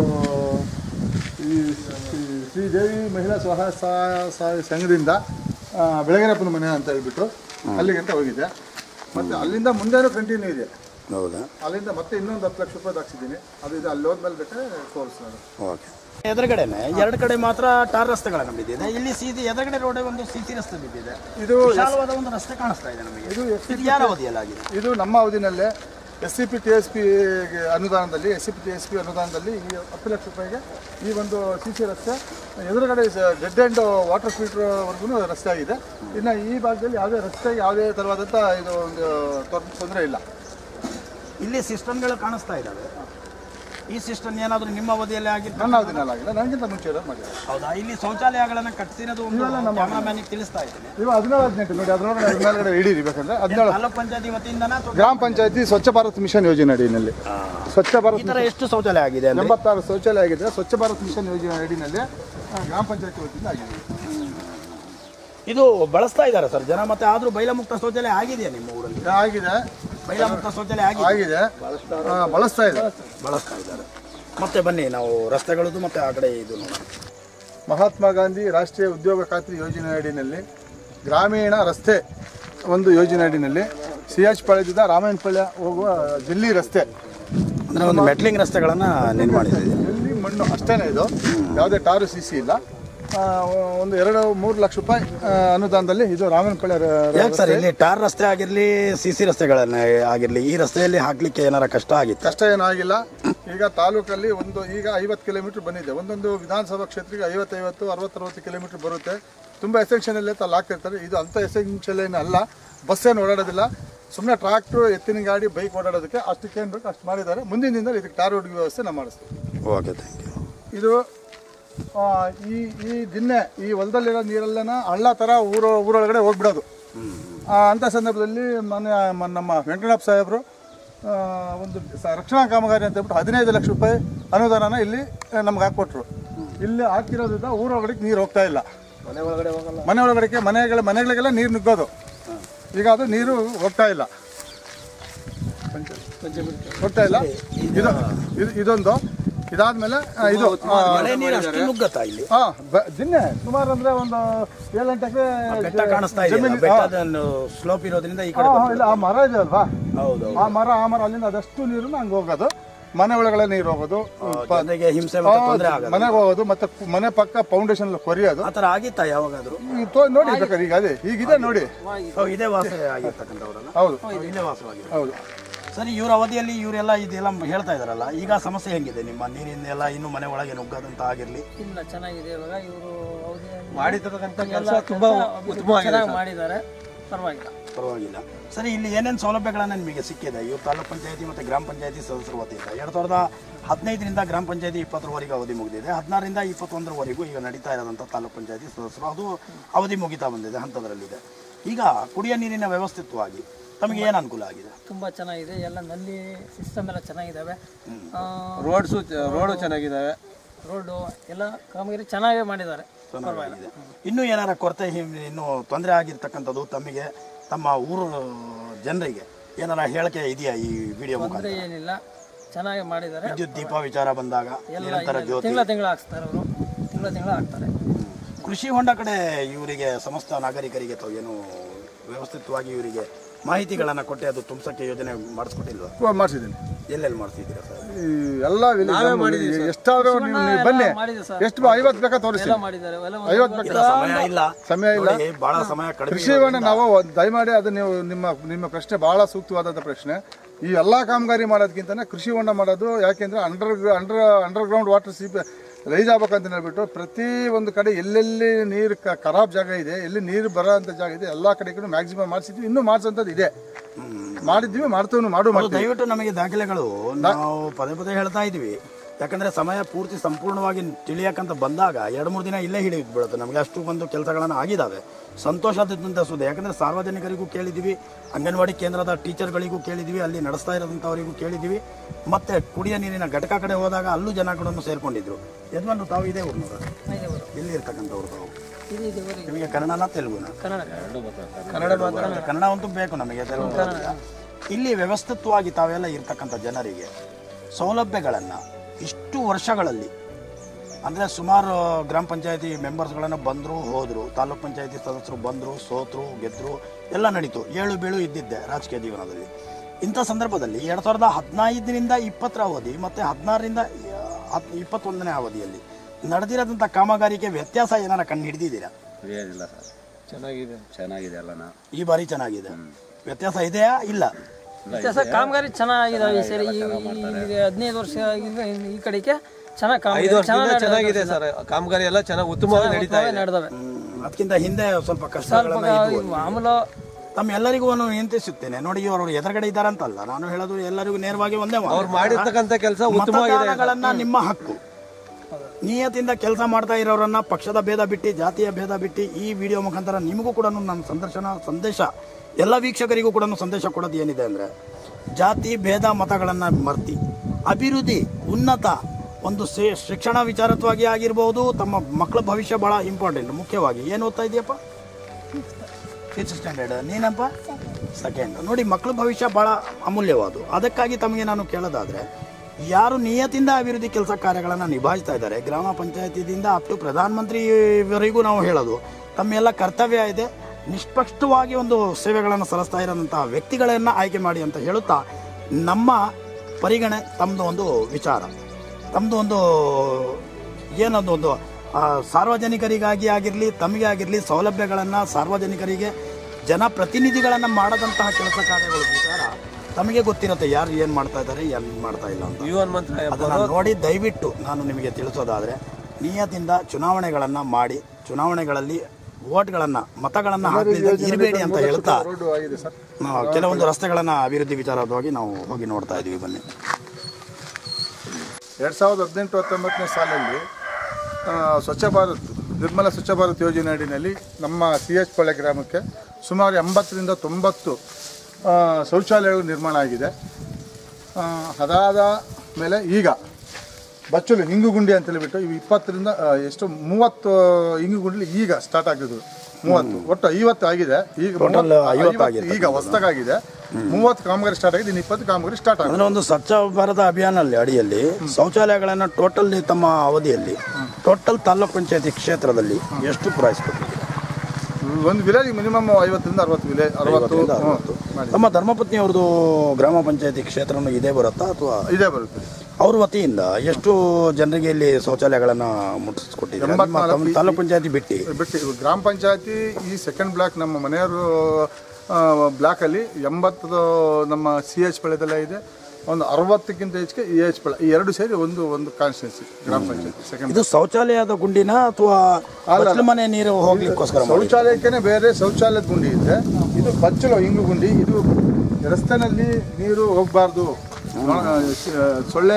ಈ ಶ್ರೀದೇವಿ ಮಹಿಳಾ ಸ್ವಸಹಾಯ ಸಹಾಯ ಸಂಘದಿಂದ ಬೆಳಗೆರಪ್ಪನ ಮನೆ ಅಂತ ಹೇಳ್ಬಿಟ್ಟು ಅಲ್ಲಿಗಂತ ಹೋಗಿದೆ. ಮತ್ತು ಅಲ್ಲಿಂದ ಮುಂದೆನೂ ಕಂಟಿನ್ಯೂ ಇದೆ. ಹೌದಾ? ಅಲ್ಲಿಂದ ಮತ್ತೆ ಇನ್ನೊಂದು ಹತ್ತು ಲಕ್ಷ ರೂಪಾಯಿ ಹಾಕ್ಸಿದ್ದೀನಿ. ಅದು ಇದು ಅಲ್ಲಿ ಹೋದ್ಮೇಲೆ ಬೇಕಾದ್ರೆ ತೋರಿಸ್ತಾರೆ. ಓಕೆ. ಎದುರುಗಡೆನೆ ಎರಡು ಕಡೆ ಮಾತ್ರ ಟಾರ್ ರಸ್ತೆಗಳನ್ನು ಬಿದ್ದಿದೆ. ಇಲ್ಲಿ ಸೀದಿ ಎದುರುಗಡೆ ರೋಡ್ ಒಂದು ಸಿಸಿ ರಸ್ತೆ ಬಿದ್ದಿದೆ. ಇದು ವಿಶಾಲವಾದ ಒಂದು ರಸ್ತೆ ಕಾಣಿಸ್ತಾ ಇದೆ ನಮಗೆ. ಇದು ಇದು ಯಾರ ಅವಧಿಯಲ್ಲಾಗಿದೆ? ಇದು ನಮ್ಮ ಅವಧಿನಲ್ಲೇ S C P T S P ಅನುದಾನದಲ್ಲಿ S C P T S P ಅನುದಾನದಲ್ಲಿ ಈ ಹತ್ತು ಲಕ್ಷ ರೂಪಾಯಿಗೆ ಈ ಒಂದು ಸಿ ಸಿ ರಸ್ತೆ ಎದುರುಗಡೆ ಡೆಡ್ ಆ್ಯಂಡ್ ವಾಟರ್ ಫಿಲ್ಟರ್ವರೆಗೂ ರಸ್ತೆ ಆಗಿದೆ. ಇನ್ನು ಈ ಭಾಗದಲ್ಲಿ ಯಾವುದೇ ರಸ್ತೆ ಯಾವುದೇ ಥರವಾದಂಥ ಇದು ಒಂದು ತೊಂದರೆ ಇಲ್ಲ. ಇಲ್ಲಿ ಸಿಸ್ಟಮ್ಗಳು ಕಾಣಿಸ್ತಾ ಇದ್ದಾವೆ. ಈ ಸಿಸ್ಟಮ್ ಏನಾದರೂ ನಿಮ್ಮ ಅವಧಿಯಲ್ಲಿ ಆಗಿತ್ತು? ನನ್ನ ಅವಧಿನಲ್ಲಿ ಆಗಿಲ್ಲ, ನನಗಿಂತ ಮುಂಚೆ ಇರೋದು ಮಾಡಿದೆ. ಹೌದಾ? ಇಲ್ಲಿ ಶೌಚಾಲಯಗಳನ್ನು ಕಟ್ಟಿಸಿರೋದು ಒಂದು ಕ್ಯಾಮರಾಮ್ಯಾನಿಗೆ ತಿಳಿಸ್ತಾ ಇದ್ದೀನಿ. ನೀವು ಹದಿನೇಳು ಹದಿನೆಂಟು ನೋಡಿ ಅದರೊಳಗಡೆ ಮೇಲ್ಗಡೆ ಹಿಡೀರಿ ಬೇಕಂದ್ರೆ. ಹದಿನೇಳು ತಾಲೂಕ್ ಪಂಚಾಯತಿ ವತಿಯಿಂದ ಗ್ರಾಮ ಪಂಚಾಯತಿ ಸ್ವಚ್ಛ ಭಾರತ್ ಮಿಷನ್ ಯೋಜನೆ ಅಡಿನಲ್ಲಿ ಸ್ವಚ್ಛ ಭಾರತ್ ಈ ಥರ ಎಷ್ಟು ಶೌಚಾಲಯ ಆಗಿದೆ? ಎಂಬತ್ತಾರು ಶೌಚಾಲಯ ಆಗಿದೆ. ಸ್ವಚ್ಛ ಭಾರತ್ ಮಿಷನ್ ಯೋಜನೆ ಅಡಿನಲ್ಲಿ ಗ್ರಾಮ ಪಂಚಾಯತಿ ವತಿಯಿಂದ ಆಗಿದೆ. ಇದು ಬಳಸ್ತಾ ಇದ್ದಾರೆ ಸರ್ ಜನ. ಮತ್ತೆ ಆದರೂ ಬೈಲಮುಕ್ತ ಶೌಚಾಲಯ ಆಗಿದೆಯಾ ನಿಮ್ಮ ಊರಲ್ಲಿ? ಆಗಿದೆ. ಬೈಲಮುಕ್ತ ಶೌಚಾಲಯ ಆಗಿದೆ ಆಗಿದೆ ಬಳಸ್ತಾ ಇದ್ದಾರೆ ಬಳಸ್ತಾ ಇದ್ದಾರೆ. ಮತ್ತೆ ಬನ್ನಿ ನಾವು ರಸ್ತೆಗಳದ್ದು ಮತ್ತೆ ಆ ಕಡೆ ಇದು ನೋಡೋಣ. ಮಹಾತ್ಮ ಗಾಂಧಿ ರಾಷ್ಟ್ರೀಯ ಉದ್ಯೋಗ ಖಾತ್ರಿ ಯೋಜನೆ ಅಡಿನಲ್ಲಿ ಗ್ರಾಮೀಣ ರಸ್ತೆ ಒಂದು ಯೋಜನೆ ಅಡಿನಲ್ಲಿ ಸಿ ಎಚ್ ಪಾಳ್ಯದಿಂದ ರಾಮಾಯಣಪಾಳ್ಯ ಹೋಗುವ ದಿಲ್ಲಿ ರಸ್ತೆ ಅಂದರೆ ಒಂದು ಮೆಟ್ಲಿಂಗ್ ರಸ್ತೆಗಳನ್ನು ನಿರ್ಮಾಣಿಸಿದೆ. ದಿಲ್ಲಿ ಮಣ್ಣು ಅಷ್ಟೇ, ಇದು ಯಾವುದೇ ಟಾರು ಸಿ ಸಿ ಇಲ್ಲ. ಒಂದು ಎರಡು ಮೂರು ಲಕ್ಷ ರೂಪಾಯಿ ಅನುದಾನದಲ್ಲಿ ಇದು ರಾಮನಪಾಳ್ಯ. ಯಾಕೆ ಸರ್ ಇಲ್ಲಿ ಟಾರ್ ರಸ್ತೆ ಆಗಿರಲಿ ಸಿ ಸಿ ರಸ್ತೆಗಳನ್ನ ಆಗಿರಲಿ ಈ ರಸ್ತೆಯಲ್ಲಿ ಹಾಕ್ಲಿಕ್ಕೆ ಏನಾರ ಕಷ್ಟ ಆಗಿತ್ತು? ಕಷ್ಟ ಏನಾಗಿಲ್ಲ. ಈಗ ತಾಲೂಕಲ್ಲಿ ಒಂದು ಈಗ ಐವತ್ತು ಕಿಲೋಮೀಟರ್ ಬಂದಿದೆ. ಒಂದೊಂದು ವಿಧಾನಸಭಾ ಕ್ಷೇತ್ರಕ್ಕೆ ಐವತ್ತೈವತ್ತು ಅರವತ್ತರವತ್ತು ಕಿಲೋಮೀಟರ್ ಬರುತ್ತೆ. ತುಂಬ ಎಸೆನ್ಷನಲ್ಲಿ ಅಲ್ಲಿ ಹಾಕ್ತಿರ್ತಾರೆ. ಇದು ಅಂಥ ಎಸೆನ್ಷನ್ ಏನು ಅಲ್ಲ. ಬಸ್ ಏನು ಓಡಾಡೋದಿಲ್ಲ. ಸುಮ್ಮನೆ ಟ್ರಾಕ್ಟ್ರು, ಎತ್ತಿನ ಗಾಡಿ, ಬೈಕ್ ಓಡಾಡೋದಕ್ಕೆ ಅಷ್ಟಕ್ಕೆ ಏನು ಬೇಕು ಅಷ್ಟು ಮಾಡಿದ್ದಾರೆ. ಮುಂದಿನ ದಿನದಲ್ಲಿ ಇದಕ್ಕೆ ಟಾರ್ ರೋಡ್ ವ್ಯವಸ್ಥೆ ನಾವು ಮಾಡಿಸ್ತೀವಿ. Okay, thank you. ಇದು ಈ ಈ ದಿನ್ನೆ ಈ ಹೊಲದಲ್ಲಿರೋ ನೀರೆಲ್ಲನ ಹಳ್ಳ ಥರ ಊರು ಊರೊಳಗಡೆ ಹೋಗ್ಬಿಡೋದು. ಅಂಥ ಸಂದರ್ಭದಲ್ಲಿ ಮೊನ್ನೆ ನಮ್ಮ ವೆಂಕಟಪ್ಪ ಸಾಹೇಬರು ಒಂದು ರಕ್ಷಣಾ ಕಾಮಗಾರಿ ಅಂತ ಹೇಳ್ಬಿಟ್ಟು ಹದಿನೈದು ಲಕ್ಷ ರೂಪಾಯಿ ಅನುದಾನನ ಇಲ್ಲಿ ನಮ್ಗೆ ಹಾಕ್ಕೊಟ್ರು. ಇಲ್ಲಿ ಹಾಕಿರೋದ್ರಿಂದ ಊರೊಳಗಡೆ ನೀರು ಹೋಗ್ತಾ ಇಲ್ಲ. ಮನೆ ಒಳಗಡೆ ಹೋಗಲ್ಲ, ಮನೆ ಒಳಗಡೆ ಮನೆಗಳ ಮನೆಗಳಿಗೆಲ್ಲ ನೀರು ನುಗ್ಗೋದು. ಈಗ ಅದು ನೀರು ಹೋಗ್ತಾ ಇಲ್ಲ ಹೋಗ್ತಾ ಇಲ್ಲ ಇದು ಇದೊಂದು ಇದಾದ್ಮೇಲೆ ಇದು ದಿನ್ನೆ ಸುಮಾರು ಅಂದ್ರೆ ಒಂದು ಏಳು ಗಂಟೆಗೆ ಸ್ಲೋಪ್ ಇರೋದ್ರಿಂದ ಇಲ್ಲ ಆ ಮರ ಇದೆ ಅಲ್ವಾ, ಆ ಮರ ಆ ಮರ ಅಲ್ಲಿಂದ ಅದಷ್ಟು ನೀರು ಹಂಗೆ ಹೋಗೋದು. ಮನೆ ಒಳಗಡೆ ನೀರು ಹೋಗೋದು, ಹಿಂಸೆ ಮನೆಗೆ ಹೋಗೋದು, ಮತ್ತೆ ಮನೆ ಪಕ್ಕ ಫೌಂಡೇಶನ್ ಕೊರಿಯೋದು. ಆ ಥರ ಆಗಿತ್ತಾ ಯಾವಾಗಾದ್ರೂ? ನೋಡಿ ಬೇಕಾದ್ರೆ ಈಗ ಅದೇ ಈಗಿದೆ ನೋಡಿ. ಇದೇ ವಾಸ ಆಗಿರ್ತಕ್ಕಂಥವ್ರಲ್ಲ? ಹೌದು, ಇಲ್ಲೇ ವಾಸವಾಗಿದೆ. ಹೌದು ಸರಿ. ಇವ್ರ ಅವಧಿಯಲ್ಲಿ ಇವರೆಲ್ಲ ಇದೆಲ್ಲ ಹೇಳ್ತಾ ಇದಾರಲ್ಲ, ಈಗ ಸಮಸ್ಯೆ ಹೆಂಗಿದೆ ನಿಮ್ಮ ನೀರಿಂದ ಎಲ್ಲ ಇನ್ನು ಮನೆ ಒಳಗೆ ನುಗ್ಗದಂತ ಆಗಿರ್ಲಿ? ಇಲ್ಲ, ಚೆನ್ನಾಗಿದೆ. ಇವಾಗ ಇವರು ಮಾಡಿರ್ತಕ್ಕಂಥ ಕೆಲಸ ತುಂಬಾ ಚೆನ್ನಾಗಿ ಮಾಡಿದ್ದಾರೆ, ಪರವಾಗಿಲ್ಲ ಪರವಾಗಿಲ್ಲ. ಸರಿ, ಇಲ್ಲಿ ಏನೇನು ಸೌಲಭ್ಯಗಳನ್ನು ನಿಮಗೆ ಸಿಕ್ಕಿದೆ ಇವ್ರು ತಾಲೂಕ್ ಪಂಚಾಯತಿ ಮತ್ತು ಗ್ರಾಮ ಪಂಚಾಯತಿ ಸದಸ್ಯರ ವತಿಯಿಂದ? ಎರಡು ಸಾವಿರದ ಹದಿನೈದರಿಂದ ಗ್ರಾಮ ಪಂಚಾಯತಿ ಇಪ್ಪತ್ತರವರೆಗೆ ಅವಧಿ ಮುಗಿದಿದೆ. ಹದಿನಾರರಿಂದ ಇಪ್ಪತ್ತೊಂದರವರೆಗೂ ಈಗ ನಡೀತಾ ಇರೋದಂಥ ತಾಲೂಕ್ ಪಂಚಾಯತಿ ಸದಸ್ಯರು ಅದು ಅವಧಿ ಮುಗಿತಾ ಬಂದಿದೆ, ಹಂತದಲ್ಲಿದೆ. ಈಗ ಕುಡಿಯೋ ನೀರಿನ ವ್ಯವಸ್ಥಿತವಾಗಿ ತಮಗೆ ಏನು ಅನುಕೂಲ ಆಗಿದೆ? ತುಂಬ ಚೆನ್ನಾಗಿದೆ. ಎಲ್ಲ ನಲ್ಲಿ ಸಿಸ್ಟಮ್ ಎಲ್ಲ ಚೆನ್ನಾಗಿದ್ದಾವೆ. ರೋಡ್ಸು ರೋಡು ಚೆನ್ನಾಗಿದ್ದಾವೆ. ರೋಡು ಎಲ್ಲ ಕಾಮಗಾರಿ ಚೆನ್ನಾಗೇ ಮಾಡಿದ್ದಾರೆ. ಪರವಾಗಿಲ್ಲ. ಇನ್ನೂ ಏನಾರ ಕೊರತೆ ಇನ್ನೂ ತೊಂದರೆ ಆಗಿರ್ತಕ್ಕಂಥದ್ದು ತಮಗೆ ತಮ್ಮ ಊರು ಜನರಿಗೆ ಏನಾರ ಹೇಳಿಕೆ ಇದೆಯಾ ಈ ವಿಡಿಯೋ ಮುಖಾಂತರ? ಏನಿಲ್ಲ, ಚೆನ್ನಾಗಿ ಮಾಡಿದ್ದಾರೆ. ವಿದ್ಯುತ್ ದೀಪ ವಿಚಾರ ಬಂದಾಗ ನಿರಂತರ ಜ್ಯೋತಿ ತಿಂಗಳ ತಿಂಗಳ ಹಾಕ್ಸ್ತಾರೆ ಅವರು, ತಿಂಗಳ ತಿಂಗಳ ಹಾಕ್ತಾರೆ. ಕೃಷಿ ಹೊಂಡ ಕಡೆ ಇವರಿಗೆ ಸಮಸ್ತ ನಾಗರಿಕರಿಗೆ ತಾವು ಏನು ವ್ಯವಸ್ಥಿತವಾಗಿ ಇವರಿಗೆ ಮಾಹಿತಿಗಳನ್ನು ಕೊಟ್ಟೆ ಅದು ತುಂಬಿಸಕ್ಕೆ ಯೋಜನೆ ಮಾಡಿಸ್ಕೊಟ್ಟಿಲ್ವಾ? ಮಾಡಿಸಿದ್ದೀನಿ. ಎಲ್ಲೆಲ್ಲಿ ಮಾಡಿಸಿದ್ದೀರಾ ಸರ್? ಎಲ್ಲ ಎಷ್ಟಾದ್ರೂ ನೀವು ಬನ್ನಿ, ಎಷ್ಟು ಐವತ್ತು ಬೇಕಾ ತೋರಿಸಿ, ಐವತ್ತು ಬೇಕಾ ಸಮಯ ಇಲ್ಲ ಸಮಯ ಇಲ್ಲ ಬಹಳ ಸಮಯ ಕಡಿಮೆ. ಕೃಷಿ ಹೊಂಡ ನಾವು ದಯಮಾಡಿ ಅದು ನೀವು ನಿಮ್ಮ ನಿಮ್ಮ ಪ್ರಶ್ನೆ ಬಹಳ ಸೂಕ್ತವಾದಂಥ ಪ್ರಶ್ನೆ. ಈ ಎಲ್ಲ ಕಾಮಗಾರಿ ಮಾಡೋದಕ್ಕಿಂತ ಕೃಷಿ ಹೊಂಡ ಮಾಡೋದು ಯಾಕೆಂದ್ರೆ under under underground water ಸಿ ರೈಸ್ ಆಗ್ಬೇಕಂತ ಹೇಳ್ಬಿಟ್ಟು ಪ್ರತಿ ಒಂದು ಕಡೆ ಎಲ್ಲೆಲ್ಲಿ ನೀರು ಖರಾಬ್ ಜಾಗ ಇದೆ, ಎಲ್ಲಿ ನೀರು ಬರೋ ಅಂಥ ಜಾಗ ಇದೆ, ಎಲ್ಲ ಕಡೆಗೂ ಮ್ಯಾಕ್ಸಿಮಮ್ ಮಾಡಿಸಿದ್ವಿ. ಇನ್ನೂ ಮಾಡಿಸೋಂಥದ್ದು ಇದೆ, ಮಾಡಿದ್ವಿ, ಮಾಡ್ತೀವಿ, ಮಾಡು ಮಾಡ್ತೀವಿ. ದಯವಿಟ್ಟು ನಮಗೆ ದಾಖಲೆಗಳು ನಾವು ಪದೇ ಪದೇ ಹೇಳ್ತಾ ಇದ್ವಿ. ಯಾಕಂದ್ರೆ ಸಮಯ ಪೂರ್ತಿ ಸಂಪೂರ್ಣವಾಗಿ ತಿಳಿಯಕ್ಕಂತ ಬಂದಾಗ ಎರಡು ಮೂರು ದಿನ ಇಲ್ಲೇ ಹಿಡಿದು ಬಿಡುತ್ತೆ. ನಮಗೆ ಅಷ್ಟು ಒಂದು ಕೆಲಸಗಳನ್ನು ಆಗಿದ್ದಾವೆ, ಸಂತೋಷದಿಂದ ಸುದ್ದಿ. ಯಾಕಂದ್ರೆ ಸಾರ್ವಜನಿಕರಿಗೂ ಕೇಳಿದ್ವಿ, ಅಂಗನವಾಡಿ ಕೇಂದ್ರದ ಟೀಚರ್ಗಳಿಗೂ ಕೇಳಿದ್ವಿ, ಅಲ್ಲಿ ನಡೆಸ್ತಾ ಇರೋದಂಥವರಿಗೂ ಕೇಳಿದ್ವಿ, ಮತ್ತೆ ಕುಡಿಯ ನೀರಿನ ಘಟಕ ಕಡೆ ಹೋದಾಗ ಅಲ್ಲೂ ಜನಗಳನ್ನು ಸೇರ್ಕೊಂಡಿದ್ರು. ಯಜಮಾನ್ರು ತಾವು ಇದೇ ಊರಿನವರು? ಎಲ್ಲಿ ಇರ್ತಕ್ಕಂಥವ್ರು ತಾವು? ನಿಮಗೆ ಕನ್ನಡನ ತೆಲುಗುನ? ಕನ್ನಡ ಕನ್ನಡ ಅಂತೂ ಬೇಕು ನಮಗೆ, ತೆಲುಗು. ಇಲ್ಲಿ ವ್ಯವಸ್ಥಿತವಾಗಿ ತಾವೆಲ್ಲ ಇರ್ತಕ್ಕಂಥ ಜನರಿಗೆ ಸೌಲಭ್ಯಗಳನ್ನು ಇಷ್ಟು ವರ್ಷಗಳಲ್ಲಿ ಅಂದರೆ ಸುಮಾರು ಗ್ರಾಮ ಪಂಚಾಯತಿ ಮೆಂಬರ್ಸ್ಗಳನ್ನು ಬಂದರು ಹೋದರು, ತಾಲೂಕ್ ಪಂಚಾಯತಿ ಸದಸ್ಯರು ಬಂದರು ಸೋತರು ಗೆದ್ದರು, ಎಲ್ಲ ನಡೀತು, ಏಳು ಬೀಳು ಇದ್ದಿದ್ದೆ ರಾಜಕೀಯ ಜೀವನದಲ್ಲಿ. ಇಂಥ ಸಂದರ್ಭದಲ್ಲಿ ಎರಡು ಸಾವಿರದ ಹದಿನೈದರಿಂದ ಇಪ್ಪತ್ತರ ಅವಧಿ ಮತ್ತು ಹದಿನಾರರಿಂದ ಹತ್ ಇಪ್ಪತ್ತೊಂದನೇ ಅವಧಿಯಲ್ಲಿ ನಡೆದಿರೋದಂಥ ಕಾಮಗಾರಿಗೆ ವ್ಯತ್ಯಾಸ ಏನಾರ ಕಂಡು ಹಿಡಿದಿದ್ದೀರಾ? ಏನಿಲ್ಲ ಸರ್, ಚೆನ್ನಾಗಿದೆ ಚೆನ್ನಾಗಿದೆ ಅಲ್ಲ. ಈ ಬಾರಿ ಚೆನ್ನಾಗಿದೆ, ವ್ಯತ್ಯಾಸ ಇದೆಯಾ? ಇಲ್ಲ, ವ್ಯತ್ಯಾಸ ಕಾಮಗಾರಿ ಚೆನ್ನಾಗಿದಾವೆ. ಈ ಸರಿ ಹದಿನೈದು ವರ್ಷ ಈ ಕಡೆಗೆ ಚೆನ್ನಾಗಿದೆ ಸರ್, ಕಾಮಗಾರಿ ಎಲ್ಲ ಚೆನ್ನಾಗಿ ಉತ್ತಮವಾಗಿ ನಡೀತಾ ಇದೆ, ನಡೆದವೆ. ಅದಕ್ಕಿಂತ ಹಿಂದೆ ಸ್ವಲ್ಪ ಕಷ್ಟ ಮಾಮೂಲು. ತಮ್ಮ ಎಲ್ಲರಿಗೂ ನಾನು ವಿನಂತಿಸುತ್ತೇನೆ, ನೋಡಿ ಅವರು ಎದುರುಗಡೆ ಇದ್ದಾರೆ ಅಂತಲ್ಲ ನಾನು ಹೇಳೋದು, ಎಲ್ಲರಿಗೂ ನೇರವಾಗಿ ಒಂದೇ ಅವ್ರು ಮಾಡಿರ್ತಕ್ಕಂಥ ಕೆಲಸ ಉತ್ತಮವಾಗಿದೆ. ನಿಮ್ಮ ಹಕ್ಕು, ನಿಯತಿಂದ ಕೆಲಸ ಮಾಡ್ತಾ ಇರೋರನ್ನ ಪಕ್ಷದ ಭೇದ ಬಿಟ್ಟು, ಜಾತಿಯ ಭೇದ ಬಿಟ್ಟು ಈ ವಿಡಿಯೋ ಮುಖಾಂತರ ನಿಮಗೂ ಕೂಡ ನನ್ನ ಸಂದರ್ಶನ ಸಂದೇಶ, ಎಲ್ಲ ವೀಕ್ಷಕರಿಗೂ ಕೂಡ ಸಂದೇಶ ಕೊಡೋದು ಏನಿದೆ ಅಂದರೆ, ಜಾತಿ ಭೇದ ಮತಗಳನ್ನು ಮರ್ತಿ ಅಭಿವೃದ್ಧಿ ಉನ್ನತ ಒಂದು ಶಿಕ್ಷಣ ವಿಚಾರತ್ವಾಗಿ ಆಗಿರ್ಬೋದು, ತಮ್ಮ ಮಕ್ಕಳ ಭವಿಷ್ಯ ಭಾಳ ಇಂಪಾರ್ಟೆಂಟ್. ಮುಖ್ಯವಾಗಿ ಏನು ಓದ್ತಾ ಇದೆಯಪ್ಪ? Fifth standard. ನೀನಪ್ಪ ಸೆಕೆಂಡ್. ನೋಡಿ, ಮಕ್ಕಳ ಭವಿಷ್ಯ ಭಾಳ ಅಮೂಲ್ಯವಾದು. ಅದಕ್ಕಾಗಿ ತಮಗೆ ನಾನು ಕೇಳೋದಾದರೆ, ಯಾರು ನಿಯತಿಂದ ಅಭಿವೃದ್ಧಿ ಕೆಲಸ ಕಾರ್ಯಗಳನ್ನು ನಿಭಾಯಿಸ್ತಾ ಇದ್ದಾರೆ, ಗ್ರಾಮ ಪಂಚಾಯತಿಯಿಂದ ಅಪ್ ಟು ಪ್ರಧಾನಮಂತ್ರಿವರೆಗೂ ನಾವು ಹೇಳೋದು ತಮ್ಮೆಲ್ಲ ಕರ್ತವ್ಯ ಇದೆ, ನಿಷ್ಪಕ್ಷವಾಗಿ ಒಂದು ಸೇವೆಗಳನ್ನು ಸಲ್ಲಿಸ್ತಾ ಇರೋಂಥ ವ್ಯಕ್ತಿಗಳನ್ನು ಆಯ್ಕೆ ಮಾಡಿ ಅಂತ ಹೇಳುತ್ತಾ, ನಮ್ಮ ಪರಿಗಣನೆ ತಮ್ಮದು ಒಂದು ವಿಚಾರ, ತಮ್ಮದು ಒಂದು ಏನೊಂದು ಒಂದು ಸಾರ್ವಜನಿಕರಿಗಾಗಿ ಆಗಿರಲಿ ತಮಗೆ ಆಗಿರಲಿ ಸೌಲಭ್ಯಗಳನ್ನು ಸಾರ್ವಜನಿಕರಿಗೆ ಜನಪ್ರತಿನಿಧಿಗಳನ್ನು ಮಾಡದಂತಹ ಕೆಲಸ ಕಾರ್ಯಗಳು ವಿಚಾರ ತಮಗೆ ಗೊತ್ತಿರುತ್ತೆ, ಯಾರು ಏನು ಮಾಡ್ತಾ ಇದ್ದಾರೆ ಏನು ಮಾಡ್ತಾ ಇಲ್ಲ ಅಂತ. ಅದನ್ನು ನೋಡಿ ದಯವಿಟ್ಟು ನಾನು ನಿಮಗೆ ತಿಳಿಸೋದಾದರೆ, ನಿಯತಿಂದ ಚುನಾವಣೆಗಳನ್ನು ಮಾಡಿ ಚುನಾವಣೆಗಳಲ್ಲಿ ವೋಟ್ಗಳನ್ನು ಮತಗಳನ್ನು ಹಾಕಲಿಕ್ಕೆ ಇರಬೇಡಿ ಅಂತ ಹೇಳ್ತಾ ಕೆಲವೊಂದು ರಸ್ತೆಗಳನ್ನು ಅಭಿವೃದ್ಧಿ ವಿಚಾರವಾಗಿ ನಾವು ಹೋಗಿ ನೋಡ್ತಾ ಇದ್ದೀವಿ. ಬನ್ನಿ. ಎರಡು ಸಾವಿರದ ಹದಿನೆಂಟು ಹತ್ತೊಂಬತ್ತನೇ ಸಾಲಲ್ಲಿ ಸ್ವಚ್ಛ ಭಾರತ್ ನಿರ್ಮಲ ಸ್ವಚ್ಛ ಭಾರತ್ ಯೋಜನೆ ಅಡಿನಲ್ಲಿ ನಮ್ಮ ಸಿ ಎಚ್ ಪಳ್ಳೆ ಗ್ರಾಮಕ್ಕೆ ಸುಮಾರು ಎಂಬತ್ತರಿಂದ ತೊಂಬತ್ತು ಶೌಚಾಲಯಗಳು ನಿರ್ಮಾಣ ಆಗಿದೆ. ಅದಾದ ಮೇಲೆ ಈಗ ಬಚ್ಚಲು ಇಂಗು ಗುಂಡಿ ಅಂತ ಹೇಳಿಬಿಟ್ಟು ಇವು ಇಪ್ಪತ್ತರಿಂದ ಎಷ್ಟು ಮೂವತ್ತು ಇಂಗು ಗುಂಡಿ ಈಗ ಸ್ಟಾರ್ಟ್ ಆಗಿದ್ದು, ಮೂವತ್ತು ಒಟ್ಟು ಐವತ್ತು ಆಗಿದೆ. ಈಗ ಈಗ ಹೊಸದಾಗಿದೆ ಮೂವತ್ತು ಕಾಮಗಾರಿ ಸ್ಟಾರ್ಟ್ ಆಗಿದೆ, ಇನ್ನು ಇಪ್ಪತ್ತು ಕಾಮಗಾರಿ ಸ್ಟಾರ್ಟ್ ಆಗಿದೆ. ಒಂದು ಸ್ವಚ್ಛ ಭಾರತ ಅಭಿಯಾನಲ್ಲಿ ಅಡಿಯಲ್ಲಿ ಶೌಚಾಲಯಗಳನ್ನು ಟೋಟಲ್ ತಮ್ಮ ಅವಧಿಯಲ್ಲಿ ಟೋಟಲ್ ತಾಲೂಕ್ ಪಂಚಾಯತಿ ಕ್ಷೇತ್ರದಲ್ಲಿ ಎಷ್ಟು ಪೂರೈಸಿಕೊಟ್ಟಿದೆ? ಒಂದು ವಿಲೇಜ್ ಮಿನಿಮಮ್ ಐವತ್ತರಿಂದ ಅರವತ್ತು ವಿಲೇಜ್ ಅರವತ್ತು. ನಮ್ಮ ಧರ್ಮಪತ್ನಿ ಅವ್ರದ್ದು ಗ್ರಾಮ ಪಂಚಾಯತಿ ಕ್ಷೇತ್ರನೂ ಇದೇ ಬರುತ್ತಾ ಅಥವಾ ಇದೇ ಬರುತ್ತೆ? ಅವ್ರ ವತಿಯಿಂದ ಎಷ್ಟು ಜನರಿಗೆ ಇಲ್ಲಿ ಶೌಚಾಲಯಗಳನ್ನು ಮುಟ್ಟಿಸ್ಕೊಟ್ಟಿದ್ದಾರೆ ತಾಲೂಕ್ ಪಂಚಾಯತಿ ಬಿಟ್ಟು ಬಿಟ್ಟು ಗ್ರಾಮ ಪಂಚಾಯತಿ ಈ ಸೆಕೆಂಡ್ ಬ್ಲಾಕ್ ನಮ್ಮ ಮನೆಯವರು ಬ್ಲಾಕಲ್ಲಿ ಎಂಬತ್ತು ನಮ್ಮ ಸಿ ಎಚ್ ಪಳ್ಯದಲ್ಲೇ ಇದೆ, ಒಂದು ಅರವತ್ತಕ್ಕಿಂತ ಹೆಚ್ಚಿಗೆ ಇ ಎಚ್ ಪಳ್ಯ, ಈ ಎರಡು ಸೇರಿ ಒಂದು ಒಂದು ಕಾನ್ಸ್ಟಿಟ್ಯೂನ್ಸಿ ಗ್ರಾಮ ಪಂಚಾಯತಿ ಸೆಕೆಂಡ್. ಇದು ಶೌಚಾಲಯದ ಗುಂಡಿನ ಅಥವಾ ಮನೆ ನೀರು ಹೋಗ್ಲಿಕ್ಕೋಸ್ಕರ? ಶೌಚಾಲಯಕ್ಕೇ ಬೇರೆ ಶೌಚಾಲಯದ ಗುಂಡಿ ಇದೆ, ಇದು ಬಚ್ಚಲು ಇಂಗು ಗುಂಡಿ. ಇದು ರಸ್ತೆನಲ್ಲಿ ನೀರು ಹೋಗಬಾರ್ದು, ಸೊಳ್ಳೆ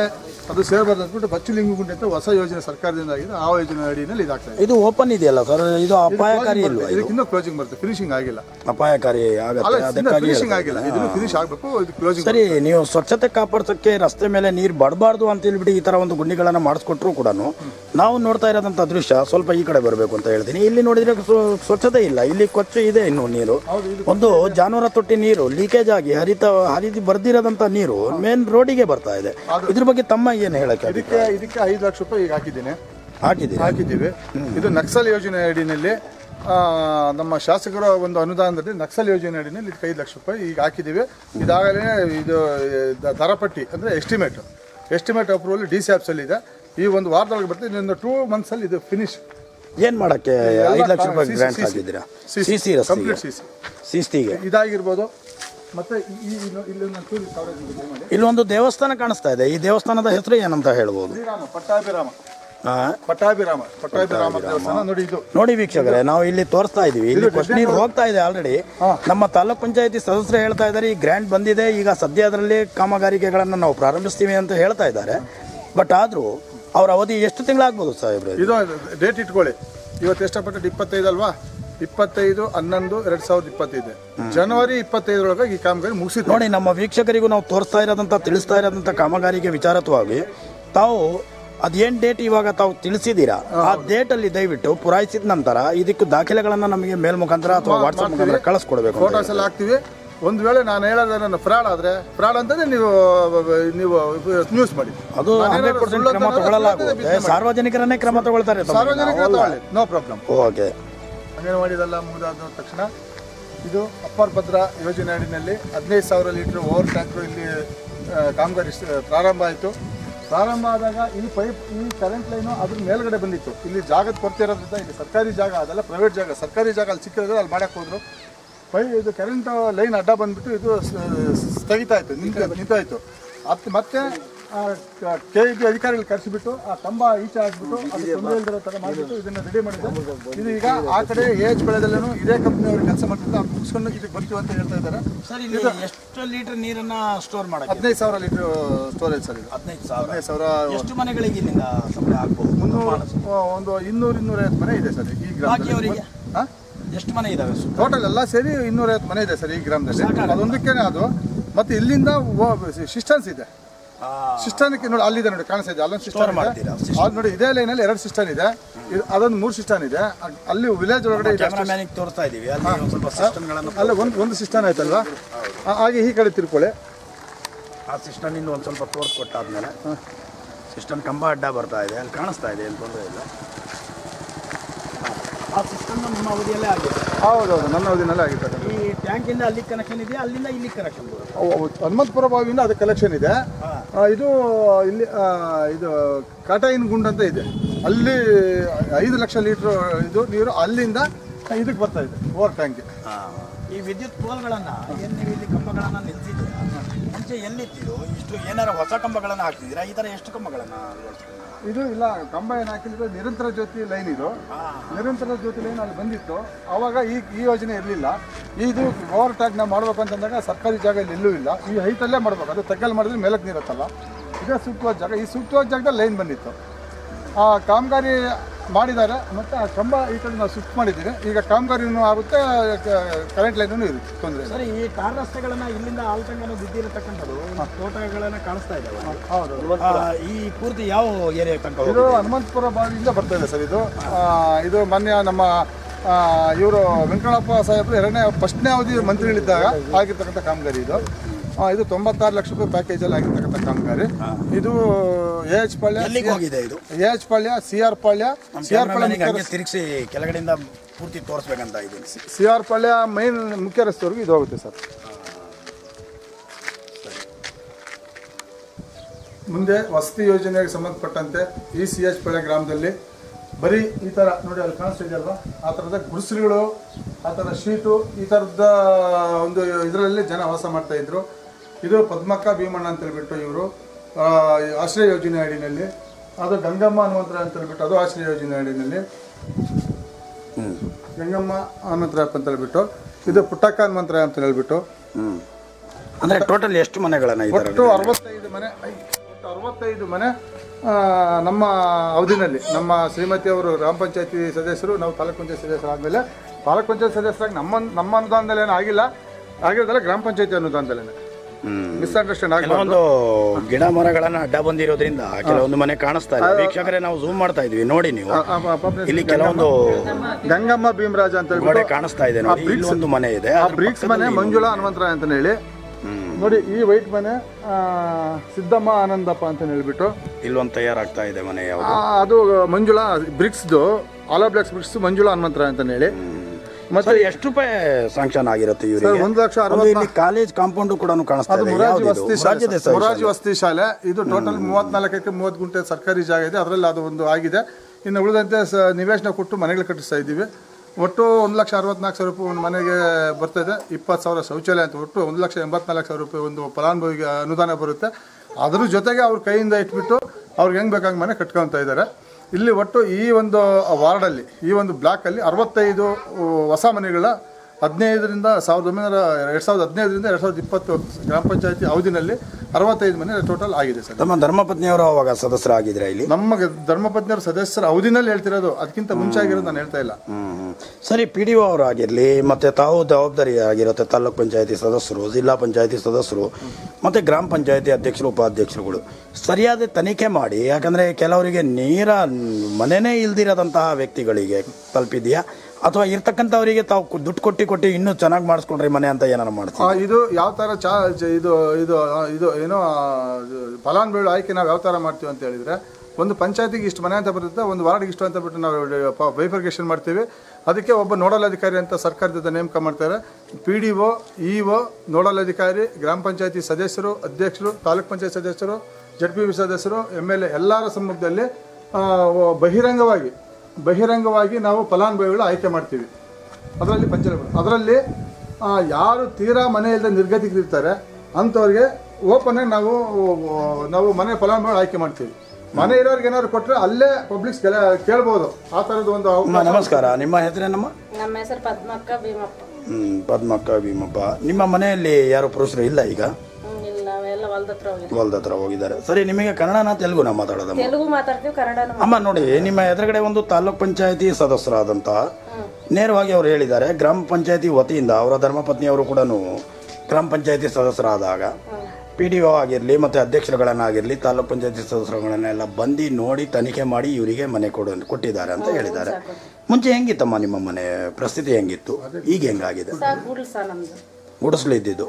ಅದು ಸೇರಬಾರ್ದು ಅಂದ್ಬಿಟ್ಟು ಬಚ್ಚಲಿಂಗು ಗುಂಡಿ ಅಂತ ಹೊಸ ಯೋಜನೆ ಸರ್ಕಾರದಿಂದ ಆಗಿದೆ, ಆ ಯೋಜನೆ ಅಡಿಯಲ್ಲಿ ಇದಾಗ್ತಾ ಇದೆ. ಇದು ಓಪನ್ ಇದೆಯಲ್ಲ ಸರ್, ಇದು ಅಪಾಯಕಾರಿ ಇಲ್ವಾ? ಇದಕ್ಕಿನ್ನೂ ಕ್ಲೋಸಿಂಗ್ ಬರುತ್ತೆ, ಫಿನಿಶಿಂಗ್ ಆಗಿಲ್ಲ. ಅಪಾಯಕಾರಿ ಆಗುತ್ತೆ, ಫಿನಿಶಿಂಗ್ ಆಗಿಲ್ಲ, ಇದನ್ನು ಫಿನಿಶ್ ಆಗಬೇಕು, ಇದು ಕ್ಲೋಸಿಂಗ್. ಸರಿ, ನೀವು ಸ್ವಚ್ಛತೆ ಕಾಪಾಡ್ಸೋಕ್ಕೆ ರಸ್ತೆ ಮೇಲೆ ನೀರು ಬಡಬಾರ್ದು ಅಂತ ಹೇಳ್ಬಿಟ್ಟು ಈ ತರ ಒಂದು ಗುಂಡಿಗಳನ್ನ ಮಾಡಿಸ್ಕೊಟ್ರು ಕೂಡ ನಾವು ನೋಡ್ತಾ ಇರೋದಂತ ದೃಶ್ಯ ಸ್ವಲ್ಪ ಈ ಕಡೆ ಬರಬೇಕು ಅಂತ ಹೇಳ್ತೀನಿ. ಇಲ್ಲಿ ನೋಡಿದ್ರೆ ಸ್ವಚ್ಛತೆ ಇಲ್ಲ, ಇಲ್ಲಿ ಕೊಚ್ಚು ಇದೆ ಇನ್ನು ನೀರು. ಒಂದು ಜಾನುವಾರು ತೊಟ್ಟಿ ನೀರು ಲೀಕೇಜ್ ಆಗಿ ಹರಿತ ಹರಿದು ಬರ್ದಿರೋದಂತ ನೀರು ಮೇನ್ ರೋಡಿಗೆ ಬರ್ತಾ ಇದೆ. ಇದ್ರ ಬಗ್ಗೆ ತಮ್ಮ ಏನು ಹೇಳಕ್ಕೆ? ಇದಕ್ಕೆ ಇದಕ್ಕೆ ಐದು ಲಕ್ಷ ರೂಪಾಯಿ ಈಗ ಹಾಕಿದ್ದೀನಿ ಹಾಕಿದ್ದೀವಿ ಹಾಕಿದ್ದೀವಿ ಇದು ನಕ್ಸಲ್ ಯೋಜನೆ ಅಡಿನಲ್ಲಿ ನಮ್ಮ ಶಾಸಕರ ಒಂದು ಅನುದಾನದಲ್ಲಿ ನಕ್ಸಲ್ ಯೋಜನೆ ಅಡಿನಲ್ಲಿ ಇದಕ್ಕೆ ಐದು ಲಕ್ಷ ರೂಪಾಯಿ ಈಗ ಹಾಕಿದ್ದೀವಿ. ಇದಾಗಲೇ ಇದು ದರಪಟ್ಟಿ ಅಂದರೆ estimate estimate approval D C ಆಫ್ಸಲ್ಲಿ ಇದೆ. ಈ ಒಂದು ವಾರದೊಳಗೆ ಬರ್ತದೆ, ಇನ್ನೊಂದು ಟೂ ಮಂತ್ಸಲ್ಲಿ ಇದು ಫಿನಿಶ್. ಏನು ಮಾಡೋಕ್ಕೆ ಐದು ಲಕ್ಷ ರೂಪಾಯಿ ಗ್ರಾಂಟ್ ಹಾಕಿದ್ದೀರಾ? C C complete C C ಶಿಸ್ತಿಗೆ ಇದಾಗಿರ್ಬೋದು. ಮತ್ತೆ ಇಲ್ಲೊಂದು ದೇವಸ್ಥಾನ ಕಾಣಿಸ್ತಾ ಇದೆ, ಈ ದೇವಸ್ಥಾನದ ಹೆಸರು ಏನಂತ ಹೇಳ್ಬೋದು? ಪಟ್ಟಾಭಿರಾಮ ಪಟ್ಟಾಭಿರಾಮ ಪಟ್ಟಾಭಿರಾಮ ದೇವಸ್ಥಾನ ನೋಡಿ. ಇದು ನೋಡಿ ವೀಕ್ಷಕರೇ, ನಾವು ಇಲ್ಲಿ ತೋರಿಸ್ತಾ ಇದೀವಿ, ಇಲ್ಲಿ ನೀರು ಹೋಗ್ತಾ ಇದೆ ಆಲ್ರೆಡಿ. ನಮ್ಮ ತಾಲೂಕ್ ಪಂಚಾಯತಿ ಸದಸ್ಯರು ಹೇಳ್ತಾ ಇದ್ದಾರೆ ಈ ಗ್ರಾಂಟ್ ಬಂದಿದೆ, ಈಗ ಸದ್ಯ ಅದರಲ್ಲಿ ಕಾಮಗಾರಿಕೆಗಳನ್ನು ನಾವು ಪ್ರಾರಂಭಿಸ್ತೀವಿ ಅಂತ ಹೇಳ್ತಾ ಇದ್ದಾರೆ. ಬಟ್ ಆದ್ರೂ ಅವ್ರ ಅವಧಿ ಎಷ್ಟು ತಿಂಗಳಾಗ್ಬೋದು ಸಾಹೇಬ್ರೆ? ಇದು ಡೇಟ್ ಇಟ್ಕೊಳ್ಳಿ, ಇವತ್ತು ಎಷ್ಟಪಟ್ಟು ಇಪ್ಪತ್ತೈದು ಅಲ್ವಾ, ಇಪ್ಪತ್ತೈದು ಹನ್ನೊಂದು ಎರಡ್ ಸಾವಿರದ ಇಪ್ಪತ್ತೈದು ಜನವರಿ ಇಪ್ಪತ್ತೈದರೊಳಗೆ ಈ ಕಾಮಗಾರಿ ಮುಗಿಸಿದ್ದು. ನೋಡಿ, ನಮ್ಮ ವೀಕ್ಷಕರಿಗೂ ನಾವು ತೋರಿಸ್ತಾ ಇರೋದಂತ ತಿಳಿಸ್ತಾ ಇರೋದಂತ ಕಾಮಗಾರಿಗೆ ವಿಚಾರತ್ವವಾಗಿ ತಾವು ಅದೇನ್ ಡೇಟ್ ಇವಾಗ ತಾವು ತಿಳಿಸಿದೀರಾ, ಆ ಡೇಟ್ ಅಲ್ಲಿ ದಯವಿಟ್ಟು ಪೂರೈಸಿದ ನಂತರ ಇದಕ್ಕೆ ದಾಖಲೆಗಳನ್ನ ನಮಗೆ ಮೇಲ್ ಮುಖಾಂತರ ಅಥವಾ ವಾಟ್ಸ್ಆಪ್ ಮುಖಾಂತರ ಕಳಿಸ್ಕೊಡ್ಬೇಕು. ಫೋಟೋಸ್ ಎಲ್ಲ ಹಾಕ್ತಿವಿ. ಒಂದು ವೇಳೆ ನಾನು ಹೇಳೋದು ನನ್ನ ಫ್ರಾಡ್ ಆದ್ರೆ ಫ್ರಾಡ್ ಅಂತಾನೆ ನೀವು ನೀವು ನ್ಯೂಸ್ ಮಾಡಿ, ಅದು ಹಂಡ್ರೆಡ್ ಪರ್ಸೆಂಟ್ ಕ್ರಮ ತಗೊಳ್ಳಲಾಗುತ್ತೆ. ಸಾರ್ವಜನಿಕರನ್ನೇ ಕ್ರಮ ತಗೊಳ್ತಾರೆ, ಸಾರ್ವಜನಿಕರು ನೋ ಪ್ರಾಬ್ಲಮ್. ಓಕೆ. ಅಂಗನವಾಡಿದೆಲ್ಲ ಮುಗಿದಾದ ತಕ್ಷಣ ಇದು ಅಪ್ಪರ್ ಭದ್ರಾ ಯೋಜನೆ ಅಡಿನಲ್ಲಿ ಹದಿನೈದು ಸಾವಿರ ಲೀಟರ್ ಓವರ್ ಟ್ಯಾಂಕರ್ ಇಲ್ಲಿ ಕಾಮಗಾರಿ ಪ್ರಾರಂಭ ಆಯಿತು. ಪ್ರಾರಂಭ ಆದಾಗ ಈ ಪೈಪ್ ಈ ಕರೆಂಟ್ ಲೈನು ಅದ್ರ ಮೇಲ್ಗಡೆ ಬಂದಿತ್ತು. ಇಲ್ಲಿ ಜಾಗದ ಕೊರತೆ ಇರೋದ್ರಿಂದ ಇಲ್ಲಿ ಸರ್ಕಾರಿ ಜಾಗ, ಅದೆಲ್ಲ ಪ್ರೈವೇಟ್ ಜಾಗ, ಸರ್ಕಾರಿ ಜಾಗ ಅಲ್ಲಿ ಸಿಕ್ಕಿದ್ರೆ ಅಲ್ಲಿ ಮಾಡಕ್ಕೆ ಹೋದ್ರು. ಪೈ ಇದು ಕರೆಂಟ್ ಲೈನ್ ಅಡ್ಡ ಬಂದ್ಬಿಟ್ಟು ಇದು ಸ್ಥಗಿತ ಆಯಿತು, ನಿಂತು ನಿಂತಾಯಿತು. ಅದು ಮತ್ತೆ ಕೆ ಇ ಬಿ ಅಧಿಕಾರಿಗಳು ಕರೆಸಿಬಿಟ್ಟು ಆ ಕಂಬ ಈಚೆ ಹಾಕ್ಬಿಟ್ಟು ಅದು ತೊಂದರೆ ಇಲ್ದಿರೋ ಥರ ಮಾಡಿಬಿಟ್ಟು ಇದನ್ನು ರೆಡಿ ಮಾಡಿದ್ರು. ಇದು ಈಗ ಆ ಕಡೆ ಏಜ್ ಬೆಳೆದಲ್ಲೂ ಇದೇ ಕಂಪ್ನಿಯವರು ಕೆಲಸ ಮಾಡ್ತಿದ್ದು ಅದು ಮುಗಿಸ್ಕೊಂಡು ಇದಕ್ಕೆ ಬರ್ತೀವಿ ಅಂತ ಹೇಳ್ತಾ ಇದ್ದಾರೆ. ಸರ್, ಇದು ಎಷ್ಟು ಲೀಟರ್ ನೀರನ್ನ ಸ್ಟೋರ್ ಮಾಡಿ? ಹದಿನೈದು ಸಾವಿರ ಲೀಟರ್ ಸ್ಟೋರೇಜ್ ಸರ್ ಇದು. ಹದಿನೈದು ಸಾವಿರ ಹದಿನೈದು ಸಾವಿರ ಎಷ್ಟು ಮನೆಗಳಿಗೆ ಇಲ್ಲಿಂದ ಸಪ್ಲೈ ಆಗ್ಬೋದು? ಮುನ್ನೂರು ಒಂದು ಇನ್ನೂರು ಇನ್ನೂರೈವತ್ತು ಮನೆ ಇದೆ ಸರ್ ಈ ಗ್ರಾಮದಲ್ಲಿ. ಹಾಂ, ಎಷ್ಟು ಮನೆ ಇದಾವೆ ಟೋಟಲ್ ಎಲ್ಲ ಸೇರಿ ಇನ್ನೂರೈವತ್ತು ಮನೆ ಇದೆ ಸರ್ ಈ ಗ್ರಾಮದಲ್ಲಿ. ಅದೊಂದಕ್ಕೇನೆ ಅದು. ಮತ್ತು ಇಲ್ಲಿಂದ ಸಿಸ್ಟನ್ಸ್ ಇದೆ. ಸಿಸ್ಟನ್ಗೆ ನೋಡಿ ಅಲ್ಲಿದೆ ನೋಡಿ, ಕಾಣಿಸ್ತಾ ಇದೆ ಅಲ್ಲೊಂದು ಸಿಸ್ಟಮ್ ಇದೆ. ಅದು ನೋಡಿ ಇದೇ ಲೈನಲ್ಲಿ ಎರಡು ಸಿಸ್ಟಮ್ ಇದೆ, ಅದೊಂದು ಮೂರು ಸಿಸ್ಟಮ್ ಇದೆ. ಅಲ್ಲಿ ವಿಲೇಜ್ ಒಳಗಡೆ ತೋರಿಸ್ತಾ ಇದೀವಿ, ಅಲ್ಲ ಒಂದು ಒಂದು ಸಿಸ್ಟಮ್ ಆಯ್ತಲ್ವಾ. ಹಾಗೆ ಈ ಕಡೆ ತಿರ್ಕೊಳ್ಳಿ. ಆ ಸಿಸ್ಟಮ್ ಇಂದ ಒಂದು ಸ್ವಲ್ಪ ತೋರಿಸ್ಕೊಟ್ಟಾದ್ಮೇಲೆ ಸಿಸ್ಟಮ್ ಕಂಬ ಅಡ್ಡ ಬರ್ತಾ ಇದೆ, ಅಲ್ಲಿ ಕಾಣಿಸ್ತಾ ಇದೆ, ಏನು ತೊಂದರೆ ಇಲ್ಲ. ಆ ಸಿಸ್ಟಮ್ ನಮ್ಮ ಅವಧಿಯಲ್ಲೇ ಆಗಿದೆ. ಹೌದೌದು, ನನ್ನ ಅವಧಿನಲ್ಲೇ ಆಗಿದೆ. ಈ ಟ್ಯಾಂಕಿಂದ ಅಲ್ಲಿ ಕನೆಕ್ಷನ್ ಇದೆಯಾ, ಅಲ್ಲಿಂದ ಇಲ್ಲಿ ಕನೆಕ್ಷನ್? ಹನುಮಂತಪುರ ಬಾವಿಯಿಂದ ಅದಕ್ಕೆ ಕಲೆಕ್ಷನ್ ಇದೆ. ಇದು ಇಲ್ಲಿ ಇದು ಕಾಟಾಯಿನ ಗುಂಡ್ ಅಂತ ಇದೆ, ಅಲ್ಲಿ ಐದು ಲಕ್ಷ ಲೀಟ್ರ್ ಇದು ನೀರು ಅಲ್ಲಿಂದ ಇದಕ್ಕೆ ಬರ್ತಾ ಇದೆ ಓವರ್ ಟ್ಯಾಂಕ್ಗೆ. ಈ ವಿದ್ಯುತ್ ಪೋಲ್ಗಳನ್ನು ಏನು ನೀವು ಇಲ್ಲಿ ಕಂಬಗಳನ್ನು ನಿಲ್ಲಿಸಿದ್ದೀರಾ, ಮುಂಚೆ ಎಲ್ಲಿತ್ತಿದ್ದು ಇಷ್ಟು ಏನಾರು ಹೊಸ ಕಂಬಗಳನ್ನು ಹಾಕ್ತಿದ್ದೀರಾ? ಈ ಥರ ಎಷ್ಟು ಕಂಬಗಳನ್ನು? ಇದು ಇಲ್ಲ, ಕಂಬ ಏನು ಹಾಕಿದ್ರೆ ನಿರಂತರ ಜ್ಯೋತಿ ಲೈನ್, ಇದು ನಿರಂತರ ಜ್ಯೋತಿ ಲೈನ್ ಅಲ್ಲಿ ಬಂದಿತ್ತು. ಆವಾಗ ಈ ಈ ಯೋಜನೆ ಇರಲಿಲ್ಲ. ಇದು ಓವರ್ ಟ್ಯಾಂಕ್ ನಾವು ಮಾಡ್ಬೇಕು ಅಂತಂದಾಗ ಸರ್ಕಾರಿ ಜಾಗ ಇಲ್ಲಿ ಎಲ್ಲೂ ಇಲ್ಲ, ಈ ಹೈಟಲ್ಲೇ ಮಾಡ್ಬೇಕು. ಅದು ತಗ್ಗಲ್ಲಿ ಮಾಡಿದ್ರೆ ಮೇಲಕ್ಕೆ ನೀರುತ್ತಲ್ಲ, ಇದೇ ಸೂಕ್ತವಾದ ಜಾಗ. ಈ ಸೂಕ್ತವಾದ ಜಾಗದಲ್ಲಿ ಲೈನ್ ಬಂದಿತ್ತು. ಆ ಕಾಮಗಾರಿ ಮಾಡಿದ್ದಾರೆ, ಮತ್ತು ಆ ಕಂಬ ಈ ಕಡೆ ನಾವು ಶಿಫ್ಟ್ ಮಾಡಿದ್ದೀವಿ. ಈಗ ಕಾಮಗಾರಿನೂ ಆಗುತ್ತೆ, ಕರೆಂಟ್ ಲೈನೂ ಇರುತ್ತೆ, ತೊಂದರೆ. ಸರಿ, ಈ ಟಾರ್ ರಸ್ತೆಗಳನ್ನ ಇಲ್ಲಿಂದ ಆಲ್ತಂಗನು ಬಿದ್ದಿರತಕ್ಕಂಥದ್ದು ತೋಟಗಳನ್ನ ಕಾಣಿಸ್ತಾ ಇದ್ದಾವೆ. ಹೌದು. ಈ ಪೂರ್ತಿ ಯಾವ ಏರಿಯಾ ತನಕ? ಇದು ಹನುಮಂತಪುರ ಬಾವಿಯಿಂದ ಬರ್ತಾ ಇದೆ ಸರ್. ಇದು ಇದು ಮೊನ್ನೆ ನಮ್ಮ ಇವರು ವೆಂಕಟಪ್ಪ ಸಾಹೇಬರು ಎರಡನೇ ಫಸ್ಟ್ನೇ ಅವಧಿ ಮಂತ್ರಿಗಳಿದ್ದಾಗ ಆಗಿರ್ತಕ್ಕಂಥ ಕಾಮಗಾರಿ ಇದು. ಇದು ತೊಂಬತ್ತಾರು ಲಕ್ಷ ರೂಪಾಯಿ ಪ್ಯಾಕೇಜಲ್ಲಿ ಆಗಿರ್ತಕ್ಕಂಥ ಕಾಮಗಾರಿ. ಇದು A H Palya, A H Palya, C R Palya, C R Palya ತಿರುಗಿಸಿ ಕೆಳಗಡೆಯಿಂದ ಪೂರ್ತಿ ತೋರಿಸ್ಬೇಕಂತ ಇದ್ದೀನಿ. ಸಿ ಆರ್ ಪಾಳ್ಯ ಮೈನ್ ಮುಖ್ಯ ರಸ್ತೆವರೆಗೂ ಇದು ಹೋಗುತ್ತೆ ಸರ್. ಮುಂದೆ ವಸತಿ ಯೋಜನೆಗೆ ಸಂಬಂಧಪಟ್ಟಂತೆ ಈ ಸಿ ಎಚ್ ಪಾಳ್ಯ ಗ್ರಾಮದಲ್ಲಿ ಬರೀ ಈ ಥರ ನೋಡಿ ಅಲ್ಲಿ ಕಾಣಿಸ್ತಾ ಇದೆಯಲ್ವಾ, ಆ ಥರದ ಗುಡಿಸಲುಗಳು, ಆ ಥರ ಶೀಟು, ಈ ಥರದ ಒಂದು ಇದರಲ್ಲಿ ಜನ ವಾಸ ಮಾಡ್ತಾಯಿದ್ರು. ಇದು ಪದ್ಮಕ್ಕ ಭೀಮಣ್ಣ ಅಂತ ಹೇಳ್ಬಿಟ್ಟು ಇವರು ಆಶ್ರಯ ಯೋಜನೆ ಅಡಿನಲ್ಲಿ, ಅದು ಗಂಗಮ್ಮ ಹನುಮಂತರಾಯ ಅಂತ ಹೇಳ್ಬಿಟ್ಟು ಅದು ಆಶ್ರಯ ಯೋಜನೆ ಅಡಿನಲ್ಲಿ, ಗಂಗಮ್ಮ ಹನುಮಂತರಾಯಪ್ಪ ಅಂತ ಹೇಳ್ಬಿಟ್ಟು, ಇದು ಪುಟ್ಟಕ್ಕ ಹನುಮಂತರಾಯ ಅಂತ ಹೇಳ್ಬಿಟ್ಟು. ಅಂದರೆ ಟೋಟಲ್ ಎಷ್ಟು ಮನೆಗಳನ್ನ? ಒಟ್ಟು ಅರವತ್ತೈದು ಮನೆ, ಒಟ್ಟು ಅರವತ್ತೈದು ಮನೆ ನಮ್ಮ ಅವಧಿನಲ್ಲಿ ನಮ್ಮ ಶ್ರೀಮತಿಯವರು ಗ್ರಾಮ ಪಂಚಾಯತಿ ಸದಸ್ಯರು, ನಾವು ತಾಲೂಕ್ ಪಂಚಾಯತ್ ಸದಸ್ಯರು ಆದಮೇಲೆ ತಾಲೂಕ್ ಪಂಚಾಯತ್ ಸದಸ್ಯರಾಗಿ ನಮ್ಮ ನಮ್ಮ ಅನುದಾನದಲ್ಲಿ ಏನೂ ಆಗಿಲ್ಲ, ಆಗಿರೋದಲ್ಲ ಗ್ರಾಮ ಪಂಚಾಯತಿ ಅನುದಾನದಲ್ಲೇ. ಮಿಸ್ಅಂಡರ್ಸ್ಟ್ಯಾಂಡ್ ಆಗಿ ಕೆಲವೊಂದು ಗಿಡ ಮರಗಳನ್ನ ಅಡ್ಡ ಬಂದಿರೋದ್ರಿಂದ ಕೆಲವೊಂದು ಮನೆ ಕಾಣಿಸ್ತಾ ಇದೆ. ವೀಕ್ಷಕರೇ, ನಾವು ಝೂಮ್ ಮಾಡ್ತಾ ಇದ್ವಿ, ನೋಡಿ ನೀವು ಇಲ್ಲಿ ಕೆಲವೊಂದು ಗಂಗಮ್ಮ ಭೀಮರಾಜ ಅಂತ ಗೋಡೆ ಕಾಣಿಸ್ತಾ ಇದೆ ನೋಡಿ. ಇಲ್ಲೊಂದು ಮನೆ ಇದೆ, ಆ ಬ್ರಿಕ್ಸ್ ಮನೆ ಮಂಜುಳಾ ಹನುಮಂತರಾಯ ಅಂತ ಹೇಳಿ ನೋಡಿ. ಈ ವೈಟ್ ಮನೆ ಸಿದ್ದಮ್ಮ ಆನಂದಪ್ಪ ಅಂತ ಹೇಳ್ಬಿಟ್ಟು ಇಲ್ಲೊಂದು ತಯಾರಾಗ್ತಾ ಇದೆ ಮನೆ. ಯಾವುದು ಅದು ಮಂಜುಳಾ ಬ್ರಿಕ್ಸ್ದು hollow blocks bricks Manjula Hanumantharaya ಅಂತ ಹೇಳಿ. ಮತ್ತೆ ಎಷ್ಟು ರೂಪಾಯಿ ಸ್ಯಾಂಕ್ಷನ್ ಆಗಿರುತ್ತೆ ಇವರಿಗೆ? ಒಂದು ಲಕ್ಷ ಅರವತ್ತು. ಕಾಲೇಜ್ ಕಾಂಪೌಂಡ್ ಕೂಡ ಕಾಣಿಸ್ತಾ ಇದೆ. ಮೊರಾರ್ಜಿ ವಸತಿ ಶಾಲೆ, ಮೊರಾರ್ಜಿ ವಸತಿ ಶಾಲೆ. ಇದು ಟೋಟಲ್ ಮೂವತ್ನಾಲ್ಕಕ್ಕೆ ಮೂವತ್ತು ಗುಂಟೆ ಸರ್ಕಾರಿ ಜಾಗ ಇದೆ, ಅದರಲ್ಲಿ ಅದು ಒಂದು ಆಗಿದೆ. ಇನ್ನು ಉಳಿದಂತೆ ನಿವೇಶನ ಕೊಟ್ಟು ಮನೆಗಳು ಕಟ್ಟಿಸ್ತಾ ಇದ್ದೀವಿ. ಒಟ್ಟು ಒಂದು ಲಕ್ಷ ಅರವತ್ನಾಲ್ಕು ಸಾವಿರ ರೂಪಾಯಿ ಒಂದು ಮನೆಗೆ ಬರ್ತಾಯಿದೆ. ಇಪ್ಪತ್ತು ಸಾವಿರ ಶೌಚಾಲಯ ಅಂತ ಒಟ್ಟು ಒಂದು ಲಕ್ಷ ಎಂಬತ್ನಾಲ್ಕು ಸಾವಿರ ರೂಪಾಯಿ ಒಂದು ಫಲಾನುಭವಿಗೆ ಅನುದಾನ ಬರುತ್ತೆ. ಅದ್ರ ಜೊತೆಗೆ ಅವ್ರ ಕೈಯಿಂದ ಇಟ್ಬಿಟ್ಟು ಅವ್ರಿಗೆ ಹೆಂಗೆ ಬೇಕಾಗಿ ಮನೆ ಕಟ್ಕೊತಾ ಇದ್ದಾರೆ. ಇಲ್ಲಿ ಒಟ್ಟು ಈ ಒಂದು ವಾರ್ಡಲ್ಲಿ, ಈ ಒಂದು ಬ್ಲಾಕಲ್ಲಿ ಅರವತ್ತೈದು ಹೊಸ ಮನೆಗಳ ಹದಿನೈದರಿಂದ ಸಾವಿರದ ಒಂಬೈನೂರ ಎರಡು ಸಾವಿರದ ಹದಿನೈದರಿಂದ ಎರಡು ಸಾವಿರದ ಇಪ್ಪತ್ತು ಗ್ರಾಮ ಪಂಚಾಯತಿ ಅವಧಿನಲ್ಲಿ ಅರವತ್ತೈದು ಮನೆ ಟೋಟಲ್ ಆಗಿದೆ ಸರ್. ನಮ್ಮ ಧರ್ಮಪತ್ನಿಯವರು ಅವಾಗ ಸದಸ್ಯರಾಗಿದ್ರೆ ಇಲ್ಲಿ? ನಮ್ಮ ಧರ್ಮಪತ್ನಿಯವರು ಸದಸ್ಯರ ಅವಧಿನಲ್ಲಿ ಹೇಳ್ತಿರೋದು, ಅದಕ್ಕಿಂತ ಮುಂಚೆ ಆಗಿರೋದು ನಾನು ಹೇಳ್ತಾ ಇಲ್ಲ. ಹ್ಮ್ ಸರಿ. ಪಿ ಡಿ ಒ ಅವರು ಆಗಿರಲಿ, ಮತ್ತೆ ತಾವು ಜವಾಬ್ದಾರಿ ಆಗಿರುತ್ತೆ ತಾಲೂಕ್ ಪಂಚಾಯತಿ ಸದಸ್ಯರು, ಜಿಲ್ಲಾ ಪಂಚಾಯತಿ ಸದಸ್ಯರು, ಮತ್ತೆ ಗ್ರಾಮ ಪಂಚಾಯತಿ ಅಧ್ಯಕ್ಷರು, ಉಪಾಧ್ಯಕ್ಷರುಗಳು ಸರಿಯಾದ ತನಿಖೆ ಮಾಡಿ. ಯಾಕಂದ್ರೆ ಕೆಲವರಿಗೆ ನೀರ ಮನೆನೇ ಇಲ್ದಿರೋದಂತಹ ವ್ಯಕ್ತಿಗಳಿಗೆ ತಲುಪಿದೆಯಾ, ಅಥವಾ ಇರ್ತಕ್ಕಂಥವರಿಗೆ ತಾವು ದುಡ್ಡು ಕೊಟ್ಟು ಕೊಟ್ಟು ಇನ್ನೂ ಚೆನ್ನಾಗಿ ಮಾಡಿಸ್ಕೊಂಡ್ರಿ ಮನೆ ಅಂತ ಏನಾರು ಮಾಡ್ತೀವಿ? ಇದು ಯಾವ ಥರ ಚಾ ಇದು ಇದು ಇದು ಏನೋ ಫಲಾನುಭವಿಗಳ ಆಯ್ಕೆ ನಾವು ಯಾವ ಥರ ಮಾಡ್ತೀವಿ ಅಂತ ಹೇಳಿದರೆ, ಒಂದು ಪಂಚಾಯತಿಗೆ ಇಷ್ಟು ಮನೆ ಅಂತ ಬರುತ್ತೆ, ಒಂದು ವಾರ್ಡ್ಗೆ ಇಷ್ಟು ಅಂತ ಬಿಟ್ಟು ನಾವು ಬೈಫರ್ಕೇಷನ್ ಮಾಡ್ತೀವಿ. ಅದಕ್ಕೆ ಒಬ್ಬ ನೋಡಲ್ ಅಧಿಕಾರಿ ಅಂತ ಸರ್ಕಾರದಿಂದ ನೇಮಕ ಮಾಡ್ತಾರೆ. P D O, E O, nodal ಅಧಿಕಾರಿ, ಗ್ರಾಮ ಪಂಚಾಯತಿ ಸದಸ್ಯರು, ಅಧ್ಯಕ್ಷರು, ತಾಲೂಕ್ ಪಂಚಾಯತ್ ಸದಸ್ಯರು, ಜಡ್ ಪಿ ಬಿ ಸದಸ್ಯರು, ಎಮ್ ಎಲ್ ಎ ಎಲ್ಲರ ಸಮ್ಮುಖದಲ್ಲಿ ಬಹಿರಂಗವಾಗಿ ಬಹಿರಂಗವಾಗಿ ನಾವು ಫಲಾನುಭವಿಗಳು ಆಯ್ಕೆ ಮಾಡ್ತೀವಿ. ಅದರಲ್ಲಿ ಪಂಚಾಯತ್ ಅದರಲ್ಲಿ ಯಾರು ತೀರಾ ಮನೆ ಇಲ್ಲದೆ ನಿರ್ಗತಿಕರಿರ್ತಾರೆ ಅಂಥವ್ರಿಗೆ ಓಪನ್ ಆಗಿ ನಾವು ನಾವು ಮನೆ ಫಲಾನುಭವಿಗಳು ಆಯ್ಕೆ ಮಾಡ್ತೀವಿ. ಮನೆ ಇರೋರಿಗೆ ಏನಾದ್ರು ಕೊಟ್ಟರೆ ಅಲ್ಲೇ ಪಬ್ಲಿಕ್ಸ್ ಕೇಳ್ಬೋದು. ಆ ಥರದ್ದು ಒಂದು. ನಮಸ್ಕಾರ, ನಿಮ್ಮ ಹೆಸರೇನಮ್ಮ? ನಮ್ಮ ಹೆಸರು ಪದ್ಮಕ್ಕ ಭೀಮಪ್ಪ. ಹ್ಮ್ ಪದ್ಮಕ್ಕ ಭೀಮಪ್ಪ. ನಿಮ್ಮ ಮನೆಯಲ್ಲಿ ಯಾರು ಪುರುಷರು ಇಲ್ಲ ಈಗ? ಹೊಲದತ್ರ ಹೋಗಿದ್ದಾರೆ. ಸರಿ, ನಿಮಗೆ ಕನ್ನಡನ ತೆಲುಗುನ ಮಾತಾಡೋದ? ತೆಲುಗು ಮಾತಾಡ್ತೀವಿ, ಕನ್ನಡ. ಅಮ್ಮ ನೋಡಿ, ನಿಮ್ಮ ಎದುರುಗಡೆ ಒಂದು ತಾಲೂಕ್ ಪಂಚಾಯತಿ ಸದಸ್ಯರಾದಂತ ನೇರವಾಗಿ ಅವರು ಹೇಳಿದ್ದಾರೆ, ಗ್ರಾಮ ಪಂಚಾಯತಿ ವತಿಯಿಂದ ಅವರ ಧರ್ಮಪತ್ನಿಯವರು ಕೂಡ ಗ್ರಾಮ ಪಂಚಾಯತಿ ಸದಸ್ಯರಾದಾಗ ಪಿ ಡಿ ಒ ಆಗಿರಲಿ ಮತ್ತು ಅಧ್ಯಕ್ಷರುಗಳನ್ನಾಗಿರಲಿ ತಾಲೂಕ್ ಪಂಚಾಯತಿ ಸದಸ್ಯರುಗಳನ್ನೆಲ್ಲ ಬಂದು ನೋಡಿ ತನಿಖೆ ಮಾಡಿ ಇವರಿಗೆ ಮನೆ ಕೊಡ ಕೊಟ್ಟಿದ್ದಾರೆ ಅಂತ ಹೇಳಿದ್ದಾರೆ. ಮುಂಚೆ ಹೆಂಗಿತ್ತಮ್ಮ ನಿಮ್ಮ ಮನೆ ಪರಿಸ್ಥಿತಿ ಹೆಂಗಿತ್ತು, ಈಗ ಹೆಂಗಾಗಿದೆ? ಗುಡಿಸ್ಲು ಇದ್ದಿದ್ದು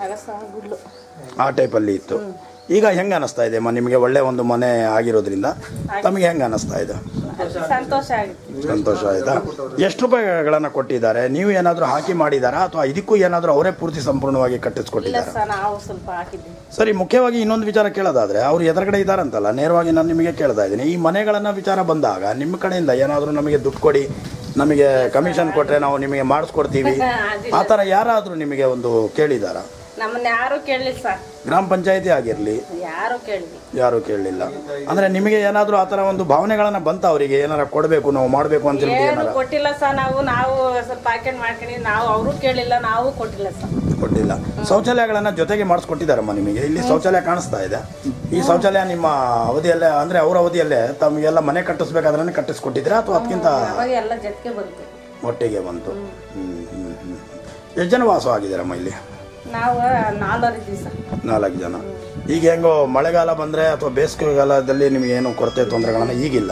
ಆ ಟೈಪಲ್ಲಿ ಇತ್ತು. ಈಗ ಹೆಂಗೆ ಅನಿಸ್ತಾ ಇದೆ ಅಮ್ಮ ನಿಮಗೆ? ಒಳ್ಳೆ ಒಂದು ಮನೆ ಆಗಿರೋದ್ರಿಂದ ತಮಗೆ ಹೆಂಗೆ ಅನಿಸ್ತಾ ಇದೆ? ಸಂತೋಷ ಸಂತೋಷ ಆಯ್ತಾ? ಎಷ್ಟು ರೂಪಾಯಿಗಳನ್ನ ಕೊಟ್ಟಿದ್ದಾರೆ? ನೀವು ಏನಾದರೂ ಹಾಕಿ ಮಾಡಿದಾರಾ ಅಥವಾ ಇದಕ್ಕೂ ಏನಾದರೂ ಅವರೇ ಪೂರ್ತಿ ಸಂಪೂರ್ಣವಾಗಿ ಕಟ್ಟಿಸ್ಕೊಟ್ಟಿದ್ದಾರೆ? ಸರಿ, ಮುಖ್ಯವಾಗಿ ಇನ್ನೊಂದು ವಿಚಾರ ಕೇಳೋದಾದ್ರೆ, ಅವ್ರು ಎದುರುಗಡೆ ಇದ್ದಾರಂತಲ್ಲ, ನೇರವಾಗಿ ನಾನು ನಿಮಗೆ ಕೇಳ್ತಾ ಇದ್ದೀನಿ, ಈ ಮನೆಗಳನ್ನ ವಿಚಾರ ಬಂದಾಗ ನಿಮ್ಮ ಕಡೆಯಿಂದ ಏನಾದರೂ ನಮಗೆ ದುಡ್ಡು ಕೊಡಿ, ನಮಗೆ ಕಮಿಷನ್ ಕೊಟ್ಟರೆ ನಾವು ನಿಮಗೆ ಮಾಡಿಸ್ಕೊಡ್ತೀವಿ, ಆ ಥರ ಯಾರಾದರೂ ನಿಮಗೆ ಒಂದು ಕೇಳಿದಾರಾ? ನಮ್ಮನ್ನ ಯಾರು ಕೇಳಲಿಲ್ಲ ಸರ್. ಗ್ರಾಮ ಪಂಚಾಯತಿ ಆಗಿರಲಿ ಯಾರು ಕೇಳಿಲ್ಲ. ಯಾರು ಕೇಳಲಿಲ್ಲ ಅಂದ್ರೆ ನಿಮಗೆ ಏನಾದರೂ ಆ ಥರ ಒಂದು ಭಾವನೆಗಳನ್ನ ಬಂತ ಅವರಿಗೆ ಏನಾರ ಕೊಡಬೇಕು, ನಾವು ಮಾಡಬೇಕು ಅಂತ ಹೇಳಿ? ಏನು ಕೊಟ್ಟಿಲ್ಲ ಸರ್. ನಾವು ನಾವು ಸ್ವಲ್ಪ ಪ್ಯಾಕೆಟ್ ಮಾಡ್ಕೊಂಡು ನಾವು ಅವರು ಕೇಳಿಲ್ಲ, ನಾವು ಕೊಟ್ಟಿಲ್ಲ ಸರ್. ಕೊಟ್ಟಿಲ್ಲ. ಶೌಚಾಲಯಗಳನ್ನ ಜೊತೆಗೆ ಮಾಡಿಸ್ಕೊಟ್ಟಿದ್ದಾರಮ್ಮ ನಿಮಗೆ? ಇಲ್ಲಿ ಶೌಚಾಲಯ ಕಾಣಿಸ್ತಾ ಇದೆ. ಈ ಶೌಚಾಲಯ ನಿಮ್ಮ ಅವಧಿಯಲ್ಲೇ ಅಂದ್ರೆ ಅವ್ರ ಅವಧಿಯಲ್ಲೇ ತಮಗೆಲ್ಲ ಮನೆ ಕಟ್ಟಿಸ್ಬೇಕಾದ್ರೆ ಕಟ್ಟಿಸ್ಕೊಟ್ಟಿದ್ರೆ ಅಥವಾ ಅದಕ್ಕಿಂತ ಎಲ್ಲ ಜೊತೆಗೆ ಬಂತು, ಒಟ್ಟಿಗೆ ಬಂತು? ಹ್ಮ್ ಹ್ಮ್ ಹ್ಮ್ ಎಷ್ಟು ಜನ ವಾಸ ಆಗಿದ್ದಾರಮ್ಮ ಇಲ್ಲಿ? ನಾವು ನಾಲ್ವರು ಇದ್ದೀವಿ ಸರ್. ನಾಲ್ಕು ಜನ. ಈಗ ಹೆಂಗೋ ಮಳೆಗಾಲ ಬಂದರೆ ಅಥವಾ ಬೇಸಿಗೆಗಾಲದಲ್ಲಿ ನಿಮಗೆ ಏನು ಕೊರತೆ ತೊಂದರೆಗಳನ್ನ ಈಗಿಲ್ಲ?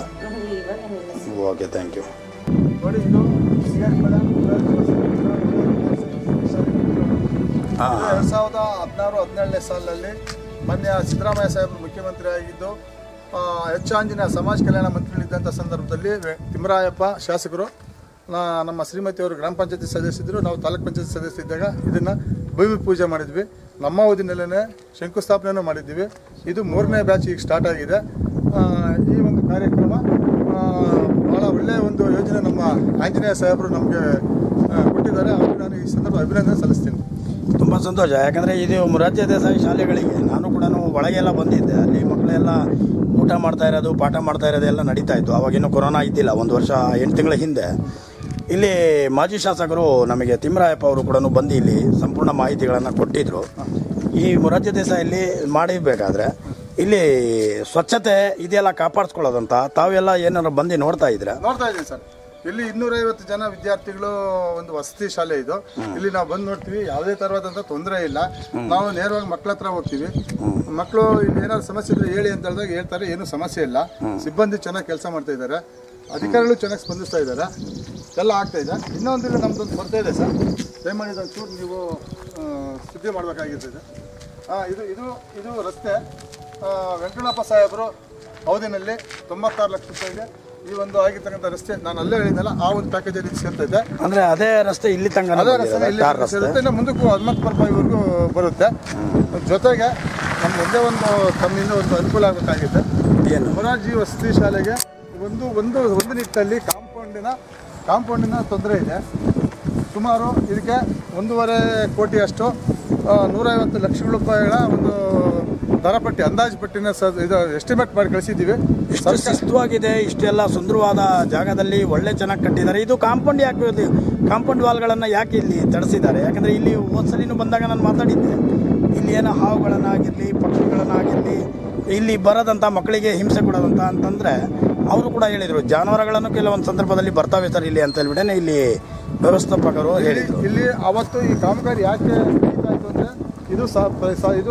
Okay, thank you. ನೋಡಿ, ಇದು ಎರಡು ಸಾವಿರದ ಹದಿನಾರು ಹದಿನೇಳನೇ ಸಾಲಿನಲ್ಲಿ ಮೊನ್ನೆ ಸಿದ್ದರಾಮಯ್ಯ ಸಾಹೇಬರು ಮುಖ್ಯಮಂತ್ರಿ ಆಗಿದ್ದು, ಎಚ್ ಆಂಜನೇಯ ಸಮಾಜ ಕಲ್ಯಾಣ ಮಂತ್ರಿಗಳಿದ್ದಂಥ ಸಂದರ್ಭದಲ್ಲಿ ತಿಮ್ಮರಾಯಪ್ಪ ಶಾಸಕರು, ನಮ್ಮ ಶ್ರೀಮತಿಯವರು ಗ್ರಾಮ ಪಂಚಾಯತಿ ಸದಸ್ಯರು, ನಾವು ತಾಲೂಕ್ ಪಂಚಾಯತಿ ಸದಸ್ಯರಿದ್ದಾಗ ಇದನ್ನು ಭೂಮಿ ಪೂಜೆ ಮಾಡಿದ್ವಿ. ನಮ್ಮ ಅವಧಿನಲ್ಲೇ ಶಂಕುಸ್ಥಾಪನೆಯನ್ನು ಮಾಡಿದ್ವಿ. ಇದು ಮೂರನೇ ಬ್ಯಾಚ್ ಈಗ ಸ್ಟಾರ್ಟ್ ಆಗಿದೆ. ಈ ಒಂದು ಕಾರ್ಯಕ್ರಮ ಭಾಳ ಒಳ್ಳೆಯ ಒಂದು ಯೋಜನೆ ನಮ್ಮ ಆಂಜನೇಯ ಸಾಹೇಬರು ನಮಗೆ ಕೊಟ್ಟಿದ್ದಾರೆ. ಅವ್ರಿಗೆ ನಾನು ಈ ಸಂದರ್ಭ ಅಭಿನಂದನೆ ಸಲ್ಲಿಸ್ತೀನಿ. ತುಂಬ ಸಂತೋಷ. ಯಾಕಂದರೆ ಇದು ಮೊರಾರ್ಜಿ ದೇಸಾಯಿ ಶಾಲೆಗಳಿಗೆ ನಾನು ಕೂಡ ಒಳಗೆಲ್ಲ ಬಂದಿದ್ದೆ. ಅಲ್ಲಿ ಮಕ್ಕಳೆಲ್ಲ ಊಟ ಮಾಡ್ತಾ ಇರೋದು, ಪಾಠ ಮಾಡ್ತಾ ಇರೋದು ಎಲ್ಲ ನಡೀತಾ ಇತ್ತು. ಅವಾಗಿನ್ನೂ ಕೊರೋನಾ ಇದ್ದಿಲ್ಲ, ಒಂದು ವರ್ಷ ಎಂಟು ತಿಂಗಳ ಹಿಂದೆ. ಇಲ್ಲಿ ಮಾಜಿ ಶಾಸಕರು ನಮಗೆ ತಿಮ್ಮರಾಯಪ್ಪ ಅವರು ಕೂಡ ಬಂದು ಇಲ್ಲಿ ಸಂಪೂರ್ಣ ಮಾಹಿತಿಗಳನ್ನು ಕೊಟ್ಟಿದ್ದರು. ಈ ಮೊರಾರ್ಜಿ ದೇಸಾಯಲ್ಲಿ ಮಾಡಿಬೇಕಾದ್ರೆ ಇಲ್ಲಿ ಸ್ವಚ್ಛತೆ ಇದೆಲ್ಲ ಕಾಪಾಡಿಸ್ಕೊಳ್ಳೋದಂತ ತಾವೆಲ್ಲ ಏನಾದ್ರು ಬಂದು ನೋಡ್ತಾ ಇದ್ದೀರಾ? ನೋಡ್ತಾ ಇದ್ದೀವಿ ಸರ್. ಇಲ್ಲಿ ಇನ್ನೂರೈವತ್ತು ಜನ ವಿದ್ಯಾರ್ಥಿಗಳು ಒಂದು ವಸತಿ ಶಾಲೆ ಇದು. ಇಲ್ಲಿ ನಾವು ಬಂದು ನೋಡ್ತೀವಿ, ಯಾವುದೇ ತರವಾದಂಥ ತೊಂದರೆ ಇಲ್ಲ. ನಾವು ನೇರವಾಗಿ ಮಕ್ಕಳ ಹತ್ರ ಹೋಗ್ತೀವಿ. ಮಕ್ಕಳು ಇಲ್ಲಿ ಏನಾದ್ರು ಸಮಸ್ಯೆ ಇದ್ರೆ ಹೇಳಿ ಅಂತ ಹೇಳಿದಾಗ ಹೇಳ್ತಾರೆ, ಏನು ಸಮಸ್ಯೆ ಇಲ್ಲ. ಸಿಬ್ಬಂದಿ ಚೆನ್ನಾಗಿ ಕೆಲಸ ಮಾಡ್ತಾ ಇದ್ದಾರೆ, ಅಧಿಕಾರಿಗಳು ಚೆನ್ನಾಗಿ ಸ್ಪಂದಿಸ್ತಾ ಇದ್ದಾರೆ, ಎಲ್ಲ ಆಗ್ತಾ ಇದೆ. ಇನ್ನೊಂದಿಲ್ಲ ನಮ್ದೊಂದು ಬರ್ತಾ ಇದೆ ಸರ್, ದಯಮಾಡಿ ಚೂರು ನೀವು ಸುದ್ದಿ ಮಾಡಬೇಕಾಗಿರ್ತದೆ. ಹಾಂ, ಇದು ಇದು ಇದು ರಸ್ತೆ ವೆಂಕಟಪ್ಪ ಸಾಹೇಬರು ಅವಧಿನಲ್ಲಿ ತೊಂಬತ್ತಾರು ಲಕ್ಷ ರೂಪಾಯಿಗೆ ಈ ಒಂದು ಆಗಿರ್ತಕ್ಕಂಥ ರಸ್ತೆ ನಾನು ಅಲ್ಲೇ ಹೇಳಿದ್ನಲ್ಲ, ಆ ಒಂದು ಪ್ಯಾಕೇಜಲ್ಲಿ ಸೇರ್ತಾ ಇದೆ. ಅಂದ್ರೆ ಅದೇ ರಸ್ತೆ ಇಲ್ಲಿ ತನಕ ಅದೇ ರಸ್ತೆ ಇಲ್ಲಿ ಸೇರುತ್ತೆ. ಇನ್ನು ಮುಂದಕ್ಕೂ ಹನುಮಂತ ಪರ್ಪವರೆಗೂ ಬರುತ್ತೆ. ಜೊತೆಗೆ ನಮ್ಗೆ ಒಂದೇ ಒಂದು ತಮ್ಮಿಂದ ಒಂದು ಅನುಕೂಲ ಆಗಬೇಕಾಗಿದೆ. ಮೊರಾರ್ಜಿ ವಸತಿ ಶಾಲೆಗೆ ಒಂದು ಒಂದು ಒಂದು ನಿಟ್ಟಿನಲ್ಲಿ ಕಾಂಪೌಂಡಿನ ಕಾಂಪೌಂಡಿನ ತೊಂದರೆ ಇದೆ. ಸುಮಾರು ಇದಕ್ಕೆ ಒಂದೂವರೆ ಕೋಟಿಯಷ್ಟು ನೂರೈವತ್ತು ಲಕ್ಷ ರೂಪಾಯಿಗಳ ಒಂದು ದರಪಟ್ಟಿ ಅಂದಾಜು ಪಟ್ಟಿನ ಸ ಇದು ಎಸ್ಟಿಮೇಟ್ ಮಾಡಿ ಕಳಿಸಿದ್ದೀವಿ. ಇಷ್ಟು ಶಿಸ್ತುವಾಗಿದೆ, ಇಷ್ಟೆಲ್ಲ ಸುಂದರವಾದ ಜಾಗದಲ್ಲಿ ಒಳ್ಳೆ ಚೆನ್ನಾಗಿ ಕಟ್ಟಿದ್ದಾರೆ. ಇದು ಕಾಂಪೌಂಡ್ ಯಾಕೆ, ಕಾಂಪೌಂಡ್ ವಾಲ್ಗಳನ್ನು ಯಾಕೆ ಇಲ್ಲಿ ತಡಿಸಿದ್ದಾರೆ? ಯಾಕಂದರೆ ಇಲ್ಲಿ ಹೋದ್ಸಲಿನೂ ಬಂದಾಗ ನಾನು ಮಾತಾಡಿದ್ದೆ, ಇಲ್ಲಿ ಏನೋ ಹಾವುಗಳನ್ನಾಗಿರಲಿ ಪಕ್ಷಿಗಳನ್ನಾಗಿರಲಿ ಇಲ್ಲಿ ಬರೋದಂಥ ಮಕ್ಕಳಿಗೆ ಹಿಂಸೆ ಕೊಡೋದಂತ ಅಂತಂದರೆ ಅವರು ಕೂಡ ಹೇಳಿದರು, ಜಾನುವಾರುಗಳನ್ನು ಕೆಲವೊಂದು ಸಂದರ್ಭದಲ್ಲಿ ಬರ್ತಾವೆ ಸರ್ ಇಲ್ಲಿ ಅಂತ ಹೇಳ್ಬಿಟ್ಟೆ ಇಲ್ಲಿ ವ್ಯವಸ್ಥಾಪಕರು ಹೇಳಿದರು. ಇಲ್ಲಿ ಅವತ್ತು ಈ ಕಾಮಗಾರಿ ಯಾಕೆ ಆಯಿತು ಅಂದರೆ ಇದು ಸ ಇದು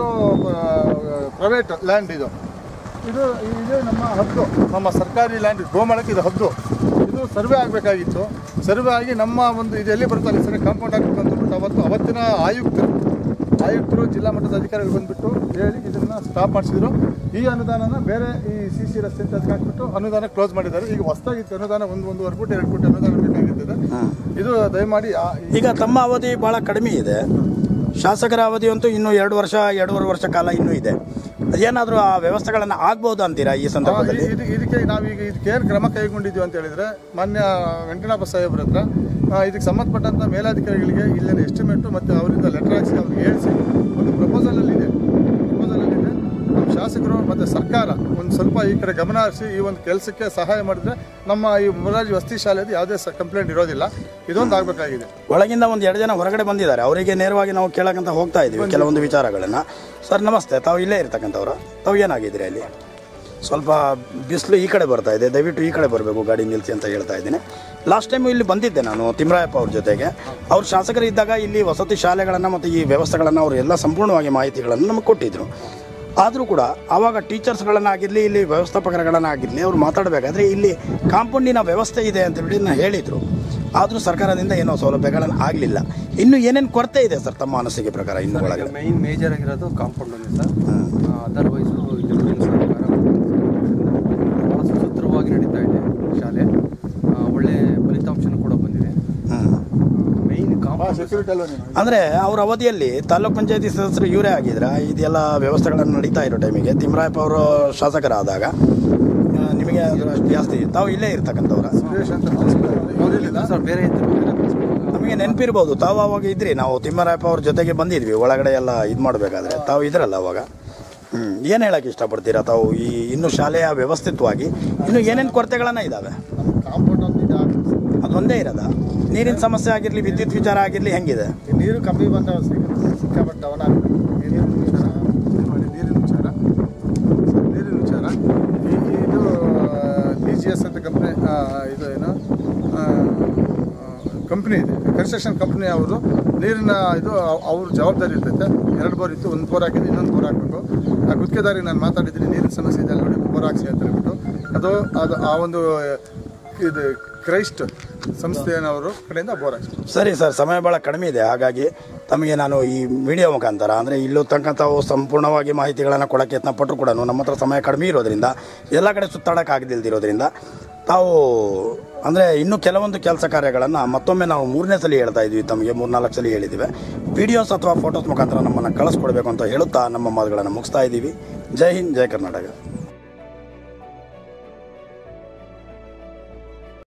ಪ್ರೈವೇಟ್ ಲ್ಯಾಂಡ್, ಇದು ಇದು ಇದು ನಮ್ಮ ಹದ್ದು, ನಮ್ಮ ಸರ್ಕಾರಿ ಲ್ಯಾಂಡ್, ಗೋಮಾಳಕ್ಕೆ ಇದು ಹದ್ದು. ಇದು ಸರ್ವೆ ಆಗಬೇಕಾಗಿತ್ತು. ಸರ್ವೆ ಆಗಿ ನಮ್ಮ ಒಂದು ಇದು ಎಲ್ಲಿ ಬರುತ್ತಲ್ಲ ಸರಿ ಕಾಂಪೌಂಡ್ ಆಗಬೇಕು ಅಂತಂದ್ಬಿಟ್ಟು ಅವತ್ತು ಅವತ್ತಿನ ಆಯುಕ್ತರು ಆಯುಕ್ತರು ಜಿಲ್ಲಾ ಮಟ್ಟದ ಅಧಿಕಾರಿಗಳು ಬಂದುಬಿಟ್ಟು ಹೇಳಿ ಇದನ್ನು ಸ್ಟಾಪ್ ಮಾಡಿಸಿದ್ರು. ಈ ಅನುದಾನನ ಬೇರೆ ಈ ಸಿ ಸಿ ರಸ್ತೆ ಅಂತ ಅದಕ್ಕೆ ಹಾಕ್ಬಿಟ್ಟು ಅನುದಾನ ಕ್ಲೋಸ್ ಮಾಡಿದ್ದಾರೆ. ಈಗ ಹೊಸದಾಗಿತ್ತು ಅನುದಾನ ಒಂದು ಒಂದೂವರೆ ಕೋಟಿ ಎರಡು ಕೋಟಿ ಅನುದಾನ ಬೇಕಾಗಿರ್ತದೆ. ಇದು ದಯಮಾಡಿ ಈಗ ತಮ್ಮ ಅವಧಿ ಭಾಳ ಕಡಿಮೆ ಇದೆ, ಶಾಸಕರ ಅವಧಿ ಅಂತೂ ಇನ್ನೂ ಎರಡು ವರ್ಷ ಎರಡೂವರೆ ವರ್ಷ ಕಾಲ ಇನ್ನೂ ಇದೆ. ಏನಾದರೂ ಆ ವ್ಯವಸ್ಥೆಗಳನ್ನು ಆಗ್ಬೋದು ಅಂತೀರಾ ಈ ಸಂದರ್ಭದಲ್ಲಿ? ಇದಕ್ಕೆ ನಾವೀಗ ಇದಕ್ಕೆ ಏನು ಕ್ರಮ ಕೈಗೊಂಡಿದ್ದೀವಿ ಅಂತ ಹೇಳಿದರೆ, ಮಾನ್ಯ ವೆಂಕಟಪ್ಪ ಸಾಹೇಬ್ರ ಹತ್ರ ಇದಕ್ಕೆ ಸಂಬಂಧಪಟ್ಟಂಥ ಮೇಲಾಧಿಕಾರಿಗಳಿಗೆ ಇಲ್ಲಿನ ಎಸ್ಟಿಮೇಟು ಮತ್ತು ಅವರಿಂದ ಲೆಟರ್ ಹಾಕಿಸಿ ಅವ್ರಿಗೆ ಹೇಳಿಸಿ ಒಂದು ಪ್ರಪೋಸಲಲ್ಲಿದೆ ಪ್ರಪೋಸಲಲ್ಲಿದೆ ನಮ್ಮ ಶಾಸಕರು ಮತ್ತು ಸರ್ಕಾರ ಒಂದು ಸ್ವಲ್ಪ ಈ ಕಡೆ ಗಮನ ಹರಿಸಿ ಈ ಒಂದು ಕೆಲಸಕ್ಕೆ ಸಹಾಯ ಮಾಡಿದ್ರೆ ನಮ್ಮ ಈ ಮೊರಾರ್ಜಿ ವಸತಿ ಶಾಲೆದು ಯಾವುದೇ ಕಂಪ್ಲೇಂಟ್ ಇರೋದಿಲ್ಲ. ಇದೊಂದು ಆಗಬೇಕಾಗಿದೆ. ಒಳಗಿಂದ ಒಂದು ಎರಡು ಜನ ಹೊರಗಡೆ ಬಂದಿದ್ದಾರೆ, ಅವರಿಗೆ ನೇರವಾಗಿ ನಾವು ಕೇಳಕ್ಕಂತ ಹೋಗ್ತಾ ಇದ್ದೀವಿ ಕೆಲವೊಂದು ವಿಚಾರಗಳನ್ನು. ಸರ್ ನಮಸ್ತೆ, ತಾವು ಇಲ್ಲೇ ಇರ್ತಕ್ಕಂಥವ್ರು, ತಾವು ಏನಾಗಿದ್ದೀರಿ ಅಲ್ಲಿ? ಸ್ವಲ್ಪ ಬಿಸಿಲು ಈ ಕಡೆ ಬರ್ತಾ ಇದೆ, ದಯವಿಟ್ಟು ಈ ಕಡೆ ಬರಬೇಕು ಗಾಡಿ ನಿಲ್ಲಿಸಿ ಅಂತ ಹೇಳ್ತಾ ಇದ್ದೀನಿ. ಲಾಸ್ಟ್ ಟೈಮು ಇಲ್ಲಿ ಬಂದಿದ್ದೆ ನಾನು ತಿಮ್ಮರಾಯಪ್ಪ ಅವ್ರ ಜೊತೆಗೆ. ಅವ್ರು ಶಾಸಕರು ಇದ್ದಾಗ ಇಲ್ಲಿ ವಸತಿ ಶಾಲೆಗಳನ್ನು ಮತ್ತು ಈ ವ್ಯವಸ್ಥೆಗಳನ್ನು ಅವರು ಎಲ್ಲ ಸಂಪೂರ್ಣವಾಗಿ ಮಾಹಿತಿಗಳನ್ನು ನಮಗೆ ಕೊಟ್ಟಿದ್ದರು. ಆದರೂ ಕೂಡ ಆವಾಗ ಟೀಚರ್ಸ್ಗಳನ್ನಾಗಿರಲಿ ಇಲ್ಲಿ ವ್ಯವಸ್ಥಾಪಕರುಗಳನ್ನಾಗಿರಲಿ ಅವ್ರು ಮಾತಾಡಬೇಕಾದ್ರೆ ಇಲ್ಲಿ ಕಾಂಪೌಂಡಿನ ವ್ಯವಸ್ಥೆ ಇದೆ ಅಂತೇಳಿ ನಾನು ಹೇಳಿದರು. ಆದರೂ ಸರ್ಕಾರದಿಂದ ಏನೋ ಸೌಲಭ್ಯಗಳನ್ನು ಆಗಲಿಲ್ಲ. ಇನ್ನು ಏನೇನು ಕೊರತೆ ಇದೆ ಸರ್ ತಮ್ಮ ಅನಿಸಿಕೆ ಪ್ರಕಾರ? ಇನ್ನು ಒಳಗಡೆ ಮೈನ್ ಮೇಜರ್ ಆಗಿರೋದು ಕಾಂಪೌಂಡ್ ಇದೆ ಸರ್. ಅದರ್ವೈಸು ಜಮೀನು ಸರ್ಕಾರ ಭಾಳ ಸುಸೂತ್ರವಾಗಿ ನಡೀತಾ ಇದೆ ಶಾಲೆ, ಒಳ್ಳೆ ಫಲಿತಾಂಶನೂ ಕೂಡ ಬಂದಿದೆ. ಮೈನ್ ಅಂದರೆ ಅವ್ರ ಅವಧಿಯಲ್ಲಿ ತಾಲೂಕ್ ಪಂಚಾಯತಿ ಸದಸ್ಯರು ಇವರೇ ಆಗಿದ್ರೆ ಇದೆಲ್ಲ ವ್ಯವಸ್ಥೆಗಳನ್ನು ನಡೀತಾ ಇರೋ ಟೈಮಿಗೆ ತಿಮ್ಮರಾಯಪ್ಪ ಅವರು ಶಾಸಕರಾದಾಗ ನಿಮಗೆ ಅದರ ಜಾಸ್ತಿ ತಾವು ಇಲ್ಲೇ ಇರ್ತಕ್ಕಂಥವ್ರ ಸರ್ ಬೇರೆ ಇದ್ದರು ನಮಗೆ ನೆನಪಿರ್ಬೋದು. ತಾವು ಅವಾಗ ಇದ್ರಿ, ನಾವು ತಿಮ್ಮರಾಯಪ್ಪ ಅವ್ರ ಜೊತೆಗೆ ಬಂದಿದ್ವಿ ಒಳಗಡೆ ಎಲ್ಲ ಇದು ಮಾಡಬೇಕಾದ್ರೆ. ತಾವು ಇದ್ರಲ್ಲ ಅವಾಗ. ಹ್ಞೂ ಏನು ಹೇಳೋಕ್ಕೆ ಇಷ್ಟಪಡ್ತೀರಾ ತಾವು? ಈ ಇನ್ನು ಶಾಲೆಯ ವ್ಯವಸ್ಥಿತವಾಗಿ ಇನ್ನು ಏನೇನು ಕೊರತೆಗಳನ್ನು ಇದ್ದಾವೆ? ಕಾಂಪೌಂಡ್ ಅದೊಂದೇ ಇರೋದ? ನೀರಿನ ಸಮಸ್ಯೆ ಆಗಿರಲಿ, ವಿದ್ಯುತ್ ವಿಚಾರ ಆಗಿರಲಿ, ಹೆಂಗಿದೆ? ನೀರು ಕಮ್ಮಿ ಬಂದವ ಸಿಕ್ಕಾಪಟ್ಟೆ ಡೌನ್ ಆಗಿದೆ. ನೀರಿನ ವಿಚಾರ ನೀರಿನ ವಿಚಾರ ನೀರಿನ ವಿಚಾರ ಇದು ಬಿ ಜಿ ಎಸ್ ಅಂತ ಕಂಪ್ನಿ ಇದು ಏನು ಕಂಪ್ನಿ ಇದೆ, ಕನ್ಸ್ಟ್ರಕ್ಷನ್ ಕಂಪ್ನಿ ಅವರು ನೀರಿನ ಇದು ಅವ್ರ ಜವಾಬ್ದಾರಿ ಇರ್ತೈತೆ. ಎರಡು ಬೋರ್ ಇತ್ತು, ಒಂದು ಬೋರ್ ಹಾಕಿದ್ದು, ಇನ್ನೊಂದು ಬೋರ್ ಹಾಕಬೇಕು. ಆ ಗುತ್ತಿಗೆದಾರಿ ನಾನು ಮಾತಾಡಿದ್ದೀನಿ, ನೀರಿನ ಸಮಸ್ಯೆ ಇದೆ ನೋಡಿ ಬೋರ್ ಹಾಕ್ಸಿ ಅಂತ ಹೇಳ್ಬಿಟ್ಟು ಅದು ಅದು ಆ ಒಂದು ಇದು ಕ್ರೈಸ್ಟ್ ಸಂಸ್ಥೆಯವರು ಕಡೆಯಿಂದ ಬೋರ್ ಹಾಕ್ಸಿ. ಸರಿ ಸರ್, ಸಮಯ ಭಾಳ ಕಡಿಮೆ ಇದೆ, ಹಾಗಾಗಿ ತಮಗೆ ನಾನು ಈ ವಿಡಿಯೋ ಮುಖಾಂತರ ಅಂದರೆ ಇಲ್ಲೂ ತನಕ ತಾವು ಸಂಪೂರ್ಣವಾಗಿ ಮಾಹಿತಿಗಳನ್ನು ಕೊಡೋಕ್ಕೆ ಯತ್ನ ಪಟ್ಟರು ಕೂಡ ನಮ್ಮ ಹತ್ರ ಸಮಯ ಕಡಿಮೆ ಇರೋದ್ರಿಂದ ಎಲ್ಲ ಕಡೆ ಸುತ್ತಾಡೋಕೆ ಆಗದಿಲ್ದಿರೋದ್ರಿಂದ ತಾವು ಅಂದರೆ ಇನ್ನೂ ಕೆಲವೊಂದು ಕೆಲಸ ಕಾರ್ಯಗಳನ್ನು ಮತ್ತೊಮ್ಮೆ ನಾವು ಮೂರನೇ ಸಲ ಹೇಳ್ತಾ ಇದ್ವಿ, ತಮಗೆ ಮೂರ್ನಾಲ್ಕು ಸಲ ಹೇಳಿದ್ದೀವಿ. ವಿಡಿಯೋಸ್ ಅಥವಾ ಫೋಟೋಸ್ ಮುಖಾಂತರ ನಮ್ಮನ್ನು ಕಳಿಸ್ಕೊಡ್ಬೇಕು ಅಂತ ಹೇಳುತ್ತಾ ನಮ್ಮ ಮಾತುಗಳನ್ನು ಮುಗಿಸ್ತಾ ಇದ್ದೀವಿ. ಜೈ ಹಿಂದ್, ಜೈ ಕರ್ನಾಟಕ.